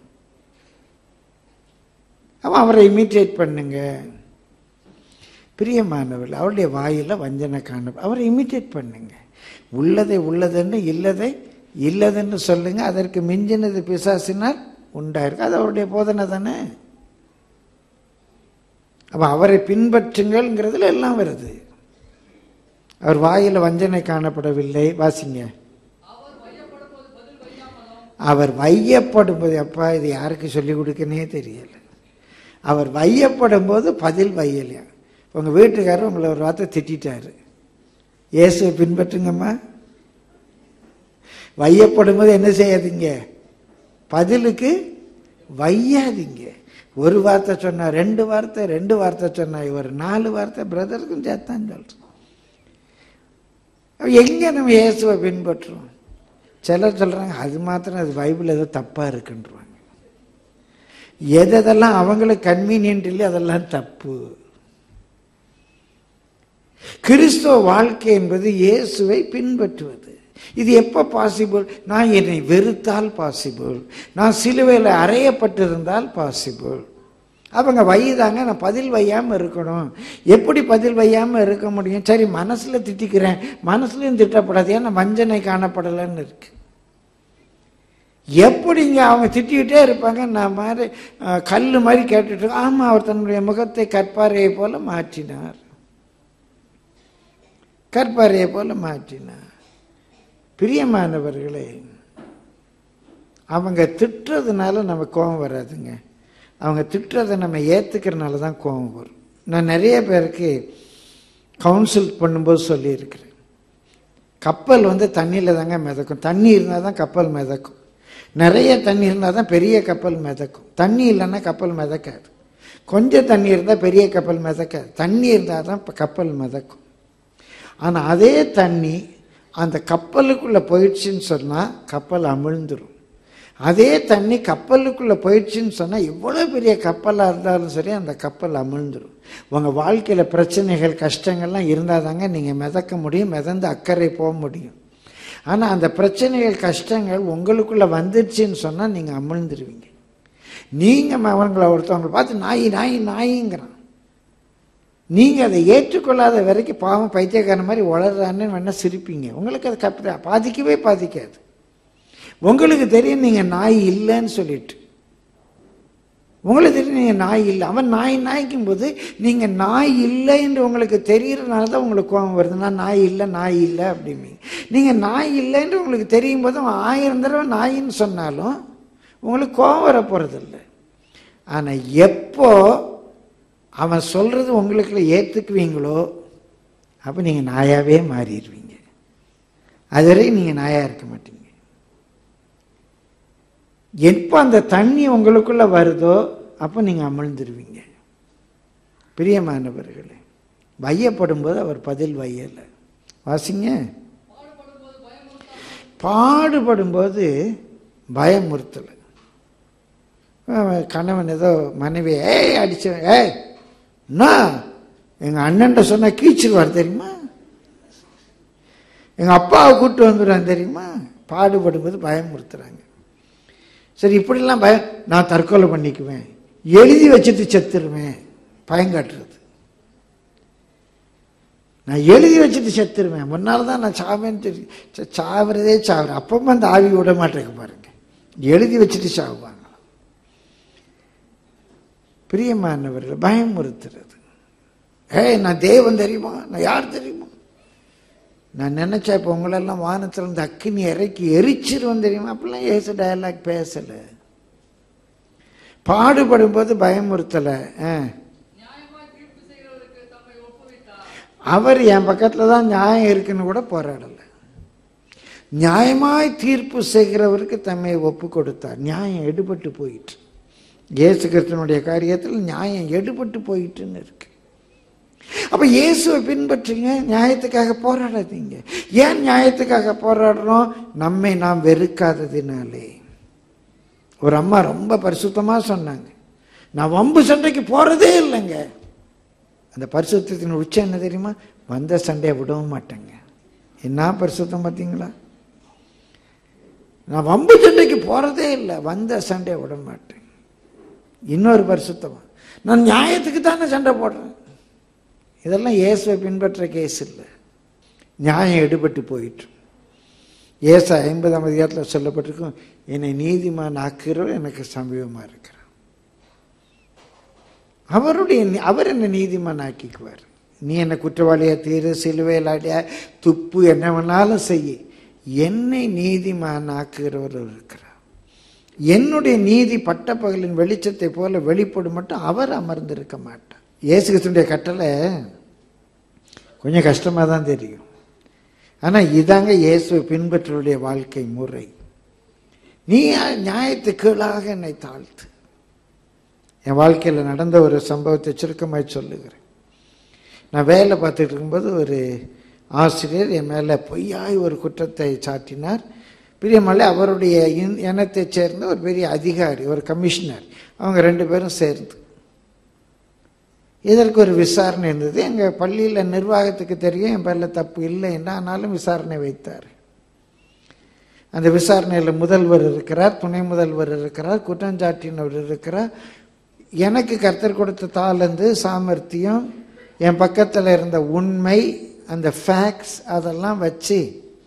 அவன் அவரை இமிட்டேட் பண்ணுங்க. பிரியமானவர்கள், அவருடைய வாயில வஞ்சனை காண, அவரை இமிட்டேட் பண்ணுங்க. உள்ளதை உள்ளதென்று இல்லதை இல்லதென்று சொல்லுங்க. அதற்கு மிஞ்சினது பிசாசினால் உண்டாயிருக்கு. அது அவருடைய போதனை தானே. அப்ப அவரை பின்பற்றுங்கள்ங்கிறதுல எல்லாம் வருது. அவர் வாயில வஞ்சனை காணப்படவில்லை. வாசிங்க. அவர் வையப்படும் போது, அப்பா இது யாருக்கு சொல்லிக் கொடுக்கனே தெரியல. அவர் வையப்படும் போது பதில் வையலையா? உங்க வீட்டுக்காரர் உங்களை ஒரு வார்த்தை திட்டாரு, இயேசுவை பின்பற்றுங்கம்மா. வையப்படும் போது என்ன செய்யாதீங்க? பதிலுக்கு வையாதீங்க. ஒரு வார்த்தை சொன்னா, ரெண்டு வார்த்தை ரெண்டு வார்த்தை சொன்னா, ஒரு நாலு வார்த்தை பிரதருக்கும் சேர்த்தான் சொல்றோம். எங்க நம்ம இயேசுவை பின்பற்றுறோம்? சிலர் சொல்றாங்க அது மாத்திரம் அது பைபிள் ஏதோ தப்பா இருக்குன்றாங்க. எதெல்லாம் அவங்களுக்கு கன்வீனியன்ட் இல்லை அதெல்லாம் தப்பு. கிறிஸ்துவ வாழ்க்கை என்பது இயேசுவை பின்பற்றுவது. இது எப்ப பாசிபிள்? நான் என்னை வெறுத்தால் பாசிபிள், நான் சிலுவையில் அறையப்பட்டிருந்தால் பாசிபிள். அவங்க வையுதாங்க, நான் பதில் வையாம இருக்கணும். எப்படி பதில் வையாம இருக்க முடியும்? சரி மனசுல திட்டிக்கிறேன், மனசுலயும் திட்டப்படாது, ஏன்னா வஞ்சனை காணப்படலைன்னு இருக்கு. எப்படிங்க அவங்க திட்டிக்கிட்டே இருப்பாங்க. நான் மாதிரி கல் மாதிரி கேட்டுட்டு, ஆமா அவர் தன்னுடைய முகத்தை கற்பாறையை போல மாற்றினார், கற்பாறையை போல மாற்றினார். பிரியமானவர்களே, அவங்க திட்டுறதுனால நம்ம கோபம் வராதுங்க. அவங்க திட்டுறதை நம்ம ஏற்றுக்கிறனால தான் கோபம் வரும். நான் நிறைய பேருக்கு கவுன்சில் பண்ணும்போது சொல்லியிருக்கிறேன், கப்பல் வந்து தண்ணியில் தாங்க மிதக்கும். தண்ணி இருந்தால் தான் கப்பல் மிதக்கும். நிறைய தண்ணி இருந்தால் தான் பெரிய கப்பல் மிதக்கும். தண்ணி இல்லைன்னா கப்பல் மிதக்காது. கொஞ்சம் தண்ணி இருந்தால் பெரிய கப்பல் மிதக்காது. தண்ணி இருந்தால் தான் கப்பல் மிதக்கும். ஆனால் அதே தண்ணி அந்த கப்பலுக்குள்ளே போயிடுச்சுன்னு சொன்னால் கப்பல் அமிழ்ந்துடும். அதே தண்ணி கப்பலுக்குள்ளே போயிடுச்சுன்னு சொன்னால் எவ்வளோ பெரிய கப்பலாக இருந்தாலும் சரி அந்த கப்பல் அமிழ்ந்துடும். உங்கள் வாழ்க்கையில் பிரச்சனைகள் கஷ்டங்கள்லாம் இருந்தால் தாங்க நீங்கள் மிதக்க முடியும், மிதந்து அக்கறை போக முடியும். ஆனால் அந்த பிரச்சனைகள் கஷ்டங்கள் உங்களுக்குள்ளே வந்துடுச்சுன்னு சொன்னால் நீங்கள் அமிழ்ந்துருவீங்க. நீங்கள் அவங்களை ஒருத்தவங்களை பார்த்து நாய் நாய் நாயிங்கிறான், நீங்கள் அதை ஏற்றுக்கொள்ளாத வரைக்கும் பாவம் பைத்தியக்காரன் மாதிரி வளர்றான்னு வேணால் சிரிப்பீங்க. உங்களுக்கு அது கப்ப பாதிக்கவே பாதிக்காது. உங்களுக்கு தெரியும் நீங்கள் நாய் இல்லைன்னு சொல்லிட்டு, உங்களுக்கு தெரியும் நீங்கள் நாய் இல்லை. அவன் நாய் நாய்க்கும் போது நீங்கள் நாய் இல்லை என்று உங்களுக்கு தெரியறதுனால தான் உங்களுக்கு கோபம் வருது. நான் நாய் இல்லை நாய் இல்லை அப்படிம்பீங்க. நீங்கள் நாய் இல்லைன்னு உங்களுக்கு தெரியும் போது அவன் ஆயிரம் தடவை நாயின்னு சொன்னாலும் உங்களுக்கு கோபம் வர போகிறதில்லை. ஆனால் எப்போ அவன் சொல்றது உங்களுக்குள்ள ஏற்றுக்குவீங்களோ அப்போ நீங்கள் நாயாவே மாறிடுவீங்க. அதுவரை நீங்கள் நாயா இருக்க மாட்டீங்க. எப்போ அந்த தண்ணி உங்களுக்குள்ள வருதோ அப்போ நீங்கள் அமிழ்ந்துருவீங்க. பிரியமானவர்களே, வையப்படும் போது அவர் பதில் வையலை. வாசிங்க. பாடுபடும் போது பயமுறுத்தலை. கணவன் ஏதோ மனைவி ஏய் அடிச்ச ஏய் நான் எங்க அண்ணன்ட்ட சொன்னா கீச்சிருவார் தெரியுமா, எங்க அப்பாவை கூப்பிட்டு வந்துடுவான் தெரியுமா. பாடுபடும் போது பயமுறுத்துறாங்க. சரி இப்படிலாம் பயம், நான் தற்கொலை பண்ணிக்குவேன், எழுதி வச்சுட்டு செத்துருவேன், பயங்காட்டுறது. நான் எழுதி வச்சுட்டு செத்துருவேன், முன்னால் தான் நான் சாவேன்னு தெரியும். சாவுறதே சாவுறேன். அப்பவும் அந்த ஆவி விட மாட்டேங்க பாருங்க, எழுதி வச்சுட்டு சாவுவாங்க. பிரியமானவர்கள், பயமுறுத்துறது. ஏய் நான் தேவன் தெரியுமா, நான் யார் தெரியுமா, நான் நினைச்சா இப்போ உங்களெல்லாம் வானத்துல இருந்து அக்கினி இறக்கி எரிச்சிருவோம் தெரியுமா? அப்படிலாம் ஏசு டயலாக் பேசலை. பாடுபடும் போது பயமுறுத்தலை. அவர் என் பக்கத்துல தான் நியாயம் இருக்குன்னு கூட போராடலை. நியாயமாய் தீர்ப்பு செய்கிறவருக்கு தம்மை ஒப்பு கொடுத்தார். நியாயம் எடுபட்டு போயிட்டு, இயேசு கிறிஸ்துவனுடைய காரியத்தில் நியாயம் எடுபட்டு போயிட்டுன்னு இருக்கு. அப்ப இயேசுவை பின்பற்றுங்க, நியாயத்துக்காக போராடாதீங்க. ஏன் நியாயத்துக்காக போராடுறோம்? நம்மை நாம் வெறுக்காததினாலே. ஒரு அம்மா ரொம்ப பரிசுத்தமா சொன்னாங்க, நான் வம்பு சண்டைக்கு போறதே இல்லைங்க. அந்த பரிசுத்தத்தின் உச்சம் என்ன தெரியுமா? வந்த சண்டையை விடவும் மாட்டேங்க. என்ன பரிசுத்தம் பார்த்தீங்களா? நான் வம்பு சண்டைக்கு போறதே இல்லை, வந்த சண்டையை விட மாட்டேன். இன்னொரு பரிசுத்தமா, நான் நியாயத்துக்கு தானே சண்டை போடுறேன். இதெல்லாம் இயேசுவை பின்பற்ற கேஸ் இல்லை. நியாயம் எடுபட்டு போயிட்டு. ஏசா ஐம்பதாம் அதிகாரத்தில் சொல்லப்பட்டிருக்கும், என்னை நீதிமான் ஆக்குகிறவர் எனக்கு சமீபமா இருக்கிறார். அவருடைய அவர் என்ன நீதிமான் ஆக்கிக்குவார். நீ என்ன குற்றவாளியா தீரு, சிலுவையில் அடியா, துப்பு, என்ன வேணாலும் செய்ய, என்னை நீதிமான் ஆக்குகிறவர் இருக்கிறார். என்னுடைய நீதி பட்ட பகலின் வெளிச்சத்தை போல வெளிப்படும் மட்டும் அவர் அமர்ந்திருக்க மாட்டார். இயேசு கிறிஸ்துவினுடைய கட்டளை கொஞ்சம் கஷ்டமா தான் தெரியும். ஆனா இதாங்க இயேசுவை பின்பற்றுடைய வாழ்க்கை முறை. நீ நியாயத்துக்கு கீழாக என்னை தாழ்த்து. என் வாழ்க்கையில் நடந்த ஒரு சம்பவத்தை சுருக்கமாய் சொல்லுகிறேன். நான் வேலை பார்த்துட்டு இருக்கும்போது ஒரு ஆசிரியர் என் மேலே பொய்யாய் ஒரு குற்றத்தை சாட்டினார். பிரியமல்ல, அவருடைய இனத்தை சேர்ந்த ஒரு பெரிய அதிகாரி, ஒரு கமிஷனர், அவங்க ரெண்டு பேரும் சேர்ந்து இதற்கு ஒரு விசாரணை இருந்தது. எங்கள் பள்ளியில் நிர்வாகத்துக்கு தெரியும் என் பேரில் தப்பு இல்லை என்று, ஆனாலும் விசாரணை வைத்தார். அந்த விசாரணையில் முதல்வர் இருக்கிறார், துணை முதல்வர் இருக்கிறார், குற்றஞ்சாட்டினவர் இருக்கிறார். எனக்கு கர்த்தர் கொடுத்த தாளந்து, சாமர்த்தியம், என் பக்கத்தில் இருந்த உண்மை, அந்த ஃபேக்ட்ஸ், அதெல்லாம் வச்சு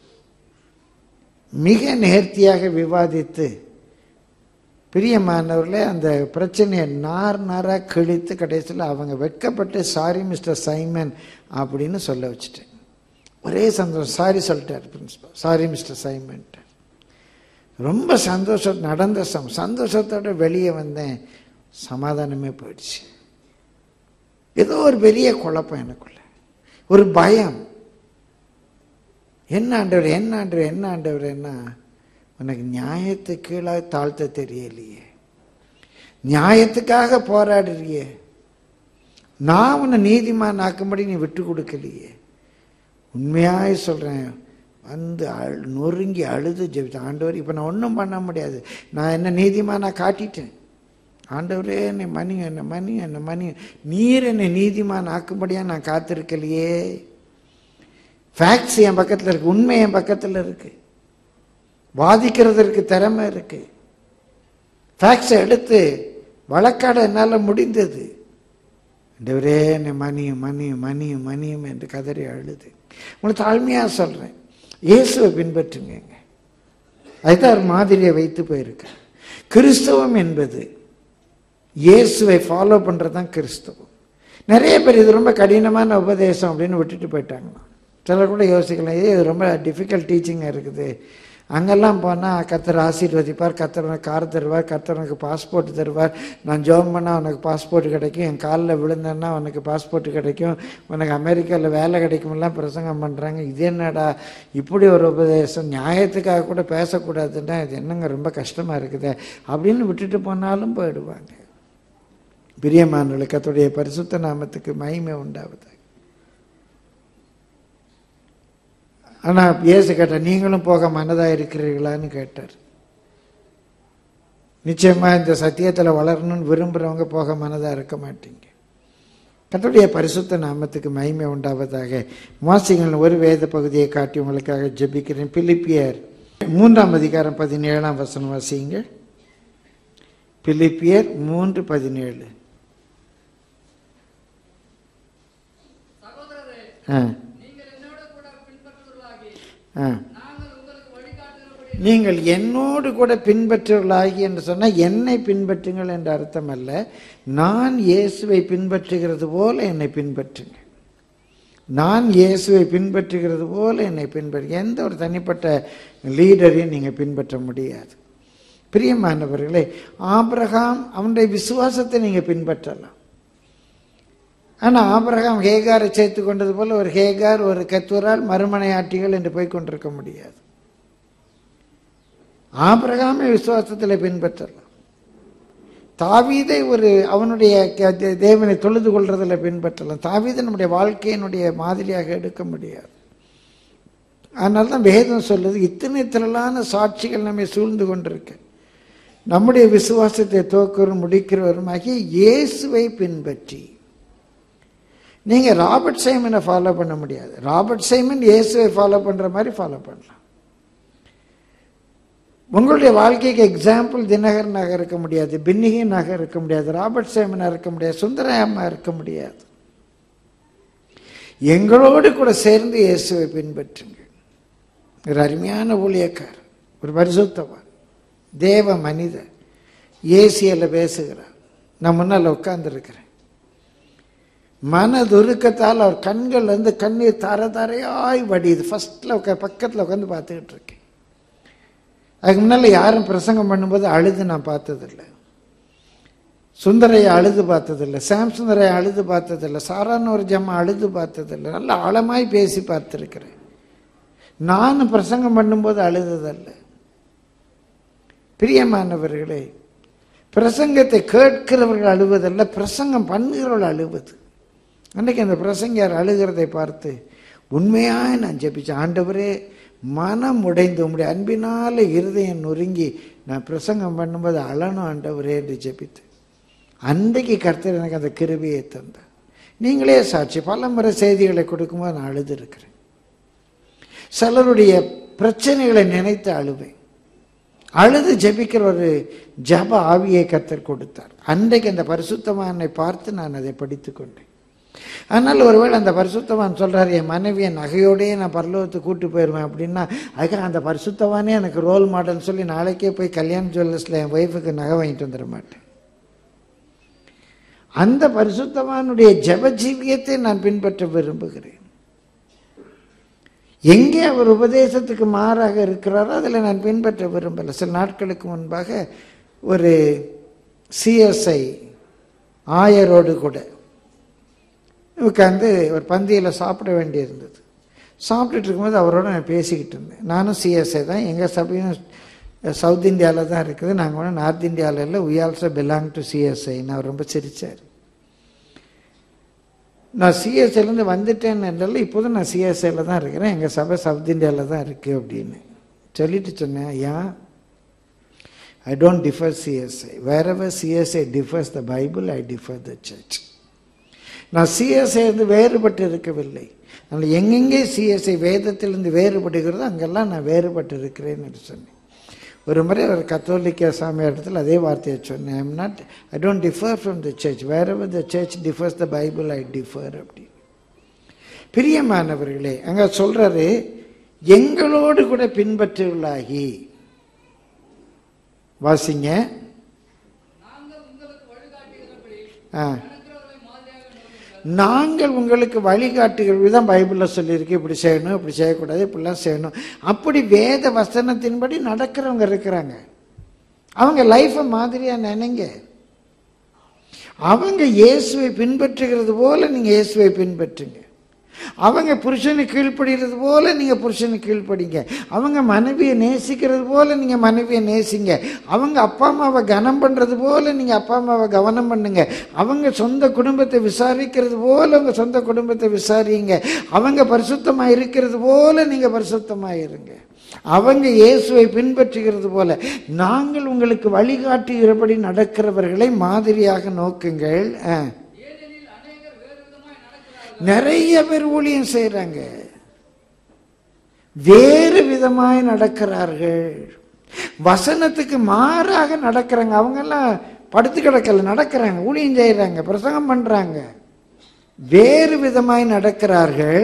மிக நேர்த்தியாக விவாதித்து, பிரியமானவர்களே, அந்த பிரச்சனையை நார் நாராக கிழித்து கடைசியில் அவங்க வெட்கப்பட்டு சாரி மிஸ்டர் சைமன் அப்படின்னு சொல்ல வச்சுட்டேன். ஒரே சந்தோஷம், சாரி சொல்லிட்டார் பிரின்சிபல், சாரி மிஸ்டர் சைமன். ரொம்ப சந்தோஷம், நடந்த சம் சந்தோஷத்தோட வெளியே வந்தேன். சமாதானமே போயிடுச்சு. ஏதோ ஒரு பெரிய குழப்பம் எனக்குள்ள, ஒரு பயம். என்ன ஆண்டவர், என்ன ஆண்டவர், என்ன ஆண்டவர், என்ன உனக்கு நியாயத்தை கீழாக தாழ்த்த தெரியலையே, நியாயத்துக்காக போராடுறியே, நான் உன்னை நீதிமான் ஆக்கும்படி நீ விட்டு கொடுக்கலையே. உண்மையாக சொல்றேன், வந்து அழு நொறுங்கி அழுது ஜெபித்தேன். ஆண்டவர், இப்போ நான் ஒன்றும் பண்ண முடியாது, நான் என்ன நீதிமானா காட்டிட்டேன். ஆண்டவரே, என்னை மன்னிங்க, என்னை மன்னிங்க, என்னை மன்னிங்க. நீர் என்னை நீதிமான் ஆக்கும்படியா நான் காத்திருக்கலையே. ஃபேக்ட்ஸ் என் பக்கத்தில் இருக்கு, உண்மை என் பக்கத்தில் இருக்கு, வாதிக்கிறதற்கு திறமை இருக்கு. ஃபேக்ட்ஸை எடுத்து வழக்காட என்னால் முடிந்தது. ஆண்டவரே, என்னை மன்னியும் மன்னியும் மன்னியும் மன்னியும் என்று கதறி அழுது. உங்களுக்கு தாழ்மையாக சொல்கிறேன், இயேசுவை பின்பற்றுங்க. அதுதான் ஒரு மாதிரியை வைத்து போயிருக்க. கிறிஸ்தவம் என்பது இயேசுவை ஃபாலோ பண்ணுறது தான் கிறிஸ்தவம். நிறைய பேர் இது ரொம்ப கடினமான உபதேசம் அப்படின்னு விட்டுட்டு போயிட்டாங்க. சிலர் கூட யோசிக்கலாம், இது ரொம்ப டிஃபிகல்ட் டீச்சிங்காக இருக்குது, அங்கெல்லாம் போனால் கர்த்தர் ஆசீர்வதிப்பார், கர்த்தர் உனக்கு கார் தருவார், கர்த்தர் உனக்கு பாஸ்போர்ட் தருவார், நான் ஜோம் பண்ணால் உனக்கு பாஸ்போர்ட் கிடைக்கும், என் காலில் விழுந்தேன்னா உனக்கு பாஸ்போர்ட் கிடைக்கும், உனக்கு அமெரிக்காவில் வேலை கிடைக்கும்லாம் பிரசங்கம் பண்ணுறாங்க. இது என்னடா இப்படி ஒரு உபதேசம், நியாயத்துக்காக கூட பேசக்கூடாதுன்னா இது என்னங்க ரொம்ப கஷ்டமாக இருக்குது அப்படின்னு விட்டுட்டு போனாலும் போயிடுவாங்க. பிரியமானவர்களே, கர்த்தருடைய பரிசுத்த நாமத்துக்கு மகிமை உண்டாவது. ஆனால் இயேசு கேட்டார், நீங்களும் போக மனதாக இருக்கிறீர்களான்னு கேட்டார். நிச்சயமாக இந்த சத்தியத்தில் வளரணும்னு விரும்புகிறவங்க போக மனதாக இருக்க மாட்டீங்க. கர்த்தருடைய பரிசுத்த நாமத்துக்கு மகிமை உண்டாவதாக. வாசிங்கள் ஒரு வேத பகுதியை காட்டி உங்களுக்காக ஜெபிக்கிறேன். பிலிப்பியர் மூன்றாம் அதிகாரம் பதினேழாம் வசனம் வாசிங்க. பிலிப்பியர் மூன்று பதினேழு. ஆ நீங்கள் என்னோடு கூட பின்பற்றுவர்களாகி என்று சொன்னால் என்னை பின்பற்றுங்கள் என்ற அர்த்தம் அல்ல. நான் இயேசுவை பின்பற்றுகிறது போல என்னை பின்பற்றுங்க. நான் இயேசுவை பின்பற்றுகிறது போல என்னை பின்பற்ற. எந்த ஒரு தனிப்பட்ட லீடரையும் நீங்கள் பின்பற்ற முடியாது. பிரியமானவர்களே, ஆபிரகாம் அவனுடைய விசுவாசத்தை நீங்கள் பின்பற்றலாம். ஆனால் ஆபிரகாம் ஹேகாரை சேர்த்து கொண்டது போல ஒரு ஹேகார், ஒரு கத்துவரால், மறுமனையாட்டிகள் என்று போய் கொண்டிருக்க முடியாது. ஆபிரகாமை விசுவாசத்தில் பின்பற்றலாம். தாவீதை ஒரு அவனுடைய தேவனை தொழுது கொள்றதில் பின்பற்றலாம். தாவீதை நம்முடைய வாழ்க்கையினுடைய மாதிரியாக எடுக்க முடியாது. அதனால தான் வேதம் சொல்லுது, இத்தனை திரளான சாட்சிகள் நம்மை சூழ்ந்து கொண்டிருக்கு. நம்முடைய விசுவாசத்தை துவக்கிறவரும் முடிக்கிறவருமாகிய இயேசுவை பின்பற்றி. நீங்க ராபர்ட் சைமனை ஃபாலோ பண்ண முடியாது. ராபர்ட் சைமன் இயேசுவை ஃபாலோ பண்ற மாதிரி ஃபாலோ பண்ணலாம். உங்களுடைய வாழ்க்கைக்கு எக்ஸாம்பிள் தினகரனாக இருக்க முடியாது, பின்னிகனாக இருக்க முடியாது, ராபர்ட் சைமனாக இருக்க முடியாது, சுந்தரம்மா இருக்க முடியாது. எங்களோடு கூட சேர்ந்து இயேசுவை பின்பற்றுங்க. ஒரு அருமையான ஊழியக்கார், ஒரு பரிசுத்தவான், தேவ மனிதர், ஏசியில பேசுகிறார். நான் முன்னால் உட்கார்ந்துருக்கிறேன். மனதுருக்கத்தால் அவர் கண்கள் வந்து கண்ணீர் தர தரையாய் வடியுது. ஃபர்ஸ்ட்ல உட்கா பக்கத்தில் உட்காந்து பார்த்துக்கிட்டு இருக்கேன். அதுக்கு முன்னால் யாரும் பிரசங்கம் பண்ணும்போது அழுது நான் பார்த்ததில்லை. சுந்தரையை அழுது பார்த்ததில்லை, சாம் சுந்தரையை அழுது பார்த்ததில்லை, சாரான ஒரு ஜம்மா அழுது பார்த்ததில்லை. நல்ல ஆழமாய் பேசி பார்த்துருக்கிறேன். நான் பிரசங்கம் பண்ணும்போது அழுததல்ல. பிரியமானவர்களே, பிரசங்கத்தை கேட்கிறவர்கள் அழுவதல்ல, பிரசங்கம் பண்ணுகிறவர்கள் அழுவது. அன்றைக்கு அந்த பிரசங்கியார் அழுகிறதை பார்த்து உண்மையாக நான் ஜெபிச்சேன். ஆண்டவரே, மனம் உடைந்து உம்முடைய அன்பினால இருதயம் நொறுங்கி நான் பிரசங்கம் பண்ணும்போது அழணும் ஆண்டவரே என்று ஜெபித்து, அன்றைக்கு கர்த்தர் எனக்கு அந்த கிருபையை தந்தார். நீங்களே சாட்சி. பல முறை செய்திகளை கொடுக்கும்போது நான் அழுது இருக்கிறேன். சிலருடைய பிரச்சனைகளை நினைத்து அழுவேன். அழுது ஜெபிக்கிற ஒரு ஜப ஆவியை கர்த்தர் கொடுத்தார். அன்றைக்கு அந்த பரிசுத்தவானை பார்த்து நான் அதை படித்து கொண்டேன். அதனால் ஒருவேளை அந்த பரிசுத்தவான் சொல்கிறார், என் மனைவியை நகையோடையே நான் பரலோகத்துக்கு கூட்டு போயிடுவேன் அப்படின்னா, அதுக்காக அந்த பரிசுத்தவானே எனக்கு ரோல் மாடல் சொல்லி நாளைக்கே போய் கல்யாண ஜுவல்லர்ஸில் என் ஒய்ஃபுக்கு நகை வாங்கிட்டு வந்துட மாட்டேன். அந்த பரிசுத்தவானுடைய ஜெப ஜீவியத்தை நான் பின்பற்ற விரும்புகிறேன். எங்கே அவர் உபதேசத்துக்கு மாறாக இருக்கிறாரோ அதில் நான் பின்பற்ற விரும்பலை. சில நாட்களுக்கு முன்பாக ஒரு சிஎஸ்ஐ ஆயரோடு கூட உட்காந்து ஒரு பந்தியில் சாப்பிட வேண்டியிருந்தது. சாப்பிட்டுட்டு இருக்கும்போது அவரோட நான் பேசிக்கிட்டு இருந்தேன். நானும் சிஎஸ்ஐ தான், எங்கள் சபையும் சவுத் இந்தியாவில் தான் இருக்குது, நாங்கள் ஒன்றும் நார்த் இந்தியாவில் இல்லை, we also belong to CSI. நான் ரொம்ப சிரித்தார். நான் சிஎஸ்ஐலேருந்து வந்துட்டேன்னு இல்லை, இப்போதும் நான் சிஎஸ்ஐயில் தான் இருக்கிறேன், எங்கள் சபை சவுத் இந்தியாவில் தான் இருக்குது அப்படின்னு சொல்லிட்டு சொன்னேன். ஏன் I don't differ CSI. Wherever CSI differs the Bible, I differ the church. நான் சிஎஸ்ஐ இருந்து வேறுபட்டு இருக்கவில்லை. அதனால் எங்கெங்கே சிஎஸ்ஐ வேதத்திலிருந்து வேறுபடுகிறதோ அங்கெல்லாம் நான் வேறுபட்டு இருக்கிறேன்னு என்று சொன்னேன். ஒரு முறை ஒரு கத்தோலிக்க சாமியார் இடத்துல அதே வார்த்தையை சொன்னேன். I am not I don't differ from the church, wherever the church differs the Bible, I differ அப்படி. பிரியமானவர்களே, அங்கே சொல்றாரு, எங்களோடு கூட பின்பற்றுள்ளாகி. வாசிங்க. ஆ நாங்கள் உங்களுக்கு வழிகாட்டுகிறது தான் பைபிளில் சொல்லியிருக்கு. இப்படி செய்யணும், இப்படி செய்யக்கூடாது, இப்படிலாம் செய்யணும். அப்படி வேத வசனத்தின்படி நடக்கிறவங்க இருக்கிறாங்க. அவங்க லைஃப்பை மாதிரியாக நினைங்க. அவங்க இயேசுவை பின்பற்றுகிறது போல நீங்கள் இயேசுவை பின்பற்றுங்க. அவங்க புருஷனை கீழ்ப்படுகிறது போல நீங்கள் புருஷனை கீழ்ப்படிங்க. அவங்க மனைவியை நேசிக்கிறது போல நீங்கள் மனைவியை நேசிங்க. அவங்க அப்பா அம்மாவை கனம் பண்ணுறது போல நீங்கள் அப்பா அம்மாவை கவனம் பண்ணுங்க. அவங்க சொந்த குடும்பத்தை விசாரிக்கிறது போல உங்கள் சொந்த குடும்பத்தை விசாரிங்க. அவங்க பரிசுத்தமாக இருக்கிறது போல நீங்கள் பரிசுத்தமாக இருங்க. அவங்க இயேசுவை பின்பற்றுகிறது போல நாங்கள் உங்களுக்கு வழிகாட்டுகிறபடி நடக்கிறவர்களை மாதிரியாக நோக்குங்கள். நிறைய பேர் ஊழியம் செய்யறாங்க, வேறு விதமாய் நடக்கிறார்கள், வசனத்துக்கு மாறாக நடக்கிறாங்க. அவங்க எல்லாம் படுத்து கிடக்கல, நடக்கிறாங்க, ஊழியம் செய்யறாங்க, பிரசங்கம் பண்றாங்க, வேறு விதமாய் நடக்கிறார்கள்.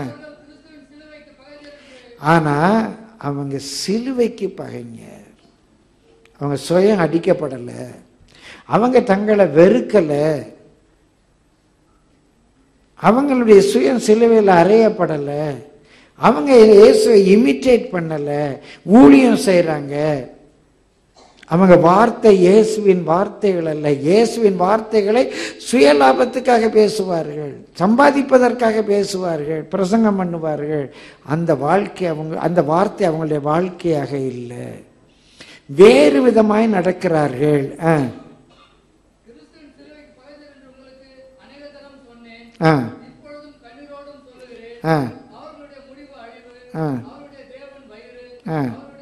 ஆனா அவங்க சிலுவைக்கு பகைஞர். அவங்க சுயம் அடிக்கப்படலை, அவங்க தங்களை வெறுக்கலை, அவங்களுடைய சுயம் சிலுவையில் அறையப்படலை. அவங்க இயேசுவை இமிட்டேட் பண்ணலை, ஊழியம் செய்கிறாங்க. அவங்க வார்த்தை இயேசுவின் வார்த்தைகள் அல்ல. இயேசுவின் வார்த்தைகளை சுயலாபத்துக்காக பேசுவார்கள், சம்பாதிப்பதற்காக பேசுவார்கள், பிரசங்கம் பண்ணுவார்கள். அந்த வாழ்க்கை அவங்க அந்த வார்த்தை அவங்களுடைய வாழ்க்கையாக இல்லை. வேறு விதமாய் நடக்கிறார்கள். ஆ ஆ ஆ ஆ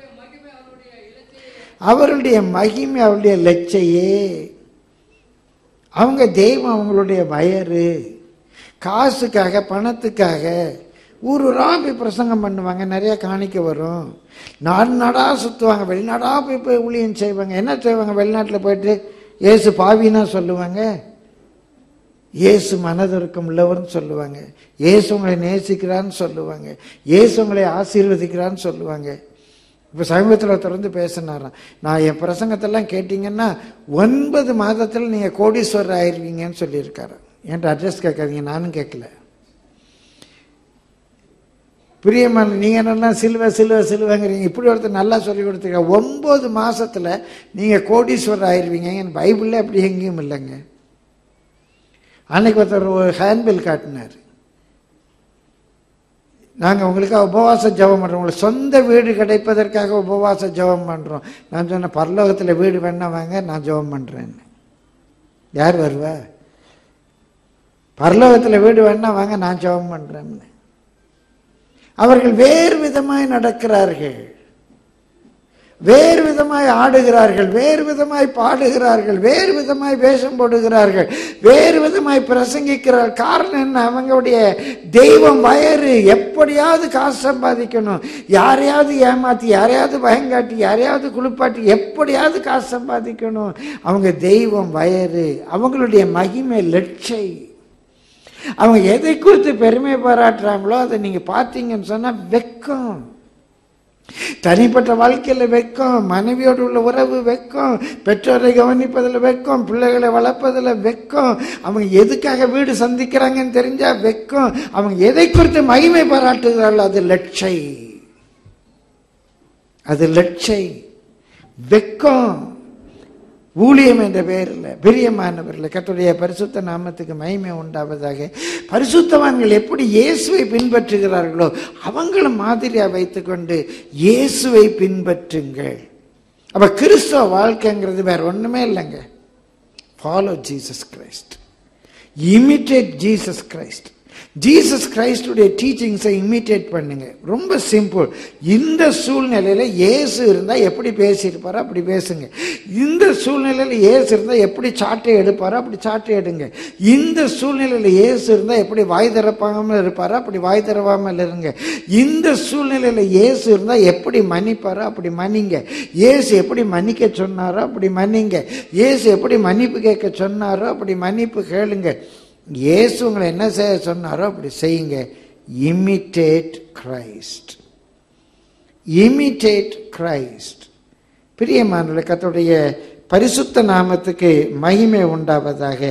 அவருடைய மகிமை அவருடைய லட்சையே. அவங்க தெய்வம் அவங்களுடைய வயறு. காசுக்காக பணத்துக்காக ஊர் ஊராக போய் பிரசங்கம் பண்ணுவாங்க, நிறைய காணிக்க வரும், நாடு நாடாக சுற்றுவாங்க, வெளிநாடாக போய் போய் ஊழியம் செய்வாங்க. என்ன செய்வாங்க? வெளிநாட்டில் போயிட்டு இயேசு பாவின்னா சொல்லுவாங்க, இயேசு மனதிற்கும் உள்ளவர்னு சொல்லுவாங்க, இயேசு உங்களை நேசிக்கிறான்னு சொல்லுவாங்க, இயேசு உங்களை ஆசீர்வதிக்கிறான்னு சொல்லுவாங்க. இப்போ சமீபத்தில் தொடர்ந்து பேசினாராம், நான் என் பிரசங்கத்தெல்லாம் கேட்டிங்கன்னா ஒன்பது மாதத்தில் நீங்கள் கோடீஸ்வரர் ஆயிடுவீங்கன்னு சொல்லியிருக்காரு. என்கிட்ட அட்ரஸ் கேட்காதீங்க, நானும் கேட்கல. பிரியமான நீங்கள் என்னென்னா சிலுவை சிலுவை சிலுவைங்கிறீங்க. இப்படி ஒருத்தர் நல்லா சொல்லி கொடுத்துருக்க, ஒம்பது மாதத்தில் நீங்கள் கோடீஸ்வரர் ஆயிடுவீங்க. என் பைபிளில் அப்படி எங்கேயும் இல்லைங்க. அன்னைக்கு ஒருத்தர் ஒரு ஹேண்ட்பில் காட்டினார், நாங்கள் உங்களுக்கு உபவாச ஜெபம் பண்ணுறோம், உங்களுக்கு சொந்த வீடு கிடைப்பதற்காக உபவாச ஜெபம் பண்ணுறோம். நான் சொன்னேன், பரலோகத்தில் வீடு வேணா வாங்க, நான் ஜெபம் பண்ணுறேன்னு. யார் வருவா? பரலோகத்தில் வீடு வேணா வாங்க, நான் ஜெபம் பண்ணுறேன்னு. அவர்கள் வேறு விதமாய் நடக்கிறார்கள், வேறு விதமாய் ஆடுகிறார்கள், வேறு விதமாய் பாடுகிறார்கள், வேறு விதமாய் வேஷம் போடுகிறார்கள், வேறு விதமாய் பிரசங்கிக்கிறார்கள். காரணம் என்ன? அவங்களுடைய தெய்வம் வயறு. எப்படியாவது காசு சம்பாதிக்கணும், யாரையாவது ஏமாற்றி, யாரையாவது பயங்காட்டி, யாரையாவது குளிப்பாட்டி, எப்படியாவது காசு சம்பாதிக்கணும். அவங்க தெய்வம் வயறு. அவங்களுடைய மகிமை லட்சை. அவங்க எதை குறித்து பெருமை பாராட்டுறாங்களோ அதை நீங்க பார்த்தீங்கன்னு சொன்னா வெக்கம். தனிப்பட்ட வாழ்க்கையில் வெக்கம், மனைவியோடு உள்ள உறவு வெக்கம், பெற்றோரை கவனிப்பதில் வெக்கம், பிள்ளைகளை வளர்ப்பதில் வெக்கம், அவங்க எதுக்காக வீடு சந்திக்கிறாங்கன்னு தெரிஞ்சா வெக்கம். அவங்க எதை குறித்து மகிமை பாராட்டுகிறார்கள் அது லட்சை, அது லட்சை, வெக்கம். ஊழியம் என்ற பெயரில் பிரியமானவர்கள், கர்த்தருடைய பரிசுத்த நாமத்துக்கு மகிமை உண்டாவதாக. பரிசுத்தவான்கள் எப்படி இயேசுவை பின்பற்றுகிறார்களோ அவங்களும் மாதிரியா வைத்துக்கொண்டு இயேசுவை பின்பற்றுங்கள். அப்ப கிறிஸ்தவ வாழ்க்கைங்கிறது வேற ஒண்ணுமே இல்லைங்க. Follow Jesus Christ, imitate Jesus Christ. Jesus கிரைஸ்டுடைய டீச்சிங்ஸை இமிட்டேட் பண்ணுங்க. ரொம்ப சிம்பிள். இந்த சூழ்நிலையில இயேசு இருந்தா எப்படி பேசியிருப்பாரோ அப்படி பேசுங்க. இந்த சூழ்நிலையில இயேசு இருந்தா எப்படி சாட்டை எடுப்பாரோ அப்படி சாட்டை எடுங்க. இந்த சூழ்நிலையில இயேசு இருந்தா எப்படி வாய் திறப்பாமல் இருப்பாரோ அப்படி வாய் திறவாமல் இருங்க. இந்த சூழ்நிலையில இயேசு இருந்தா எப்படி மன்னிப்பாரோ அப்படி மன்னிங்க. இயேசு எப்படி மன்னிக்க சொன்னாரோ அப்படி மன்னிங்க. இயேசு எப்படி மன்னிப்பு கேட்க சொன்னாரோ அப்படி மன்னிப்பு கேளுங்க. இயேசு உங்களை என்ன செய்ய சொன்னாரோ அப்படி செய்யுங்க. Imitate Christ, imitate Christ. பிரியமானவர்களே, கர்த்தருடைய பரிசுத்த நாமத்துக்கு மகிமை உண்டாவதாக.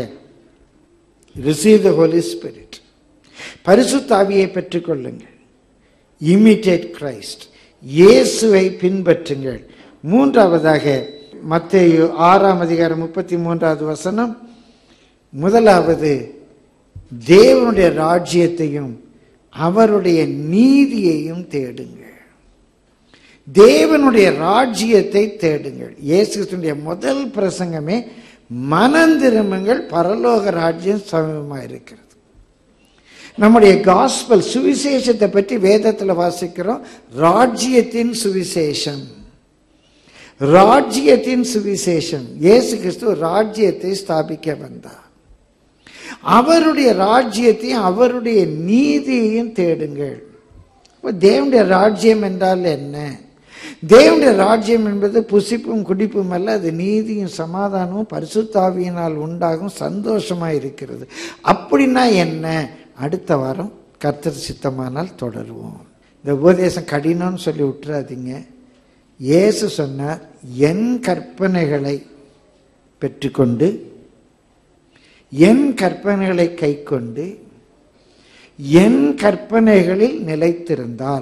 ரிசீவ் தி ஹோலி ஸ்பிரிட், பரிசுத்த ஆவியை பெற்றுக்கொள்ளுங்கள். இமிட்டேட் கிரைஸ்ட், இயேசுவை பின்பற்றுங்கள். மூன்றாவதாக மத்தேயு ஆறாம் அதிகாரம் முப்பத்தி மூன்றாவது வசனம். முதலாவது தேவனுடைய ராஜ்யத்தையும் அவருடைய நீதியையும் தேடுங்கள். தேவனுடைய ராஜ்யத்தை தேடுங்கள். இயேசு கிறிஸ்துவினுடைய முதல் பிரசங்கமே மனம் திரும்புங்கள், பரலோக ராஜ்யம் சமீபமாக இருக்கிறது. நம்முடைய காஸ்பல் சுவிசேஷத்தை பற்றி வேதத்தில் வாசிக்கிறோம். ராஜ்யத்தின் சுவிசேஷம், ராஜ்யத்தின் சுவிசேஷம். இயேசு கிறிஸ்து ராஜ்யத்தை ஸ்தாபிக்க வந்தார். அவருடைய ராஜ்யத்தையும் அவருடைய நீதியையும் தேடுங்கள். தேவனுடைய ராஜ்யம் என்றால் என்ன? தேவனுடைய ராஜ்யம் என்பது புசிப்பும் குடிப்பும் அல்ல, அது நீதியும் சமாதானமும் பரிசுத்த ஆவியினால் உண்டாகும் சந்தோஷமா இருக்கிறது. அப்படின்னா என்ன? அடுத்த வாரம் கர்த்தர் சித்தமானால் தொடருவோம். இந்த உபதேசம் கடினம்னு சொல்லி விட்டுறாதீங்க. இயேசு சொன்னார், என் கற்பனைகளை பெற்றுக்கொண்டு என் கற்பனைகளை கை கொண்டு என் கற்பனைகளில் நிலைத்திருந்தால்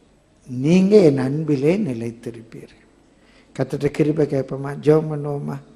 நீங்க என் அன்பிலே நிலைத்திருப்பீர்கள். கர்த்தர்ட்ட கிருபை கேட்போமா? ஜெபம் பண்ணுவோமா?